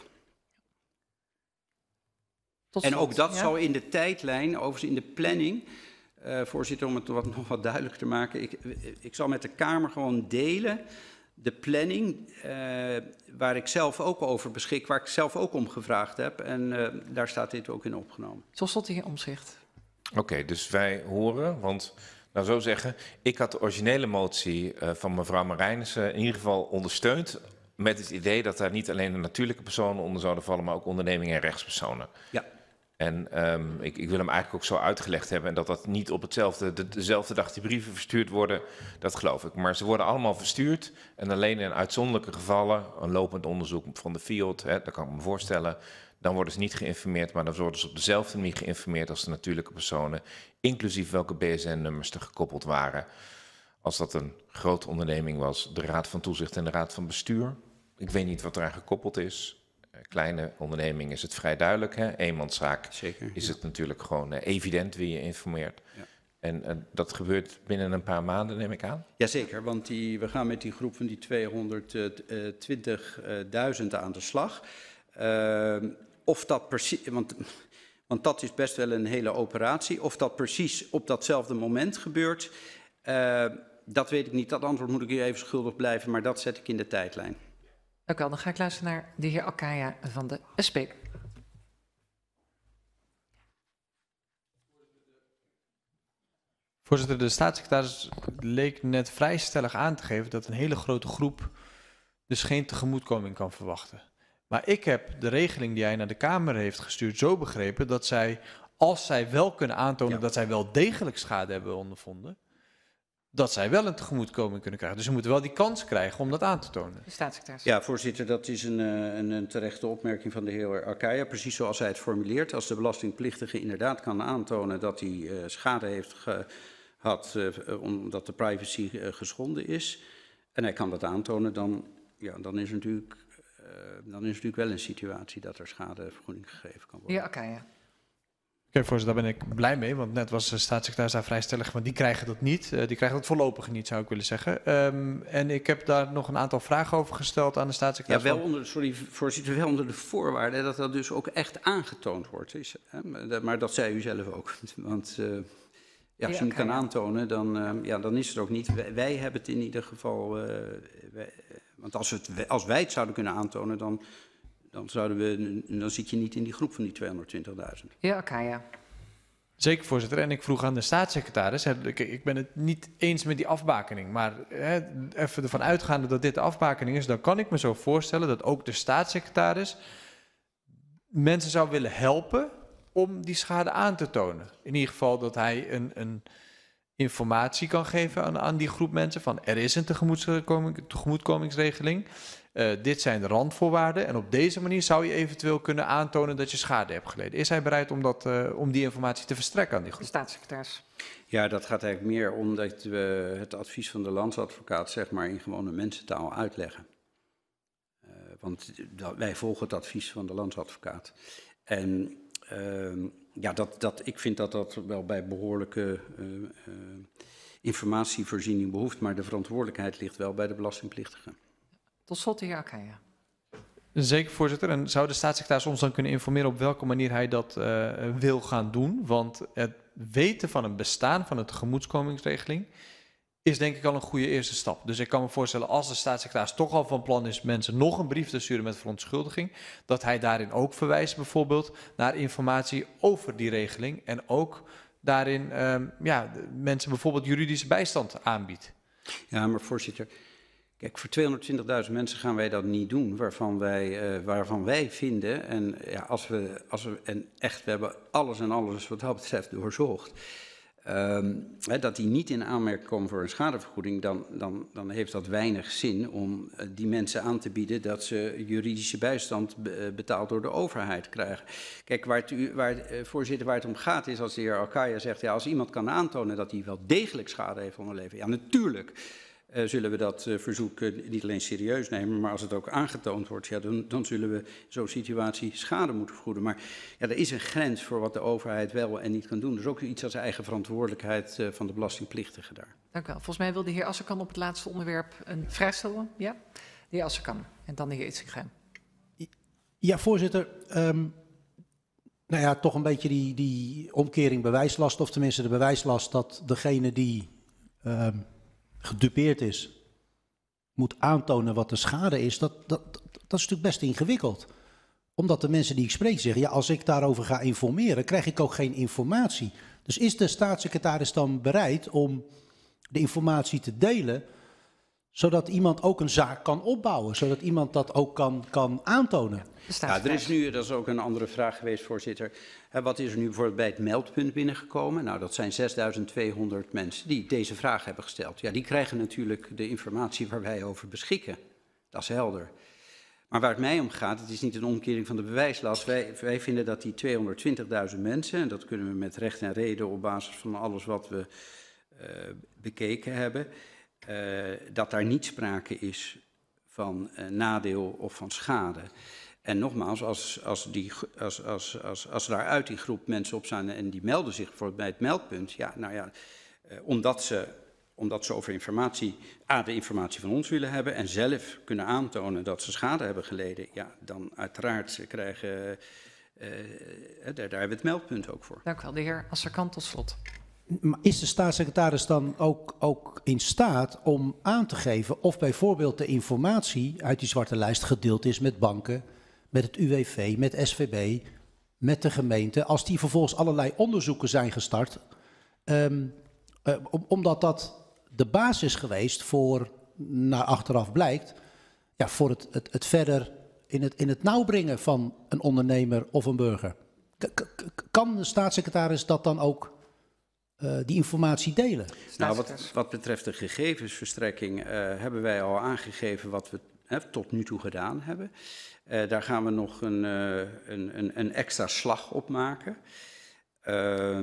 Tot en ook dat ja. zal in de tijdlijn, overigens in de planning, uh, voorzitter, om het wat, nog wat duidelijker te maken, ik, ik zal met de Kamer gewoon delen de planning uh, waar ik zelf ook over beschik, waar ik zelf ook om gevraagd heb. En uh, daar staat dit ook in opgenomen. Zoals tot in omzicht. Oké, okay, dus wij horen, want nou zo zeggen, ik had de originele motie uh, van mevrouw Marijnissen in ieder geval ondersteund met het idee dat daar niet alleen de natuurlijke personen onder zouden vallen, maar ook ondernemingen en rechtspersonen. Ja. En um, ik, ik wil hem eigenlijk ook zo uitgelegd hebben en dat dat niet op hetzelfde, de, dezelfde dag die brieven verstuurd worden, dat geloof ik. Maar ze worden allemaal verstuurd en alleen in uitzonderlijke gevallen, een lopend onderzoek van de Field, hè, dat kan ik me voorstellen, dan worden ze niet geïnformeerd, maar dan worden ze op dezelfde manier geïnformeerd als de natuurlijke personen, inclusief welke B S N-nummers er gekoppeld waren. Als dat een grote onderneming was, de Raad van Toezicht en de Raad van Bestuur. Ik weet niet wat eraan gekoppeld is. Kleine onderneming is het vrij duidelijk. Hè? Eenmanszaak Zeker, is ja. het natuurlijk gewoon uh, evident wie je informeert. Ja. En uh, dat gebeurt binnen een paar maanden, neem ik aan? Jazeker, want die, we gaan met die groep van die tweehonderdtwintigduizend aan de slag. Uh, of dat precies, want, want dat is best wel een hele operatie. Of dat precies op datzelfde moment gebeurt, uh, dat weet ik niet. Dat antwoord moet ik u even schuldig blijven, maar dat zet ik in de tijdlijn. Dank u wel. Dan ga ik luisteren naar de heer Akaya van de S P. Voorzitter, de staatssecretaris leek net vrij stellig aan te geven dat een hele grote groep dus geen tegemoetkoming kan verwachten. Maar ik heb de regeling die hij naar de Kamer heeft gestuurd zo begrepen dat zij, als zij wel kunnen aantonen ja. dat zij wel degelijk schade hebben ondervonden, dat zij wel een tegemoetkoming kunnen krijgen. Dus ze moeten wel die kans krijgen om dat aan te tonen. De staatssecretaris. Ja, voorzitter, dat is een, een, een terechte opmerking van de heer Akaya. Precies zoals hij het formuleert. Als de belastingplichtige inderdaad kan aantonen dat hij uh, schade heeft gehad uh, omdat de privacy uh, geschonden is, en hij kan dat aantonen, dan, ja, dan, is natuurlijk, uh, dan is natuurlijk wel een situatie dat er schadevergoeding gegeven kan worden. Heer Akaya. Oké, okay, voorzitter, daar ben ik blij mee, want net was de staatssecretaris daar vrij stellig, want die krijgen dat niet. Uh, die krijgen dat voorlopig niet, zou ik willen zeggen. Um, en ik heb daar nog een aantal vragen over gesteld aan de staatssecretaris. Ja, wel onder, sorry, voorzitter, wel onder de voorwaarde dat dat dus ook echt aangetoond wordt. Is, hè? Maar dat zei u zelf ook. Want uh, ja, als je het kan aantonen, dan, uh, ja, dan is het ook niet. Wij, wij hebben het in ieder geval, uh, wij, want als, het, als wij het zouden kunnen aantonen, dan... Dan, zouden we, dan zit je niet in die groep van die tweehonderdtwintigduizend. Ja, Akaya. Zeker, voorzitter. En ik vroeg aan de staatssecretaris, hè, ik, ik ben het niet eens met die afbakening, maar hè, even ervan uitgaande dat dit de afbakening is, dan kan ik me zo voorstellen dat ook de staatssecretaris mensen zou willen helpen om die schade aan te tonen. In ieder geval dat hij een, een informatie kan geven aan, aan die groep mensen van er is een tegemoetkoming, tegemoetkomingsregeling. Uh, dit zijn de randvoorwaarden en op deze manier zou je eventueel kunnen aantonen dat je schade hebt geleden. Is hij bereid om, dat, uh, om die informatie te verstrekken aan die groep? De staatssecretaris. Ja, dat gaat eigenlijk meer om dat we het advies van de landsadvocaat zeg maar in gewone mensentaal uitleggen. Uh, want wij volgen het advies van de landsadvocaat. En uh, ja, dat, dat, ik vind dat dat wel bij behoorlijke uh, uh, informatievoorziening behoeft, maar de verantwoordelijkheid ligt wel bij de belastingplichtigen. Tot slot de heer Akaya. Zeker, voorzitter. En zou de staatssecretaris ons dan kunnen informeren op welke manier hij dat uh, wil gaan doen? Want het weten van een bestaan van een tegemoetkomingsregeling is denk ik al een goede eerste stap. Dus ik kan me voorstellen, als de staatssecretaris toch al van plan is mensen nog een brief te sturen met verontschuldiging, dat hij daarin ook verwijst bijvoorbeeld naar informatie over die regeling en ook daarin um, ja, mensen bijvoorbeeld juridische bijstand aanbiedt. Ja, maar voorzitter, kijk, voor tweehonderdtwintigduizend mensen gaan wij dat niet doen, waarvan wij, uh, waarvan wij vinden, en ja, als we, als we, en echt, we hebben alles en alles wat dat betreft doorzocht, um, hè, dat die niet in aanmerking komen voor een schadevergoeding, dan, dan, dan heeft dat weinig zin om uh, die mensen aan te bieden dat ze juridische bijstand be, uh, betaald door de overheid krijgen. Kijk, waar het, waar, uh, voorzitter, waar het om gaat is, als de heer Akaya zegt, ja, als iemand kan aantonen dat hij wel degelijk schade heeft onderleven, ja, natuurlijk. uh, zullen we dat uh, verzoek uh, niet alleen serieus nemen, maar als het ook aangetoond wordt, ja, dan, dan zullen we in zo'n situatie schade moeten vergoeden. Maar ja, er is een grens voor wat de overheid wel en niet kan doen. Dus ook iets als eigen verantwoordelijkheid uh, van de belastingplichtige daar. Dank u wel. Volgens mij wil de heer Asserkan op het laatste onderwerp een vraag stellen. Ja? De heer Asserkan en dan de heer Itzinga. Ja, voorzitter. Um, nou ja, toch een beetje die, die omkering bewijslast, of tenminste de bewijslast dat degene die um, gedupeerd is, moet aantonen wat de schade is. Dat, dat, dat, dat is natuurlijk best ingewikkeld. Omdat de mensen die ik spreek zeggen, ja, als ik daarover ga informeren, krijg ik ook geen informatie. Dus is de staatssecretaris dan bereid om de informatie te delen, zodat iemand ook een zaak kan opbouwen, zodat iemand dat ook kan, kan aantonen? Ja, er is nu, dat is ook een andere vraag geweest, voorzitter. Hè, wat is er nu bijvoorbeeld bij het meldpunt binnengekomen? Nou, dat zijn zesduizend tweehonderd mensen die deze vraag hebben gesteld. Ja, die krijgen natuurlijk de informatie waar wij over beschikken. Dat is helder. Maar waar het mij om gaat, het is niet een omkering van de bewijslast. Wij, wij vinden dat die tweehonderdtwintigduizend mensen, en dat kunnen we met recht en reden op basis van alles wat we uh, bekeken hebben, uh, dat daar niet sprake is van uh, nadeel of van schade. En nogmaals, als, als, die, als, als, als, als daar uit die groep mensen op staan en die melden zich bijvoorbeeld bij het meldpunt, ja, nou ja, uh, omdat ze, omdat ze over informatie, A, de informatie van ons willen hebben en zelf kunnen aantonen dat ze schade hebben geleden, ja, dan uiteraard krijgen, uh, uh, daar, daar hebben we het meldpunt ook voor. Dank u wel. De heer Asserkan tot slot. Maar is de staatssecretaris dan ook, ook in staat om aan te geven of bijvoorbeeld de informatie uit die zwarte lijst gedeeld is met banken, met het U W V, met S V B, met de gemeente, als die vervolgens allerlei onderzoeken zijn gestart, um, uh, om, omdat dat de basis geweest voor, naar achteraf blijkt, ja, voor het, het, het verder in het, in het nauw brengen van een ondernemer of een burger. K- k- kan de staatssecretaris dat dan ook, uh, die informatie delen? Nou, wat, wat betreft de gegevensverstrekking uh, hebben wij al aangegeven wat we hè, tot nu toe gedaan hebben. Uh, daar gaan we nog een, uh, een, een, een extra slag op maken. Uh,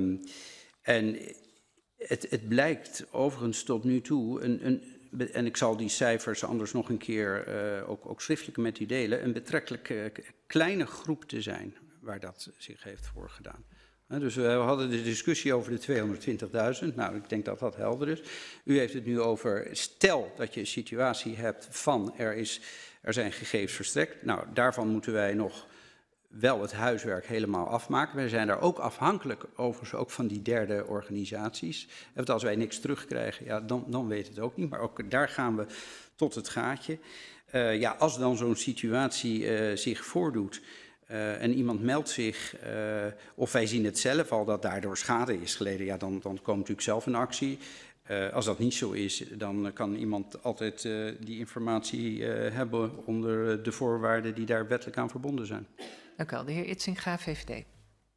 en het, het blijkt overigens tot nu toe, een, een, en ik zal die cijfers anders nog een keer uh, ook, ook schriftelijk met u delen, een betrekkelijk uh, kleine groep te zijn waar dat zich heeft voorgedaan. Uh, dus we hadden de discussie over de tweehonderdtwintigduizend. Nou, ik denk dat dat helder is. U heeft het nu over, stel dat je een situatie hebt van er is... Er zijn gegevens verstrekt. Nou, daarvan moeten wij nog wel het huiswerk helemaal afmaken. Wij zijn daar ook afhankelijk overigens ook van die derde organisaties. Want als wij niks terugkrijgen, ja, dan, dan weet het ook niet. Maar ook daar gaan we tot het gaatje. Uh, ja, als dan zo'n situatie uh, zich voordoet uh, en iemand meldt zich, uh, of wij zien het zelf al dat daardoor schade is geleden, ja, dan, dan komt natuurlijk zelf in actie. Uh, als dat niet zo is, dan kan iemand altijd uh, die informatie uh, hebben onder de voorwaarden die daar wettelijk aan verbonden zijn. Dank u wel. De heer Itzinga, V V D.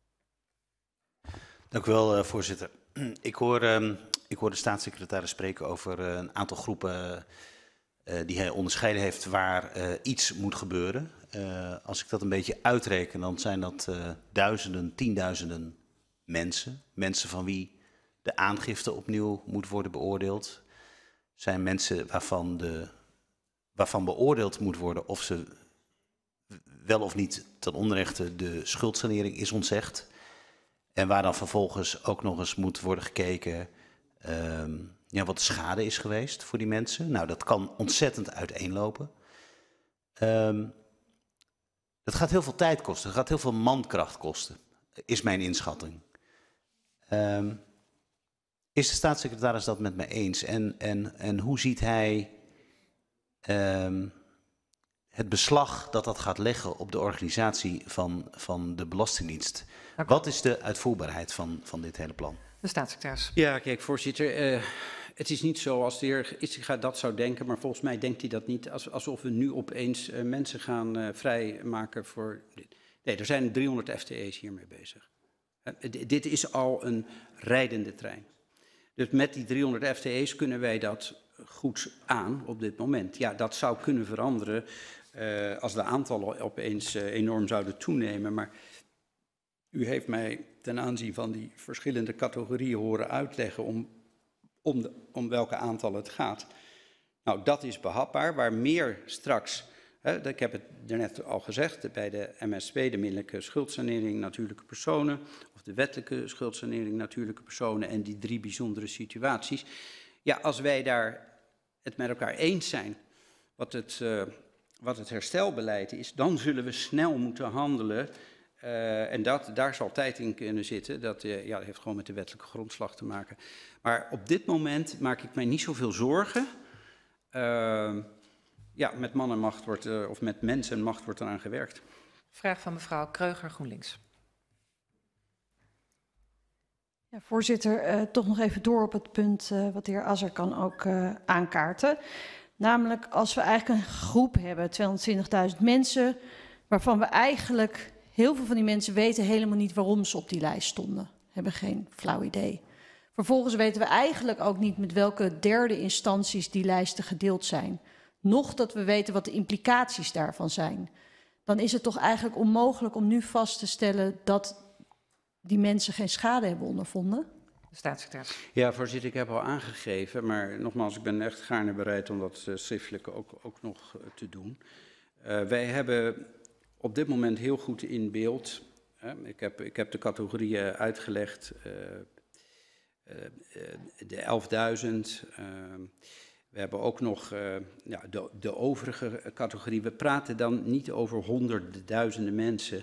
Dank u wel, uh, voorzitter. Ik hoor, um, ik hoor de staatssecretaris spreken over uh, een aantal groepen uh, die hij onderscheiden heeft waar uh, iets moet gebeuren. Uh, als ik dat een beetje uitreken, dan zijn dat uh, duizenden, tienduizenden mensen. Mensen van wie de aangifte opnieuw moet worden beoordeeld. Zijn mensen waarvan, de, waarvan beoordeeld moet worden of ze wel of niet ten onrechte de schuldsanering is ontzegd. En waar dan vervolgens ook nog eens moet worden gekeken um, ja, wat de schade is geweest voor die mensen. Nou, dat kan ontzettend uiteenlopen. Um, dat gaat heel veel tijd kosten, dat gaat heel veel mankracht kosten, is mijn inschatting. Um, Is de staatssecretaris dat met mij eens? En, en, en hoe ziet hij um, het beslag dat dat gaat leggen op de organisatie van, van de Belastingdienst? Okay. Wat is de uitvoerbaarheid van, van dit hele plan? De staatssecretaris. Ja, kijk, voorzitter. Uh, het is niet zo als de heer Itzinga dat zou denken, maar volgens mij denkt hij dat niet alsof we nu opeens uh, mensen gaan uh, vrijmaken voor dit. Nee, er zijn driehonderd F T E's hiermee bezig. Uh, dit is al een rijdende trein. Dus met die driehonderd F T E's kunnen wij dat goed aan op dit moment. Ja, dat zou kunnen veranderen uh, als de aantallen opeens uh, enorm zouden toenemen. Maar u heeft mij ten aanzien van die verschillende categorieën horen uitleggen om, om, de, om welke aantallen het gaat. Nou, dat is behapbaar. Waar meer straks, hè, ik heb het daarnet al gezegd, bij de M S P, de middelijke schuldsanering natuurlijke personen, of de wettelijke schuldsanering natuurlijke personen en die drie bijzondere situaties. Ja, als wij daar het met elkaar eens zijn wat het, uh, wat het herstelbeleid is, dan zullen we snel moeten handelen. Uh, en dat, daar zal tijd in kunnen zitten. Dat, uh, ja, dat heeft gewoon met de wettelijke grondslag te maken. Maar op dit moment maak ik mij niet zoveel zorgen. Uh, ja, met man en macht wordt, uh, of met mens en macht wordt eraan gewerkt. Vraag van mevrouw Kreuger, GroenLinks. Ja, voorzitter, uh, toch nog even door op het punt uh, wat de heer Azarkan ook uh, aankaarten. Namelijk als we eigenlijk een groep hebben, tweehonderdtwintigduizend mensen, waarvan we eigenlijk, heel veel van die mensen weten helemaal niet waarom ze op die lijst stonden. Hebben geen flauw idee. Vervolgens weten we eigenlijk ook niet met welke derde instanties die lijsten gedeeld zijn. Nog dat we weten wat de implicaties daarvan zijn. Dan is het toch eigenlijk onmogelijk om nu vast te stellen dat die mensen geen schade hebben ondervonden? De staatssecretaris. Ja, voorzitter, ik heb al aangegeven, maar nogmaals, ik ben echt gaarne bereid om dat uh, schriftelijk ook, ook nog uh, te doen. Uh, wij hebben op dit moment heel goed in beeld, uh, ik, heb, ik heb de categorieën uitgelegd, uh, uh, uh, de elfduizend. Uh, we hebben ook nog uh, ja, de, de overige categorie. We praten dan niet over honderden, duizenden mensen.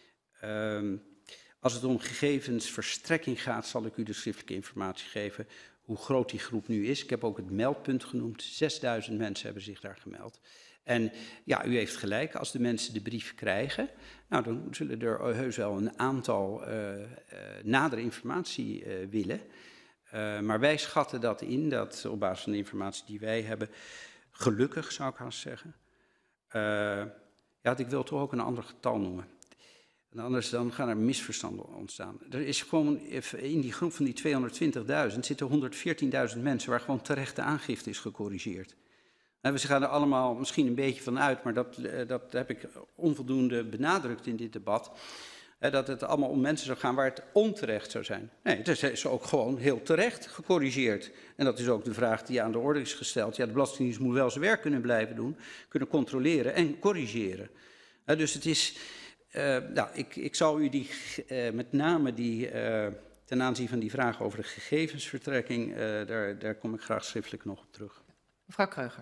Uh, Als het om gegevensverstrekking gaat, zal ik u de schriftelijke informatie geven hoe groot die groep nu is. Ik heb ook het meldpunt genoemd. zesduizend mensen hebben zich daar gemeld. En ja, u heeft gelijk, als de mensen de brief krijgen, nou, dan zullen er heus wel een aantal uh, uh, nadere informatie uh, willen. Uh, maar wij schatten dat in, dat op basis van de informatie die wij hebben, gelukkig zou ik haast zeggen. Uh, ja, ik wil toch ook een ander getal noemen. En anders dan gaan er misverstanden ontstaan. Er is gewoon in die groep van die tweehonderdtwintigduizend zitten honderdveertienduizend mensen waar gewoon terechte aangifte is gecorrigeerd. En we gaan er allemaal misschien een beetje van uit, maar dat, dat heb ik onvoldoende benadrukt in dit debat. Dat het allemaal om mensen zou gaan waar het onterecht zou zijn. Nee, het is ook gewoon heel terecht gecorrigeerd. En dat is ook de vraag die aan de orde is gesteld. Ja, de Belastingdienst moet wel zijn werk kunnen blijven doen, kunnen controleren en corrigeren. Dus het is... Uh, nou, ik, ik zal u die, uh, met name die, uh, ten aanzien van die vraag over de gegevensvertrekking, uh, daar, daar kom ik graag schriftelijk nog op terug. Mevrouw Kreuger.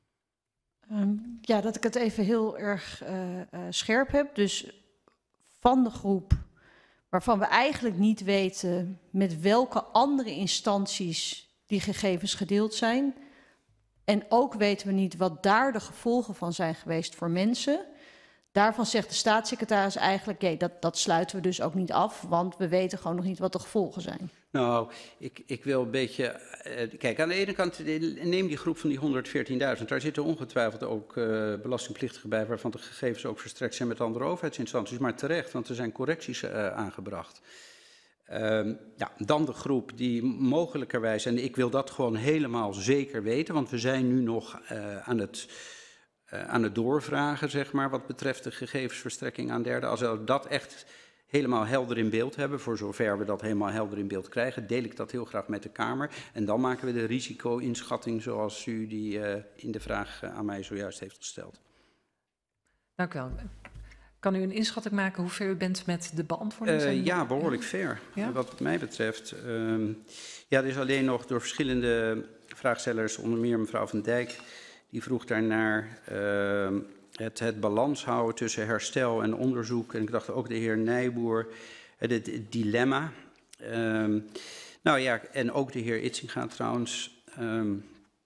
Um, ja, dat ik het even heel erg uh, uh, scherp heb. Dus van de groep waarvan we eigenlijk niet weten met welke andere instanties die gegevens gedeeld zijn. En ook weten we niet wat daar de gevolgen van zijn geweest voor mensen. Daarvan zegt de staatssecretaris eigenlijk, okay, dat, dat sluiten we dus ook niet af, want we weten gewoon nog niet wat de gevolgen zijn. Nou, ik, ik wil een beetje... Uh, kijk, aan de ene kant, neem die groep van die honderdveertienduizend. Daar zitten ongetwijfeld ook uh, belastingplichtigen bij, waarvan de gegevens ook verstrekt zijn met andere overheidsinstanties. Maar terecht, want er zijn correcties uh, aangebracht. Uh, ja, dan de groep die mogelijkerwijs, en ik wil dat gewoon helemaal zeker weten, want we zijn nu nog uh, aan het... Uh, aan het doorvragen, zeg maar, wat betreft de gegevensverstrekking aan derden. Als we dat echt helemaal helder in beeld hebben, voor zover we dat helemaal helder in beeld krijgen, deel ik dat heel graag met de Kamer. En dan maken we de risico-inschatting zoals u die uh, in de vraag uh, aan mij zojuist heeft gesteld. Dank u wel. Kan u een inschatting maken hoe ver u bent met de beantwoording? Uh, ja, behoorlijk ver. Ja? Wat mij betreft. Uh, ja, er is alleen nog door verschillende vraagstellers, onder meer mevrouw Van Dijk, die vroeg daarnaar uh, het, het balans houden tussen herstel en onderzoek. En ik dacht ook de heer Nijboer, het, het dilemma. Um, nou ja, en ook de heer Itzinga trouwens. Um,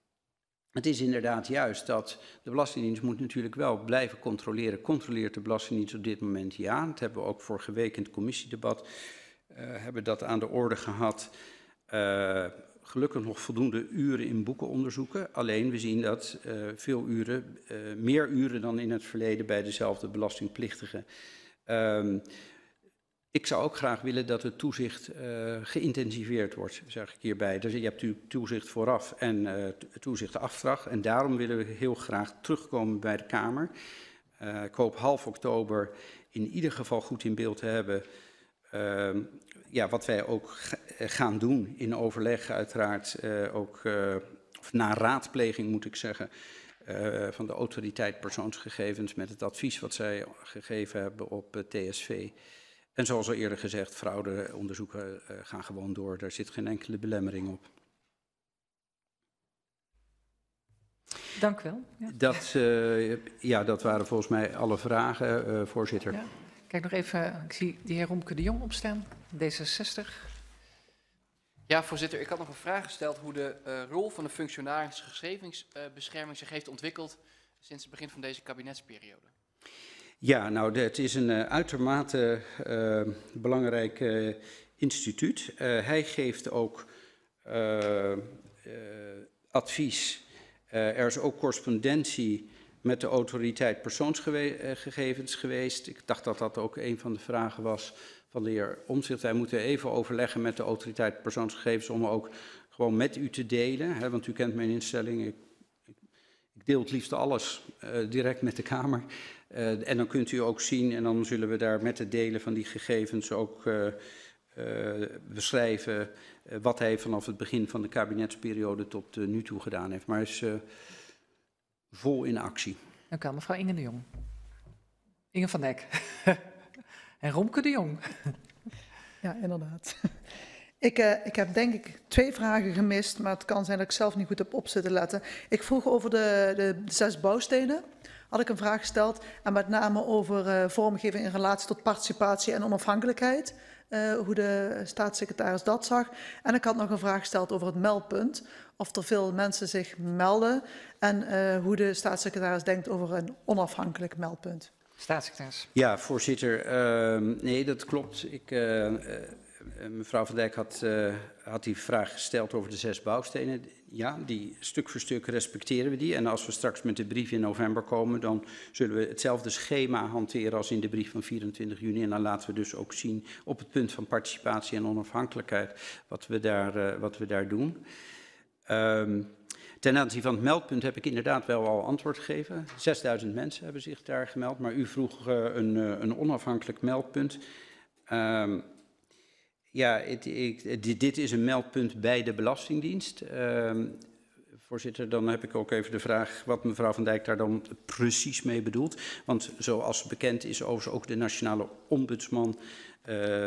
het is inderdaad juist dat de Belastingdienst moet natuurlijk wel blijven controleren. Controleert de Belastingdienst op dit moment? Ja, dat hebben we ook vorige week in het commissiedebat uh, hebben dat aan de orde gehad. Uh, Gelukkig nog voldoende uren in boeken onderzoeken. Alleen we zien dat uh, veel uren, uh, meer uren dan in het verleden bij dezelfde belastingplichtigen. Um, ik zou ook graag willen dat het toezicht uh, geïntensiveerd wordt, zeg ik hierbij. Dus je hebt natuurlijk toezicht vooraf en uh, toezicht achteraf. En daarom willen we heel graag terugkomen bij de Kamer. Uh, ik hoop half oktober in ieder geval goed in beeld te hebben. Uh, ja, wat wij ook gaan doen in overleg uiteraard uh, ook uh, of na raadpleging moet ik zeggen, uh, van de autoriteit persoonsgegevens met het advies wat zij gegeven hebben op uh, T S V. En zoals al eerder gezegd, fraudeonderzoeken uh, gaan gewoon door. Daar zit geen enkele belemmering op. Dank u wel. Ja. Dat, uh, ja, dat waren volgens mij alle vragen, uh, voorzitter. Ja. Kijk nog even, ik zie de heer Romke de Jong opstaan, D zesenzestig. Ja, voorzitter, ik had nog een vraag gesteld hoe de uh, rol van de functionaris gegevensbescherming uh, zich heeft ontwikkeld sinds het begin van deze kabinetsperiode. Ja, nou, het is een uh, uitermate uh, belangrijk uh, instituut. Uh, hij geeft ook uh, uh, advies. Uh, er is ook correspondentie met de autoriteit persoonsgegevens geweest. Ik dacht dat dat ook een van de vragen was van de heer Omtzigt. Wij moeten even overleggen met de autoriteit persoonsgegevens om ook gewoon met u te delen. Hè, want u kent mijn instelling. Ik, ik, ik deel het liefst alles uh, direct met de Kamer. Uh, en dan kunt u ook zien, en dan zullen we daar met het delen van die gegevens ook uh, uh, beschrijven uh, wat hij vanaf het begin van de kabinetsperiode tot uh, nu toe gedaan heeft. Maar hij is uh, vol in actie. Dank u wel, mevrouw Inge de Jong. Inge van Dijk. En Romke de Jong. Ja, inderdaad. Ik, uh, ik heb denk ik twee vragen gemist, maar het kan zijn dat ik zelf niet goed heb op zitten letten. Ik vroeg over de, de, de zes bouwstenen. Had ik een vraag gesteld en met name over uh, vormgeving in relatie tot participatie en onafhankelijkheid. Uh, hoe de staatssecretaris dat zag. En ik had nog een vraag gesteld over het meldpunt. Of er veel mensen zich melden en uh, hoe de staatssecretaris denkt over een onafhankelijk meldpunt. Staatssecretaris. Ja, voorzitter. Uh, nee, dat klopt. Ik, uh, uh, mevrouw Van Dijk had, uh, had die vraag gesteld over de zes bouwstenen. Ja, die stuk voor stuk respecteren we die. En als we straks met de brief in november komen, dan zullen we hetzelfde schema hanteren als in de brief van vierentwintig juni. En dan laten we dus ook zien op het punt van participatie en onafhankelijkheid wat we daar, uh, wat we daar doen. Um, Ten aanzien van het meldpunt heb ik inderdaad wel al antwoord gegeven. zesduizend mensen hebben zich daar gemeld, maar u vroeg uh, een, uh, een onafhankelijk meldpunt. Um, ja, het, ik, dit, dit is een meldpunt bij de Belastingdienst. Um, voorzitter, dan heb ik ook even de vraag wat mevrouw Van Dijk daar dan precies mee bedoelt. Want zoals bekend is overigens ook de nationale ombudsman... Uh,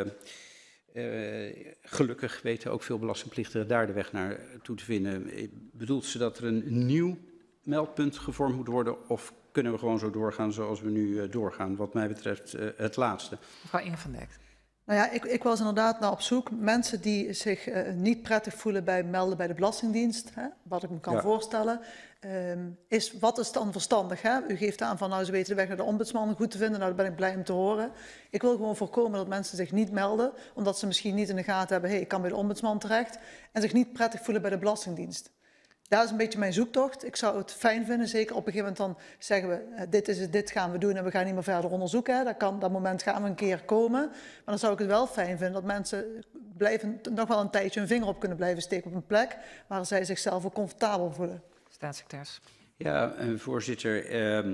Uh, gelukkig weten ook veel belastingplichtigen daar de weg naar toe te vinden. Bedoelt ze dat er een nieuw meldpunt gevormd moet worden of kunnen we gewoon zo doorgaan zoals we nu uh, doorgaan? Wat mij betreft uh, het laatste. Mevrouw Inge van Dijk. Nou ja, ik, ik was inderdaad naar op zoek. Mensen die zich uh, niet prettig voelen bij melden bij de Belastingdienst, hè, wat ik me kan ja. voorstellen, um, is wat is dan verstandig? Hè? U geeft aan van nou ze weten de weg naar de ombudsman goed te vinden, nou daar ben ik blij om te horen. Ik wil gewoon voorkomen dat mensen zich niet melden, omdat ze misschien niet in de gaten hebben, hé, hey, ik kan bij de ombudsman terecht, en zich niet prettig voelen bij de Belastingdienst. Dat is een beetje mijn zoektocht. Ik zou het fijn vinden, zeker op een gegeven moment dan zeggen we, dit is het, dit gaan we doen en we gaan niet meer verder onderzoeken. Hè. Dat, kan, dat moment gaan we een keer komen. Maar dan zou ik het wel fijn vinden dat mensen blijven, nog wel een tijdje hun vinger op kunnen blijven steken op een plek waar zij zichzelf ook comfortabel voelen. Staatssecretaris. Ja, voorzitter. Uh,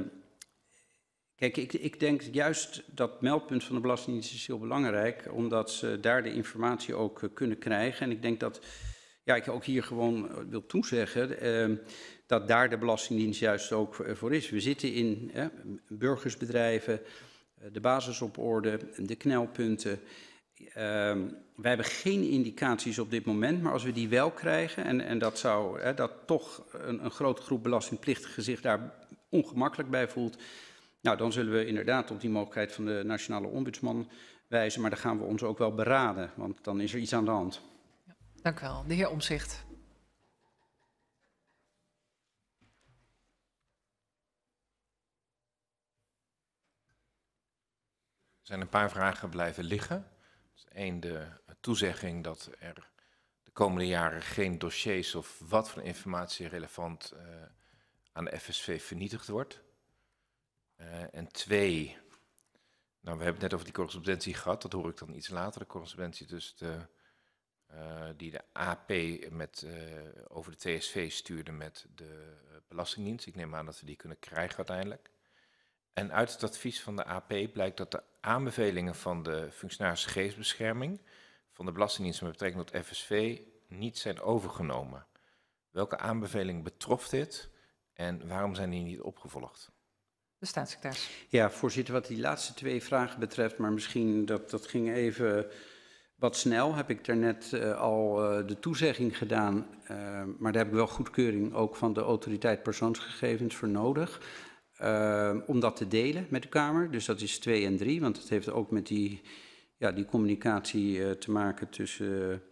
kijk, ik, ik denk juist dat meldpunt van de Belastingdienst is heel belangrijk, omdat ze daar de informatie ook uh, kunnen krijgen. En ik denk dat... Ja, ik ook hier gewoon wil toezeggen uh, dat daar de Belastingdienst juist ook voor is. We zitten in uh, burgersbedrijven, uh, de basis op orde, de knelpunten. Uh, wij hebben geen indicaties op dit moment, maar als we die wel krijgen, en, en dat zou uh, dat toch een, een grote groep belastingplichtigen zich daar ongemakkelijk bij voelt, nou, dan zullen we inderdaad op die mogelijkheid van de nationale ombudsman wijzen, maar dan gaan we ons ook wel beraden, want dan is er iets aan de hand. Dank u wel. De heer Omtzigt. Er zijn een paar vragen blijven liggen. Dus één, de toezegging dat er de komende jaren geen dossiers of wat voor informatie relevant uh, aan de F S V vernietigd wordt. Uh, en twee, nou, we hebben het net over die correspondentie gehad, dat hoor ik dan iets later, de correspondentie tussen de... Uh, die de A P met, uh, over de T S V stuurde met de uh, Belastingdienst. Ik neem aan dat we die kunnen krijgen uiteindelijk. En uit het advies van de A P blijkt dat de aanbevelingen van de functionaris gegevensbescherming van de Belastingdienst met betrekking tot F S V niet zijn overgenomen. Welke aanbeveling betrof dit en waarom zijn die niet opgevolgd? De staatssecretaris. Ja, voorzitter, wat die laatste twee vragen betreft, maar misschien dat, dat ging even wat snel, heb ik daarnet uh, al uh, de toezegging gedaan, uh, maar daar heb ik wel goedkeuring ook van de autoriteit persoonsgegevens voor nodig, uh, om dat te delen met de Kamer. Dus dat is twee en drie, want het heeft ook met die, ja, die communicatie uh, te maken tussen uh, uh,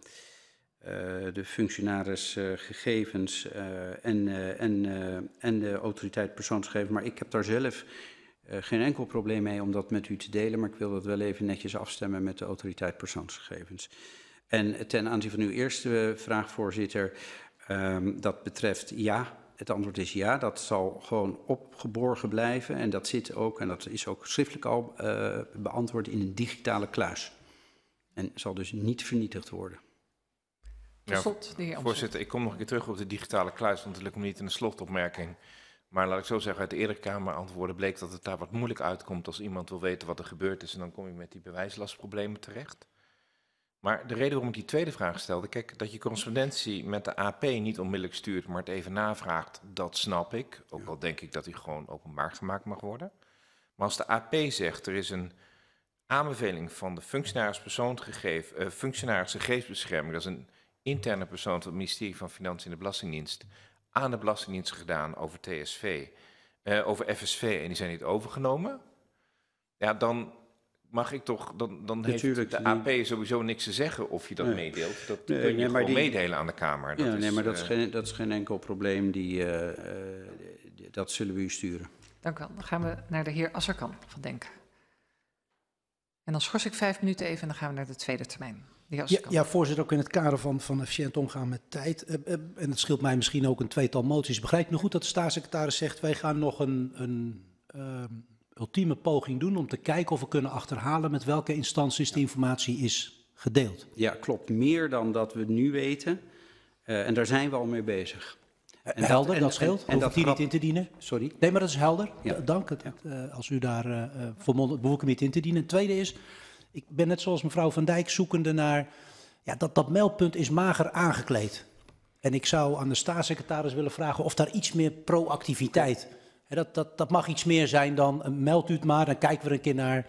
de functionaris uh, gegevens uh, en, uh, en, uh, en de autoriteit persoonsgegevens. Maar ik heb daar zelf Uh, geen enkel probleem mee om dat met u te delen, maar ik wil dat wel even netjes afstemmen met de autoriteit persoonsgegevens. En ten aanzien van uw eerste vraag, voorzitter, um, dat betreft ja. Het antwoord is ja, dat zal gewoon opgeborgen blijven en dat zit ook, en dat is ook schriftelijk al uh, beantwoord in een digitale kluis. En zal dus niet vernietigd worden. Ja, slot, voorzitter, ik kom nog een keer terug op de digitale kluis, want het lukt me niet in de slotopmerking. Maar laat ik zo zeggen, uit de eerdere Kamerantwoorden bleek dat het daar wat moeilijk uitkomt als iemand wil weten wat er gebeurd is. En dan kom je met die bewijslastproblemen terecht. Maar de reden waarom ik die tweede vraag stelde, kijk, dat je correspondentie met de A P niet onmiddellijk stuurt, maar het even navraagt, dat snap ik. Ook al denk ik dat die gewoon openbaar gemaakt mag worden. Maar als de A P zegt, er is een aanbeveling van de functionaris persoonsgegeven, uh, functionaris gegevensbescherming, dat is een interne persoon van het ministerie van Financiën en de Belastingdienst, aan de Belastingdienst gedaan over T S V, uh, over F S V en die zijn niet overgenomen. Ja, dan mag ik toch, dan, dan heeft de A P sowieso niks te zeggen of je dat nee. meedeelt. Dat nee, kun je nee, gewoon die, meedelen aan de Kamer. Dat ja, is, nee, maar dat, uh, is geen, dat is geen enkel probleem, die, uh, uh, dat zullen we u sturen. Dank u wel. Dan gaan we naar de heer Azarkan van Denk. En dan schors ik vijf minuten even en dan gaan we naar de tweede termijn. Ja, ja, voorzitter, ook in het kader van, van efficiënt omgaan met tijd. Uh, uh, en het scheelt mij misschien ook een tweetal moties. Begrijp je me goed dat de staatssecretaris zegt, wij gaan nog een, een uh, ultieme poging doen om te kijken of we kunnen achterhalen met welke instanties de informatie is gedeeld? Ja, klopt. Meer dan dat we nu weten. Uh, en daar zijn we al mee bezig. En helder, dat, en, dat scheelt. En, en dat die niet in te dienen? Sorry? Nee, maar dat is helder. Ja. Dank het, ja. uh, als u daar uh, volmondig behoef ik niet in te dienen. Het tweede is, ik ben net zoals mevrouw Van Dijk zoekende naar, ja, dat, dat meldpunt is mager aangekleed. En ik zou aan de staatssecretaris willen vragen of daar iets meer proactiviteit, hè, dat, dat, dat mag iets meer zijn dan, uh, meld u het maar, dan kijken we er een keer naar.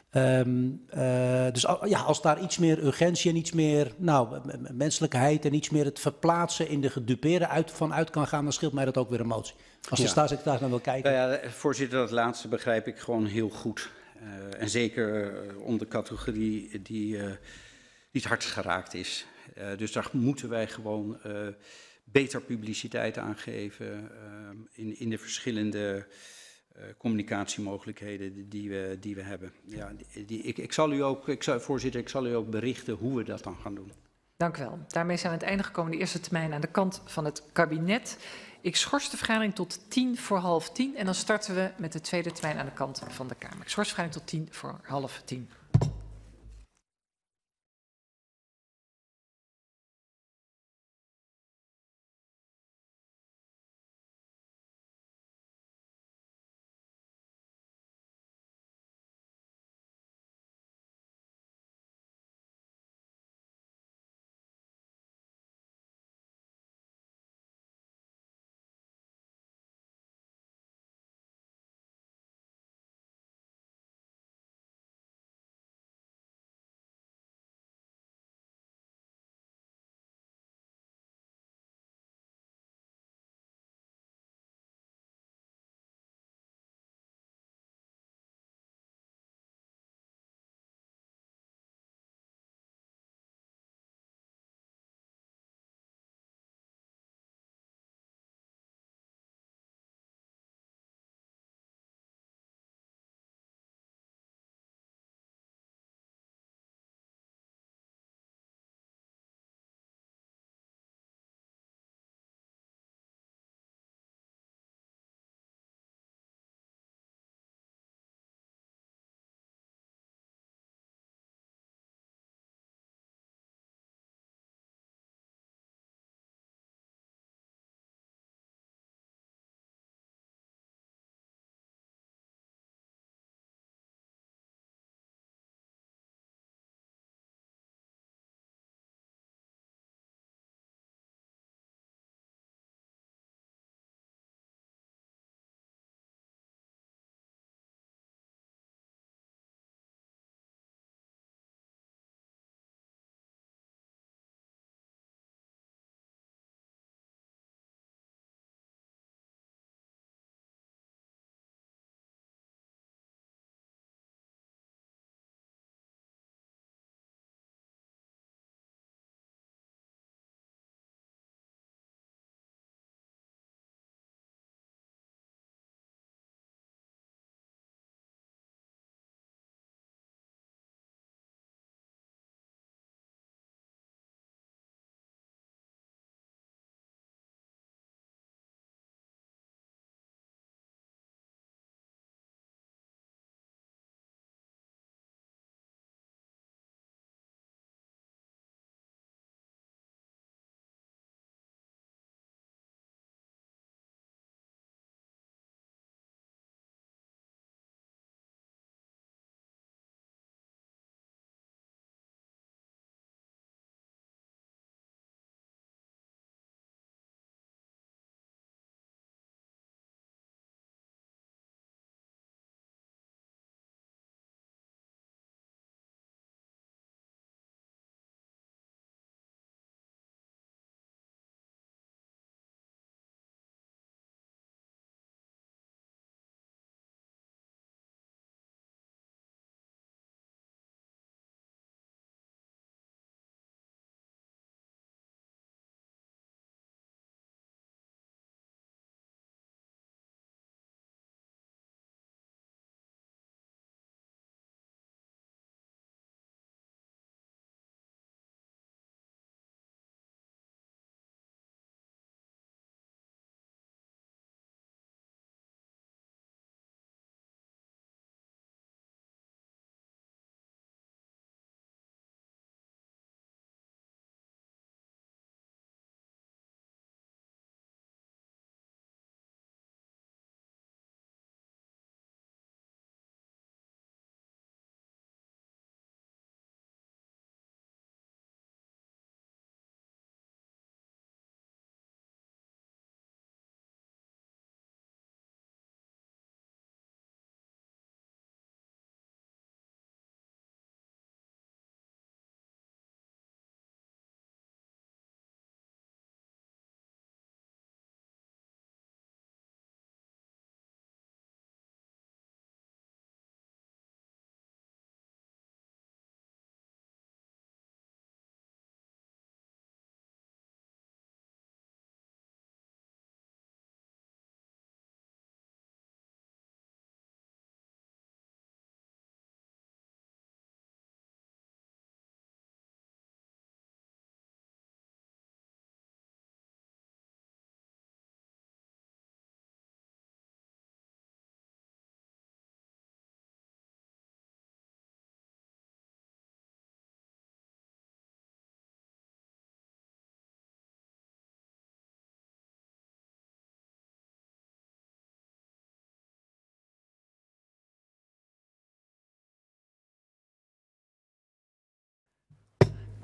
Um, uh, dus uh, ja, als daar iets meer urgentie en iets meer nou, menselijkheid en iets meer het verplaatsen in de gedupeerde uit, van uit kan gaan, dan scheelt mij dat ook weer een motie. Als de ja. staatssecretaris dan wil kijken. Nou ja, voorzitter, dat laatste begrijp ik gewoon heel goed. Uh, en zeker uh, onder de categorie die, uh, die het hardst geraakt is. Uh, dus daar moeten wij gewoon uh, beter publiciteit aan geven uh, in, in de verschillende uh, communicatiemogelijkheden die, die, we, die we hebben. Ja, die, die, ik, ik zal u ook, ik zal, voorzitter, ik zal u ook berichten hoe we dat dan gaan doen. Dank u wel. Daarmee zijn we aan het einde gekomen, de eerste termijn aan de kant van het kabinet. Ik schors de vergadering tot tien voor half tien en dan starten we met de tweede termijn aan de kant van de Kamer. Ik schors de vergadering tot tien voor half tien.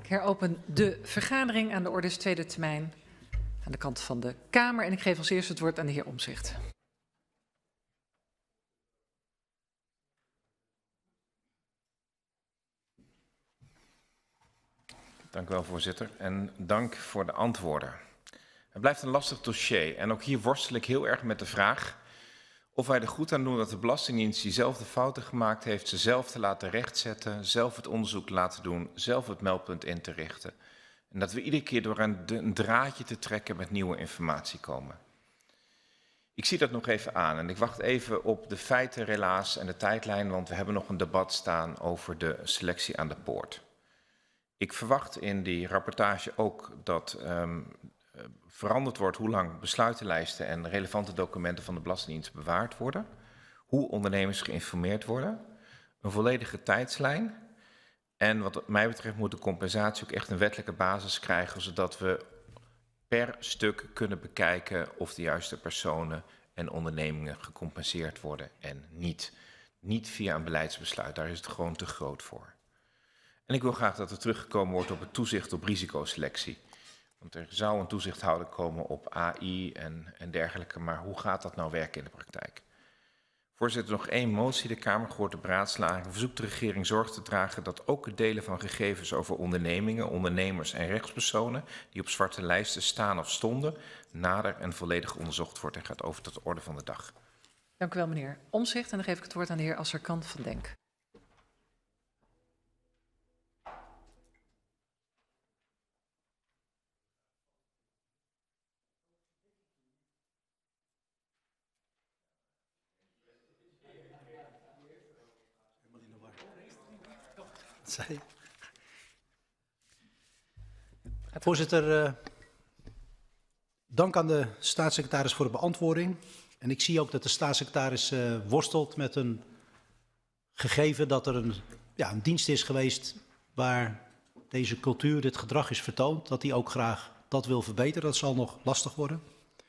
Ik heropen de vergadering. Aan de orde is tweede termijn aan de kant van de Kamer. En ik geef als eerste het woord aan de heer Omtzigt. Dank u wel, voorzitter. En dank voor de antwoorden. Het blijft een lastig dossier. En ook hier worstel ik heel erg met de vraag of wij er goed aan doen dat de Belastingdienst diezelfde fouten gemaakt heeft, ze zelf te laten rechtzetten, zelf het onderzoek laten doen, zelf het meldpunt in te richten. En dat we iedere keer door een, een draadje te trekken met nieuwe informatie komen. Ik zie dat nog even aan en ik wacht even op de feiten, relaas en de tijdlijn, want we hebben nog een debat staan over de selectie aan de poort. Ik verwacht in die rapportage ook dat um, veranderd wordt hoe lang besluitenlijsten en relevante documenten van de Belastingdienst bewaard worden, hoe ondernemers geïnformeerd worden, een volledige tijdslijn en wat mij betreft moet de compensatie ook echt een wettelijke basis krijgen, zodat we per stuk kunnen bekijken of de juiste personen en ondernemingen gecompenseerd worden en niet. Niet via een beleidsbesluit, daar is het gewoon te groot voor. En ik wil graag dat er teruggekomen wordt op het toezicht op risicoselectie. Want er zou een toezichthouder komen op A I en, en dergelijke, maar hoe gaat dat nou werken in de praktijk? Voorzitter, nog één motie. De Kamer gehoord de beraadslaging. Verzoekt de regering zorg te dragen dat ook het delen van gegevens over ondernemingen, ondernemers en rechtspersonen die op zwarte lijsten staan of stonden, nader en volledig onderzocht wordt en gaat over tot de orde van de dag. Dank u wel, meneer Omtzigt. En dan geef ik het woord aan de heer Asserkant van Denk. Voorzitter, uh, dank aan de staatssecretaris voor de beantwoording. En ik zie ook dat de staatssecretaris uh, worstelt met een gegeven dat er een, ja, een dienst is geweest waar deze cultuur, dit gedrag is vertoond. Dat hij ook graag dat wil verbeteren. Dat zal nog lastig worden.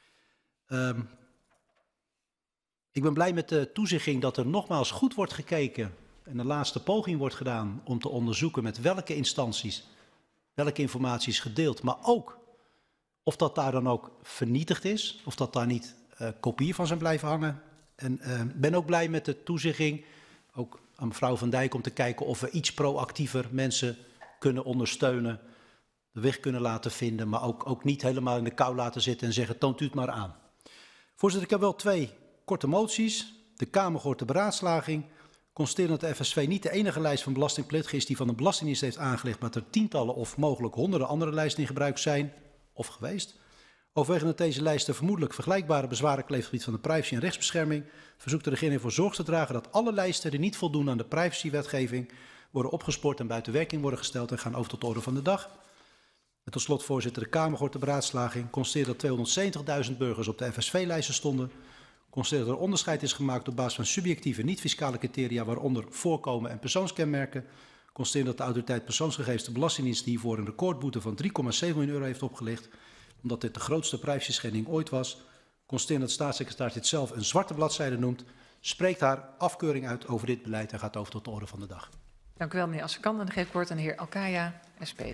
Um, ik ben blij met de toezegging dat er nogmaals goed wordt gekeken en de laatste poging wordt gedaan om te onderzoeken met welke instanties welke informatie is gedeeld, maar ook of dat daar dan ook vernietigd is, of dat daar niet uh, kopieën van zijn blijven hangen. En uh, ben ook blij met de toezegging, ook aan mevrouw Van Dijk, om te kijken of we iets proactiever mensen kunnen ondersteunen, de weg kunnen laten vinden, maar ook, ook niet helemaal in de kou laten zitten en zeggen, toont u het maar aan. Voorzitter, ik heb wel twee korte moties. De Kamer gehoord de beraadslaging. Constateren dat de F S V niet de enige lijst van belastingplichtigen is die van de Belastingdienst heeft aangelegd, maar dat er tientallen of mogelijk honderden andere lijsten in gebruik zijn of geweest. Overwegend dat deze lijsten vermoedelijk vergelijkbare bezwaren kleven op het gebied van de privacy en rechtsbescherming, verzoekt de regering ervoor zorg te dragen dat alle lijsten die niet voldoen aan de privacywetgeving worden opgespoord en buiten werking worden gesteld en gaan over tot de orde van de dag. En tot slot, voorzitter, de Kamer gehoord de beraadslaging. Constateert dat tweehonderdzeventigduizend burgers op de F S V-lijsten stonden. Constateert dat er onderscheid is gemaakt op basis van subjectieve niet-fiscale criteria, waaronder voorkomen en persoonskenmerken. Constateert dat de autoriteit persoonsgegevens de Belastingdienst hiervoor een recordboete van drie komma zeven miljoen euro heeft opgelegd, omdat dit de grootste privacy-schending ooit was. Constateert dat de staatssecretaris dit zelf een zwarte bladzijde noemt, spreekt haar afkeuring uit over dit beleid en gaat over tot de orde van de dag. Dank u wel, meneer Asserkant. En dan geef ik woord aan de heer Alkaya, S P.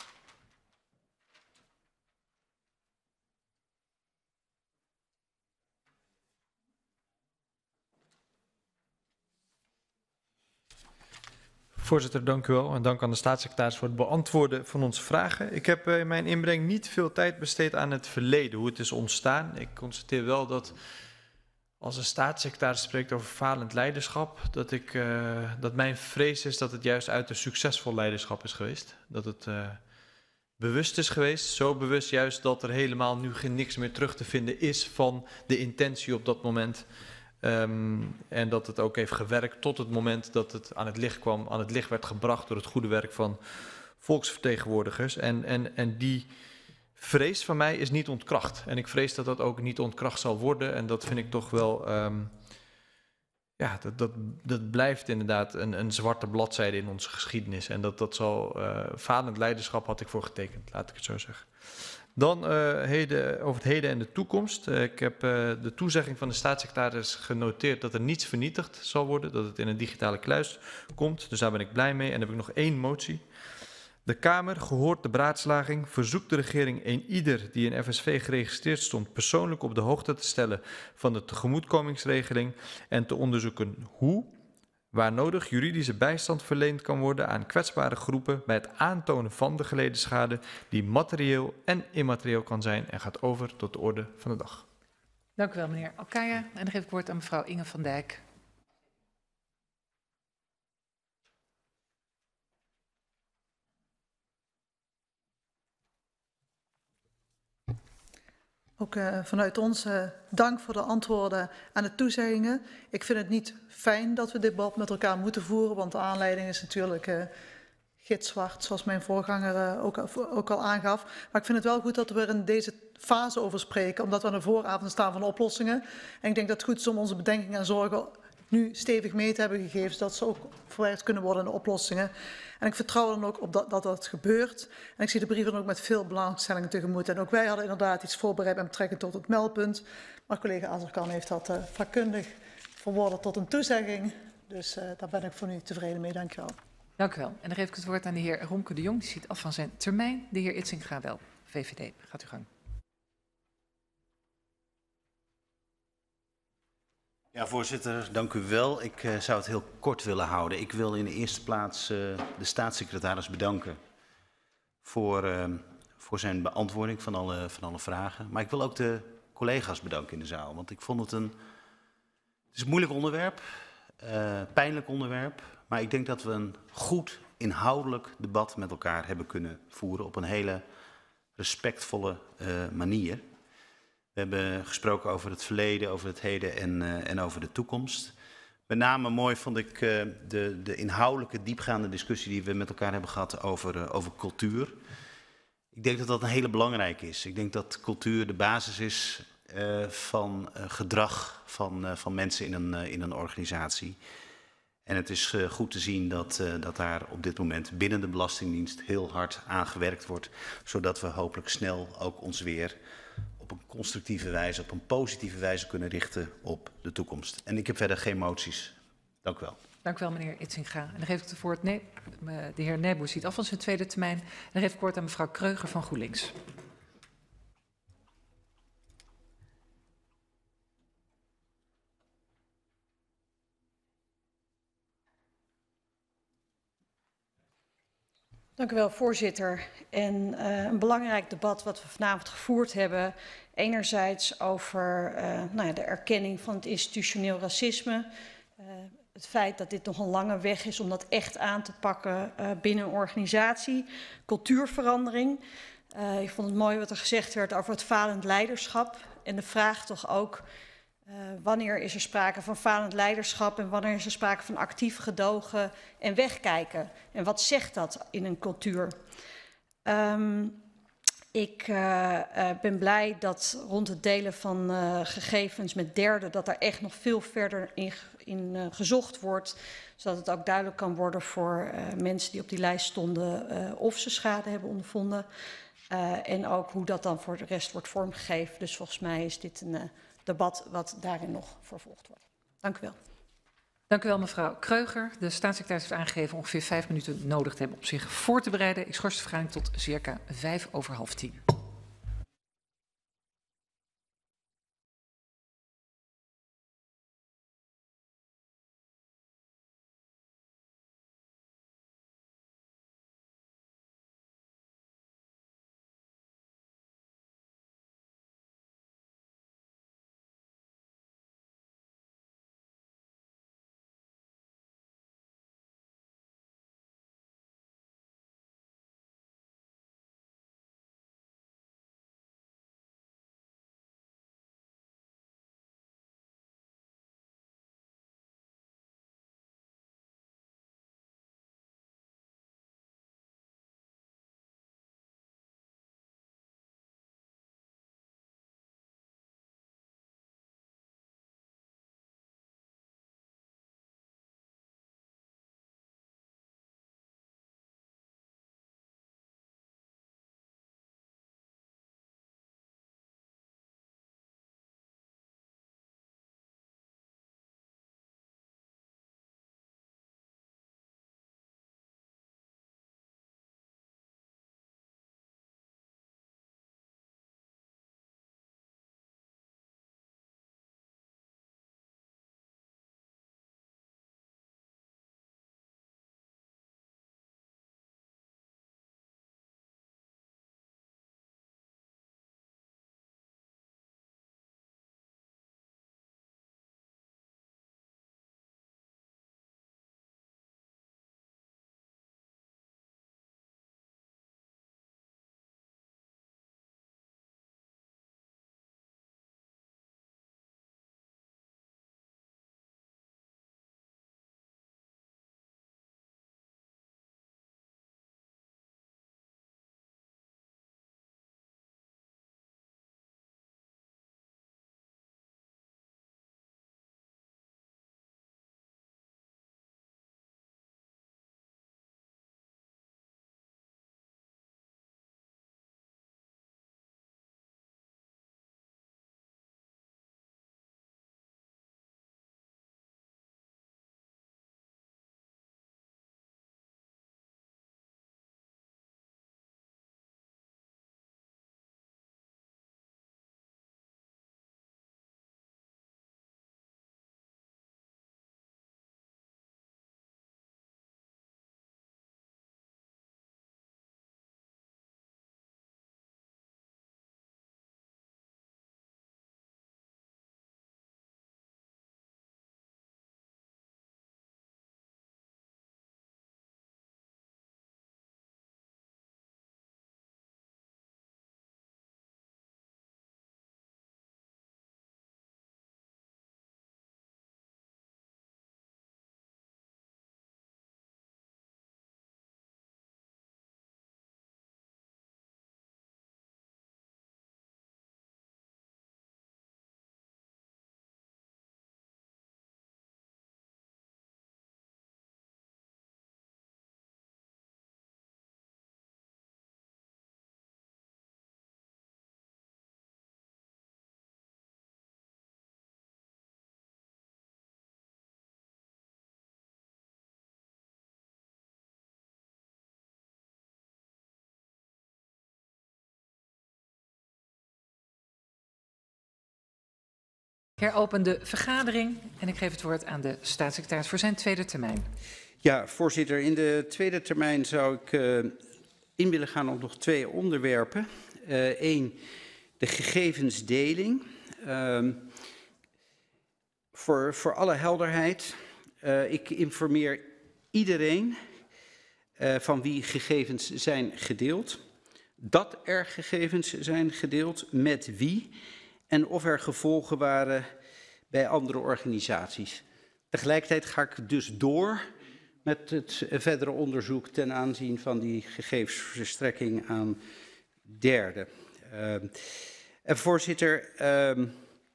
Voorzitter, dank u wel. En dank aan de staatssecretaris voor het beantwoorden van onze vragen. Ik heb in mijn inbreng niet veel tijd besteed aan het verleden, hoe het is ontstaan. Ik constateer wel dat als een staatssecretaris spreekt over falend leiderschap, dat, ik, uh, dat mijn vrees is dat het juist uit een succesvol leiderschap is geweest. Dat het uh, bewust is geweest, zo bewust juist dat er helemaal nu geen niks meer terug te vinden is van de intentie op dat moment. Um, en dat het ook heeft gewerkt tot het moment dat het aan het licht kwam, aan het licht werd gebracht door het goede werk van volksvertegenwoordigers. En, en, en die vrees van mij is niet ontkracht. En ik vrees dat dat ook niet ontkracht zal worden. En dat vind ik toch wel, um, ja, dat, dat, dat blijft inderdaad een, een zwarte bladzijde in onze geschiedenis. En dat, dat zal, uh, falend leiderschap had ik voor getekend, laat ik het zo zeggen. Dan uh, heden, over het heden en de toekomst. Uh, ik heb uh, de toezegging van de staatssecretaris genoteerd dat er niets vernietigd zal worden, dat het in een digitale kluis komt. Dus daar ben ik blij mee. En dan heb ik nog één motie. De Kamer, gehoord de beraadslaging, verzoekt de regering een ieder die in F S V geregistreerd stond persoonlijk op de hoogte te stellen van de tegemoetkomingsregeling en te onderzoeken hoe, waar nodig, juridische bijstand verleend kan worden aan kwetsbare groepen bij het aantonen van de geleden schade die materieel en immaterieel kan zijn en gaat over tot de orde van de dag. Dank u wel, meneer Alkaya. En dan geef ik het woord aan mevrouw Inge van Dijk. Ook uh, vanuit ons uh, dank voor de antwoorden en de toezeggingen. Ik vind het niet fijn dat we dit debat met elkaar moeten voeren, want de aanleiding is natuurlijk uh, gitzwart, zoals mijn voorganger uh, ook, ook al aangaf. Maar ik vind het wel goed dat we er in deze fase over spreken, omdat we aan de vooravond staan van de oplossingen. En ik denk dat het goed is om onze bedenkingen en zorgen nu stevig mee te hebben gegeven, zodat ze ook verwerkt kunnen worden in de oplossingen. En ik vertrouw dan ook op dat, dat dat gebeurt. En ik zie de brief dan ook met veel belangstelling tegemoet. En ook wij hadden inderdaad iets voorbereid met betrekking tot het meldpunt. Maar collega Azarkan heeft dat uh, vakkundig verwoorden tot een toezegging. Dus uh, daar ben ik voor nu tevreden mee. Dank je wel. Dank u wel. En dan geef ik het woord aan de heer Romke de Jong. Die ziet af van zijn termijn. De heer Itzinga wel. V V D. Gaat u gang. Ja, voorzitter, dank u wel. Ik uh, zou het heel kort willen houden. Ik wil in de eerste plaats uh, de staatssecretaris bedanken voor, uh, voor zijn beantwoording van alle, van alle vragen. Maar ik wil ook de collega's bedanken in de zaal, want ik vond het een, het is een moeilijk onderwerp, uh, pijnlijk onderwerp. Maar ik denk dat we een goed inhoudelijk debat met elkaar hebben kunnen voeren op een hele respectvolle uh, manier. We hebben gesproken over het verleden, over het heden en, uh, en over de toekomst. Met name mooi vond ik uh, de, de inhoudelijke, diepgaande discussie die we met elkaar hebben gehad over, uh, over cultuur. Ik denk dat dat een hele belangrijke is. Ik denk dat cultuur de basis is uh, van uh, gedrag van, uh, van mensen in een, uh, in een organisatie. En het is uh, goed te zien dat, uh, dat daar op dit moment binnen de Belastingdienst heel hard aan gewerkt wordt. Zodat we hopelijk snel ook ons weer op een constructieve wijze, op een positieve wijze kunnen richten op de toekomst. En ik heb verder geen moties. Dank u wel. Dank u wel, meneer Itzinga. En dan geef ik het woord, nee, de heer Nijboer ziet af van zijn tweede termijn. Dan geef ik het woord aan mevrouw Kreuger van GroenLinks. Dank u wel, voorzitter. En uh, een belangrijk debat wat we vanavond gevoerd hebben. Enerzijds over uh, nou ja, de erkenning van het institutioneel racisme. Uh, het feit dat dit nog een lange weg is om dat echt aan te pakken uh, binnen een organisatie. Cultuurverandering. Uh, ik vond het mooi wat er gezegd werd over het falend leiderschap. En de vraag toch ook, uh, wanneer is er sprake van falend leiderschap en wanneer is er sprake van actief gedogen en wegkijken? En wat zegt dat in een cultuur? Um, ik uh, uh, ben blij dat rond het delen van uh, gegevens met derden, dat daar echt nog veel verder in, in uh, gezocht wordt. Zodat het ook duidelijk kan worden voor uh, mensen die op die lijst stonden uh, of ze schade hebben ondervonden. Uh, en ook hoe dat dan voor de rest wordt vormgegeven. Dus volgens mij is dit een uh, debat wat daarin nog vervolgd wordt. Dank u wel. Dank u wel, mevrouw Kreuger. De staatssecretaris heeft aangegeven ongeveer vijf minuten nodig te hebben om zich voor te bereiden. Ik schors de vergadering tot circa vijf over half tien. Ik heropen de vergadering en ik geef het woord aan de staatssecretaris voor zijn tweede termijn. Ja, voorzitter. In de tweede termijn zou ik uh, in willen gaan op nog twee onderwerpen. Eén, uh, de gegevensdeling. Uh, voor, voor alle helderheid, uh, ik informeer iedereen uh, van wie gegevens zijn gedeeld, dat er gegevens zijn gedeeld, met wie en of er gevolgen waren bij andere organisaties. Tegelijkertijd ga ik dus door met het verdere onderzoek ten aanzien van die gegevensverstrekking aan derden. Uh, en voorzitter, uh,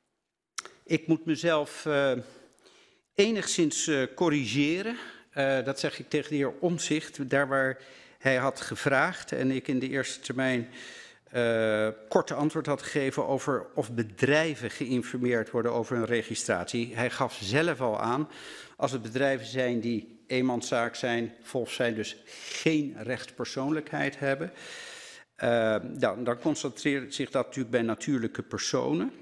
ik moet mezelf uh, enigszins uh, corrigeren. Uh, dat zeg ik tegen de heer Omtzigt, daar waar hij had gevraagd en ik in de eerste termijn uh, korte antwoord had gegeven over of bedrijven geïnformeerd worden over hun registratie. Hij gaf zelf al aan, als het bedrijven zijn die eenmanszaak zijn, volgens zijn dus geen rechtspersoonlijkheid hebben, uh, dan, dan concentreert zich dat natuurlijk bij natuurlijke personen.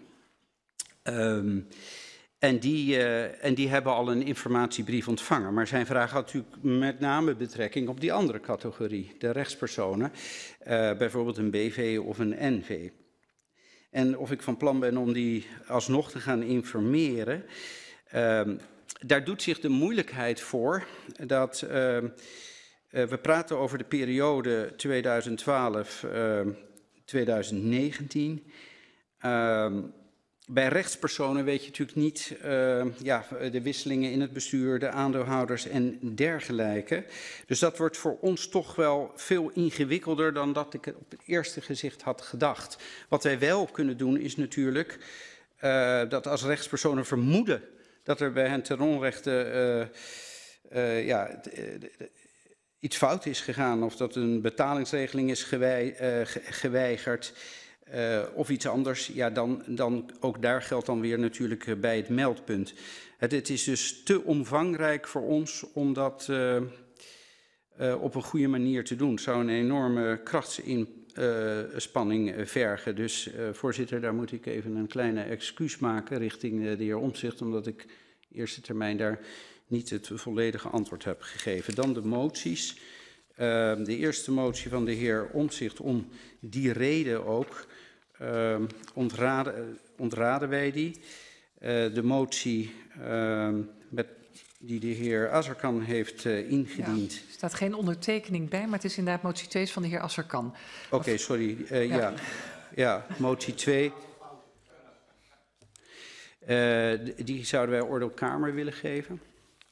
Um, en, die, uh, en die hebben al een informatiebrief ontvangen. Maar zijn vraag had natuurlijk met name betrekking op die andere categorie, de rechtspersonen, uh, bijvoorbeeld een B V of een N V. En of ik van plan ben om die alsnog te gaan informeren, uh, daar doet zich de moeilijkheid voor dat uh, uh, we praten over de periode tweeduizend twaalf tot tweeduizend negentien. Uh, Bij rechtspersonen weet je natuurlijk niet uh, ja, de wisselingen in het bestuur, de aandeelhouders en dergelijke. Dus dat wordt voor ons toch wel veel ingewikkelder dan dat ik op het eerste gezicht had gedacht. Wat wij wel kunnen doen is natuurlijk uh, dat als rechtspersonen vermoeden dat er bij hen ten onrechte uh, uh, ja, iets fout is gegaan of dat een betalingsregeling is gewij, uh, geweigerd. Uh, of iets anders, ja, dan, dan ook daar geldt dan weer natuurlijk uh, bij het meldpunt. Het, het is dus te omvangrijk voor ons om dat uh, uh, op een goede manier te doen. Het zou een enorme krachtsinspanning uh, vergen. Dus uh, voorzitter, daar moet ik even een kleine excuus maken richting uh, de heer Omtzigt, omdat ik de eerste termijn daar niet het volledige antwoord heb gegeven. Dan de moties. Uh, de eerste motie van de heer Omtzigt, om die reden ook uh, ontraden, ontraden wij die. Uh, de motie uh, met, die de heer Azarkan heeft uh, ingediend. Ja, er staat geen ondertekening bij, maar het is inderdaad motie twee van de heer Azarkan. Oké, okay, sorry. Uh, ja. Ja. ja, motie twee. Uh, die zouden wij oordeelkamer willen geven.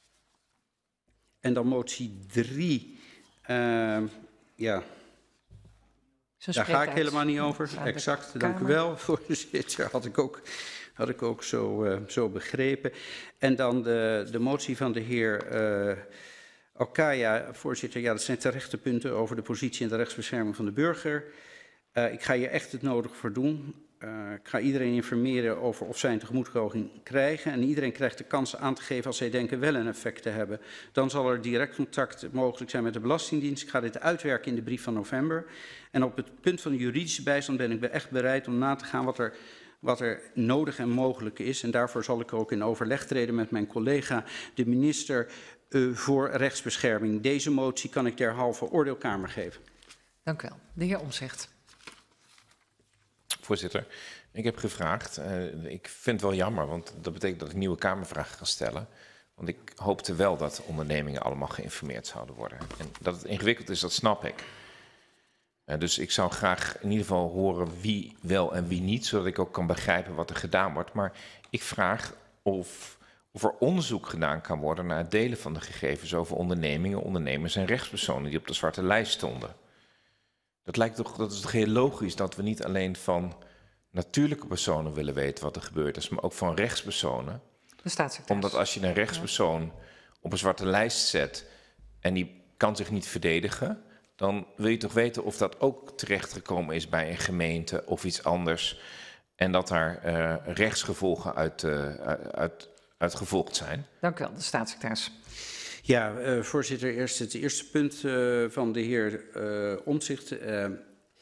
En dan motie drie. Uh, ja, daar ga ik helemaal niet over. Exact, dank u wel, voorzitter. Had ik ook, had ik ook zo, uh, zo begrepen. En dan de, de motie van de heer uh, Alkaya, voorzitter. Ja, dat zijn terechte punten over de positie en de rechtsbescherming van de burger. Uh, ik ga hier echt het nodig voor doen. Uh, ik ga iedereen informeren over of zij een tegemoetkoming krijgen. En iedereen krijgt de kans aan te geven als zij denken wel een effect te hebben. Dan zal er direct contact mogelijk zijn met de Belastingdienst. Ik ga dit uitwerken in de brief van november. En op het punt van de juridische bijstand ben ik echt bereid om na te gaan wat er, wat er nodig en mogelijk is. En daarvoor zal ik ook in overleg treden met mijn collega, de minister uh, voor rechtsbescherming. Deze motie kan ik derhalve oordeelkamer geven. Dank u wel. De heer Omtzigt. Voorzitter, ik heb gevraagd, uh, ik vind het wel jammer, want dat betekent dat ik nieuwe Kamervragen ga stellen. Want ik hoopte wel dat ondernemingen allemaal geïnformeerd zouden worden. En dat het ingewikkeld is, dat snap ik. Uh, dus ik zou graag in ieder geval horen wie wel en wie niet, zodat ik ook kan begrijpen wat er gedaan wordt. Maar ik vraag of, of er onderzoek gedaan kan worden naar het delen van de gegevens over ondernemingen, ondernemers en rechtspersonen die op de zwarte lijst stonden. Dat lijkt toch, dat is toch heel logisch dat we niet alleen van natuurlijke personen willen weten wat er gebeurd is, maar ook van rechtspersonen. De staatssecretaris. Omdat als je een rechtspersoon op een zwarte lijst zet en die kan zich niet verdedigen, dan wil je toch weten of dat ook terechtgekomen is bij een gemeente of iets anders. En dat daar uh, rechtsgevolgen uit, uh, uit, uit gevolgd zijn. Dank u wel, de staatssecretaris. Ja, uh, voorzitter, eerst het eerste punt uh, van de heer uh, Omtzigt. Uh,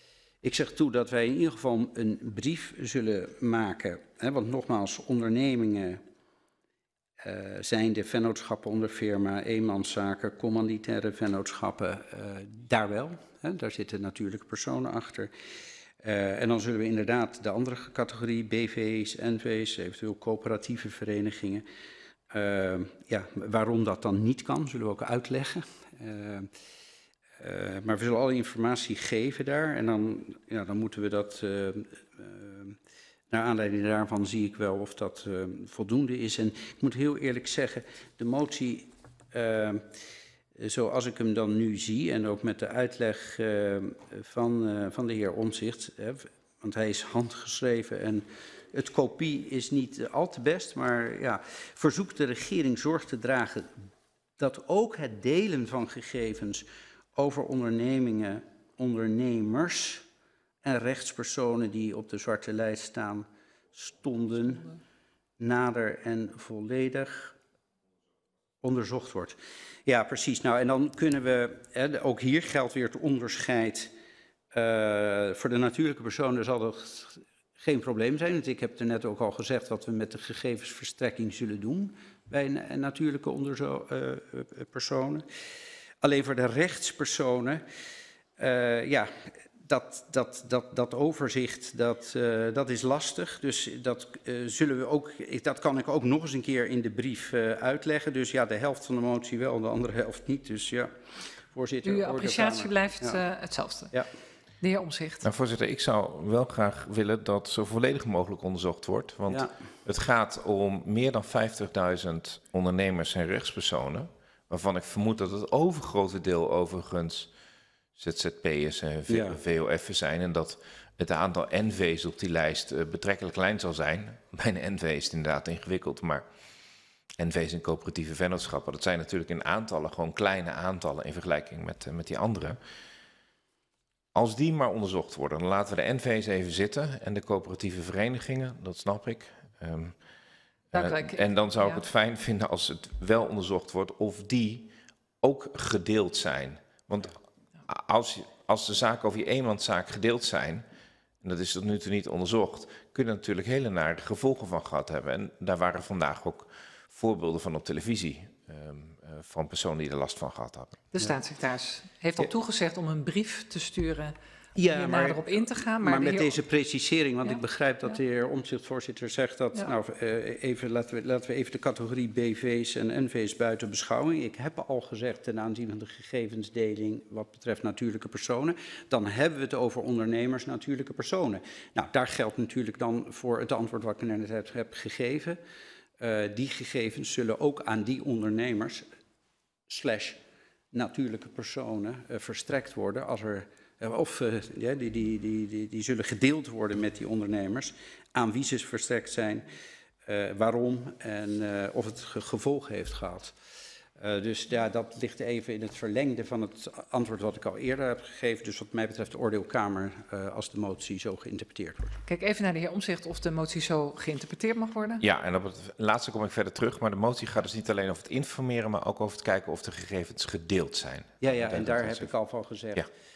Ik zeg toe dat wij in ieder geval een brief zullen maken. Hè, want nogmaals, ondernemingen uh, zijn de vennootschappen onder firma, eenmanszaken, commanditaire vennootschappen, uh, daar wel. Hè, daar zitten natuurlijke personen achter. Uh, en dan zullen we inderdaad de andere categorie, B V's, N V's, eventueel coöperatieve verenigingen. Uh, ja, waarom dat dan niet kan, zullen we ook uitleggen. Uh, uh, maar we zullen alle informatie geven daar en dan, ja, dan moeten we dat, uh, uh, naar aanleiding daarvan zie ik wel of dat uh, voldoende is. En ik moet heel eerlijk zeggen, de motie, uh, zoals ik hem dan nu zie en ook met de uitleg uh, van, uh, van de heer Omtzigt, hè, want hij is handgeschreven en het kopie is niet al te best, maar ja, verzoekt de regering zorg te dragen dat ook het delen van gegevens over ondernemingen, ondernemers en rechtspersonen die op de zwarte lijst staan, stonden, nader en volledig onderzocht wordt. Ja, precies. Nou, en dan kunnen we, hè, ook hier geldt weer het onderscheid. Uh, voor de natuurlijke personen zal dat geen probleem zijn, want ik heb er net ook al gezegd wat we met de gegevensverstrekking zullen doen bij een natuurlijke onderzo- uh, personen. Alleen voor de rechtspersonen, uh, ja, dat, dat, dat, dat overzicht, dat, uh, dat is lastig. Dus dat, uh, zullen we ook, dat kan ik ook nog eens een keer in de brief uh, uitleggen. Dus ja, de helft van de motie wel, de andere helft niet. Dus ja, voorzitter. Uw appreciatie blijft ja. uh, hetzelfde. Ja. De heer Omtzigt. Nou, voorzitter, ik zou wel graag willen dat zo volledig mogelijk onderzocht wordt. Want ja. het gaat om meer dan vijftigduizend ondernemers en rechtspersonen, waarvan ik vermoed dat het overgrote deel overigens Z Z P'ers en V O F'ers zijn. En dat het aantal N V's op die lijst uh, betrekkelijk klein zal zijn. Bij een N V is het inderdaad ingewikkeld, maar N V's en coöperatieve vennootschappen, dat zijn natuurlijk in aantallen gewoon kleine aantallen in vergelijking met, uh, met die andere. Als die maar onderzocht worden, dan laten we de N V's even zitten en de coöperatieve verenigingen, dat snap ik. Um, uh, en dan zou ik ja. het fijn vinden als het wel onderzocht wordt of die ook gedeeld zijn. Want als, als de zaken over je eenmanszaak gedeeld zijn, en dat is tot nu toe niet onderzocht, kunnen er natuurlijk hele nare gevolgen van gehad hebben. En daar waren vandaag ook voorbeelden van op televisie. Um, uh, van personen die er last van gehad hadden. De staatssecretaris heeft al ja. toegezegd om een brief te sturen ja, om maar, nader op in te gaan. Maar, maar de met heer... deze precisering, want ja. ik begrijp dat ja. de heer Omtzigt, voorzitter, zegt dat, ja. nou, uh, even, laten, we, laten we even de categorie B V's en N V's buiten beschouwing. Ik heb al gezegd ten aanzien van de gegevensdeling wat betreft natuurlijke personen. Dan hebben we het over ondernemers, natuurlijke personen. Nou, daar geldt natuurlijk dan voor het antwoord wat ik net heb, heb gegeven. Uh, die gegevens zullen ook aan die ondernemers slash natuurlijke personen uh, verstrekt worden als er uh, of uh, ja, die, die, die, die, die zullen gedeeld worden met die ondernemers aan wie ze verstrekt zijn, uh, waarom en uh, of het ge gevolg heeft gehad. Uh, dus ja, dat ligt even in het verlengde van het antwoord wat ik al eerder heb gegeven. Dus wat mij betreft de oordeelkamer uh, als de motie zo geïnterpreteerd wordt. Kijk even naar de heer Omtzigt of de motie zo geïnterpreteerd mag worden. Ja, en op het laatste kom ik verder terug. Maar de motie gaat dus niet alleen over het informeren, maar ook over het kijken of de gegevens gedeeld zijn. Ja, ja, en daar heb ik al van gezegd. Ja.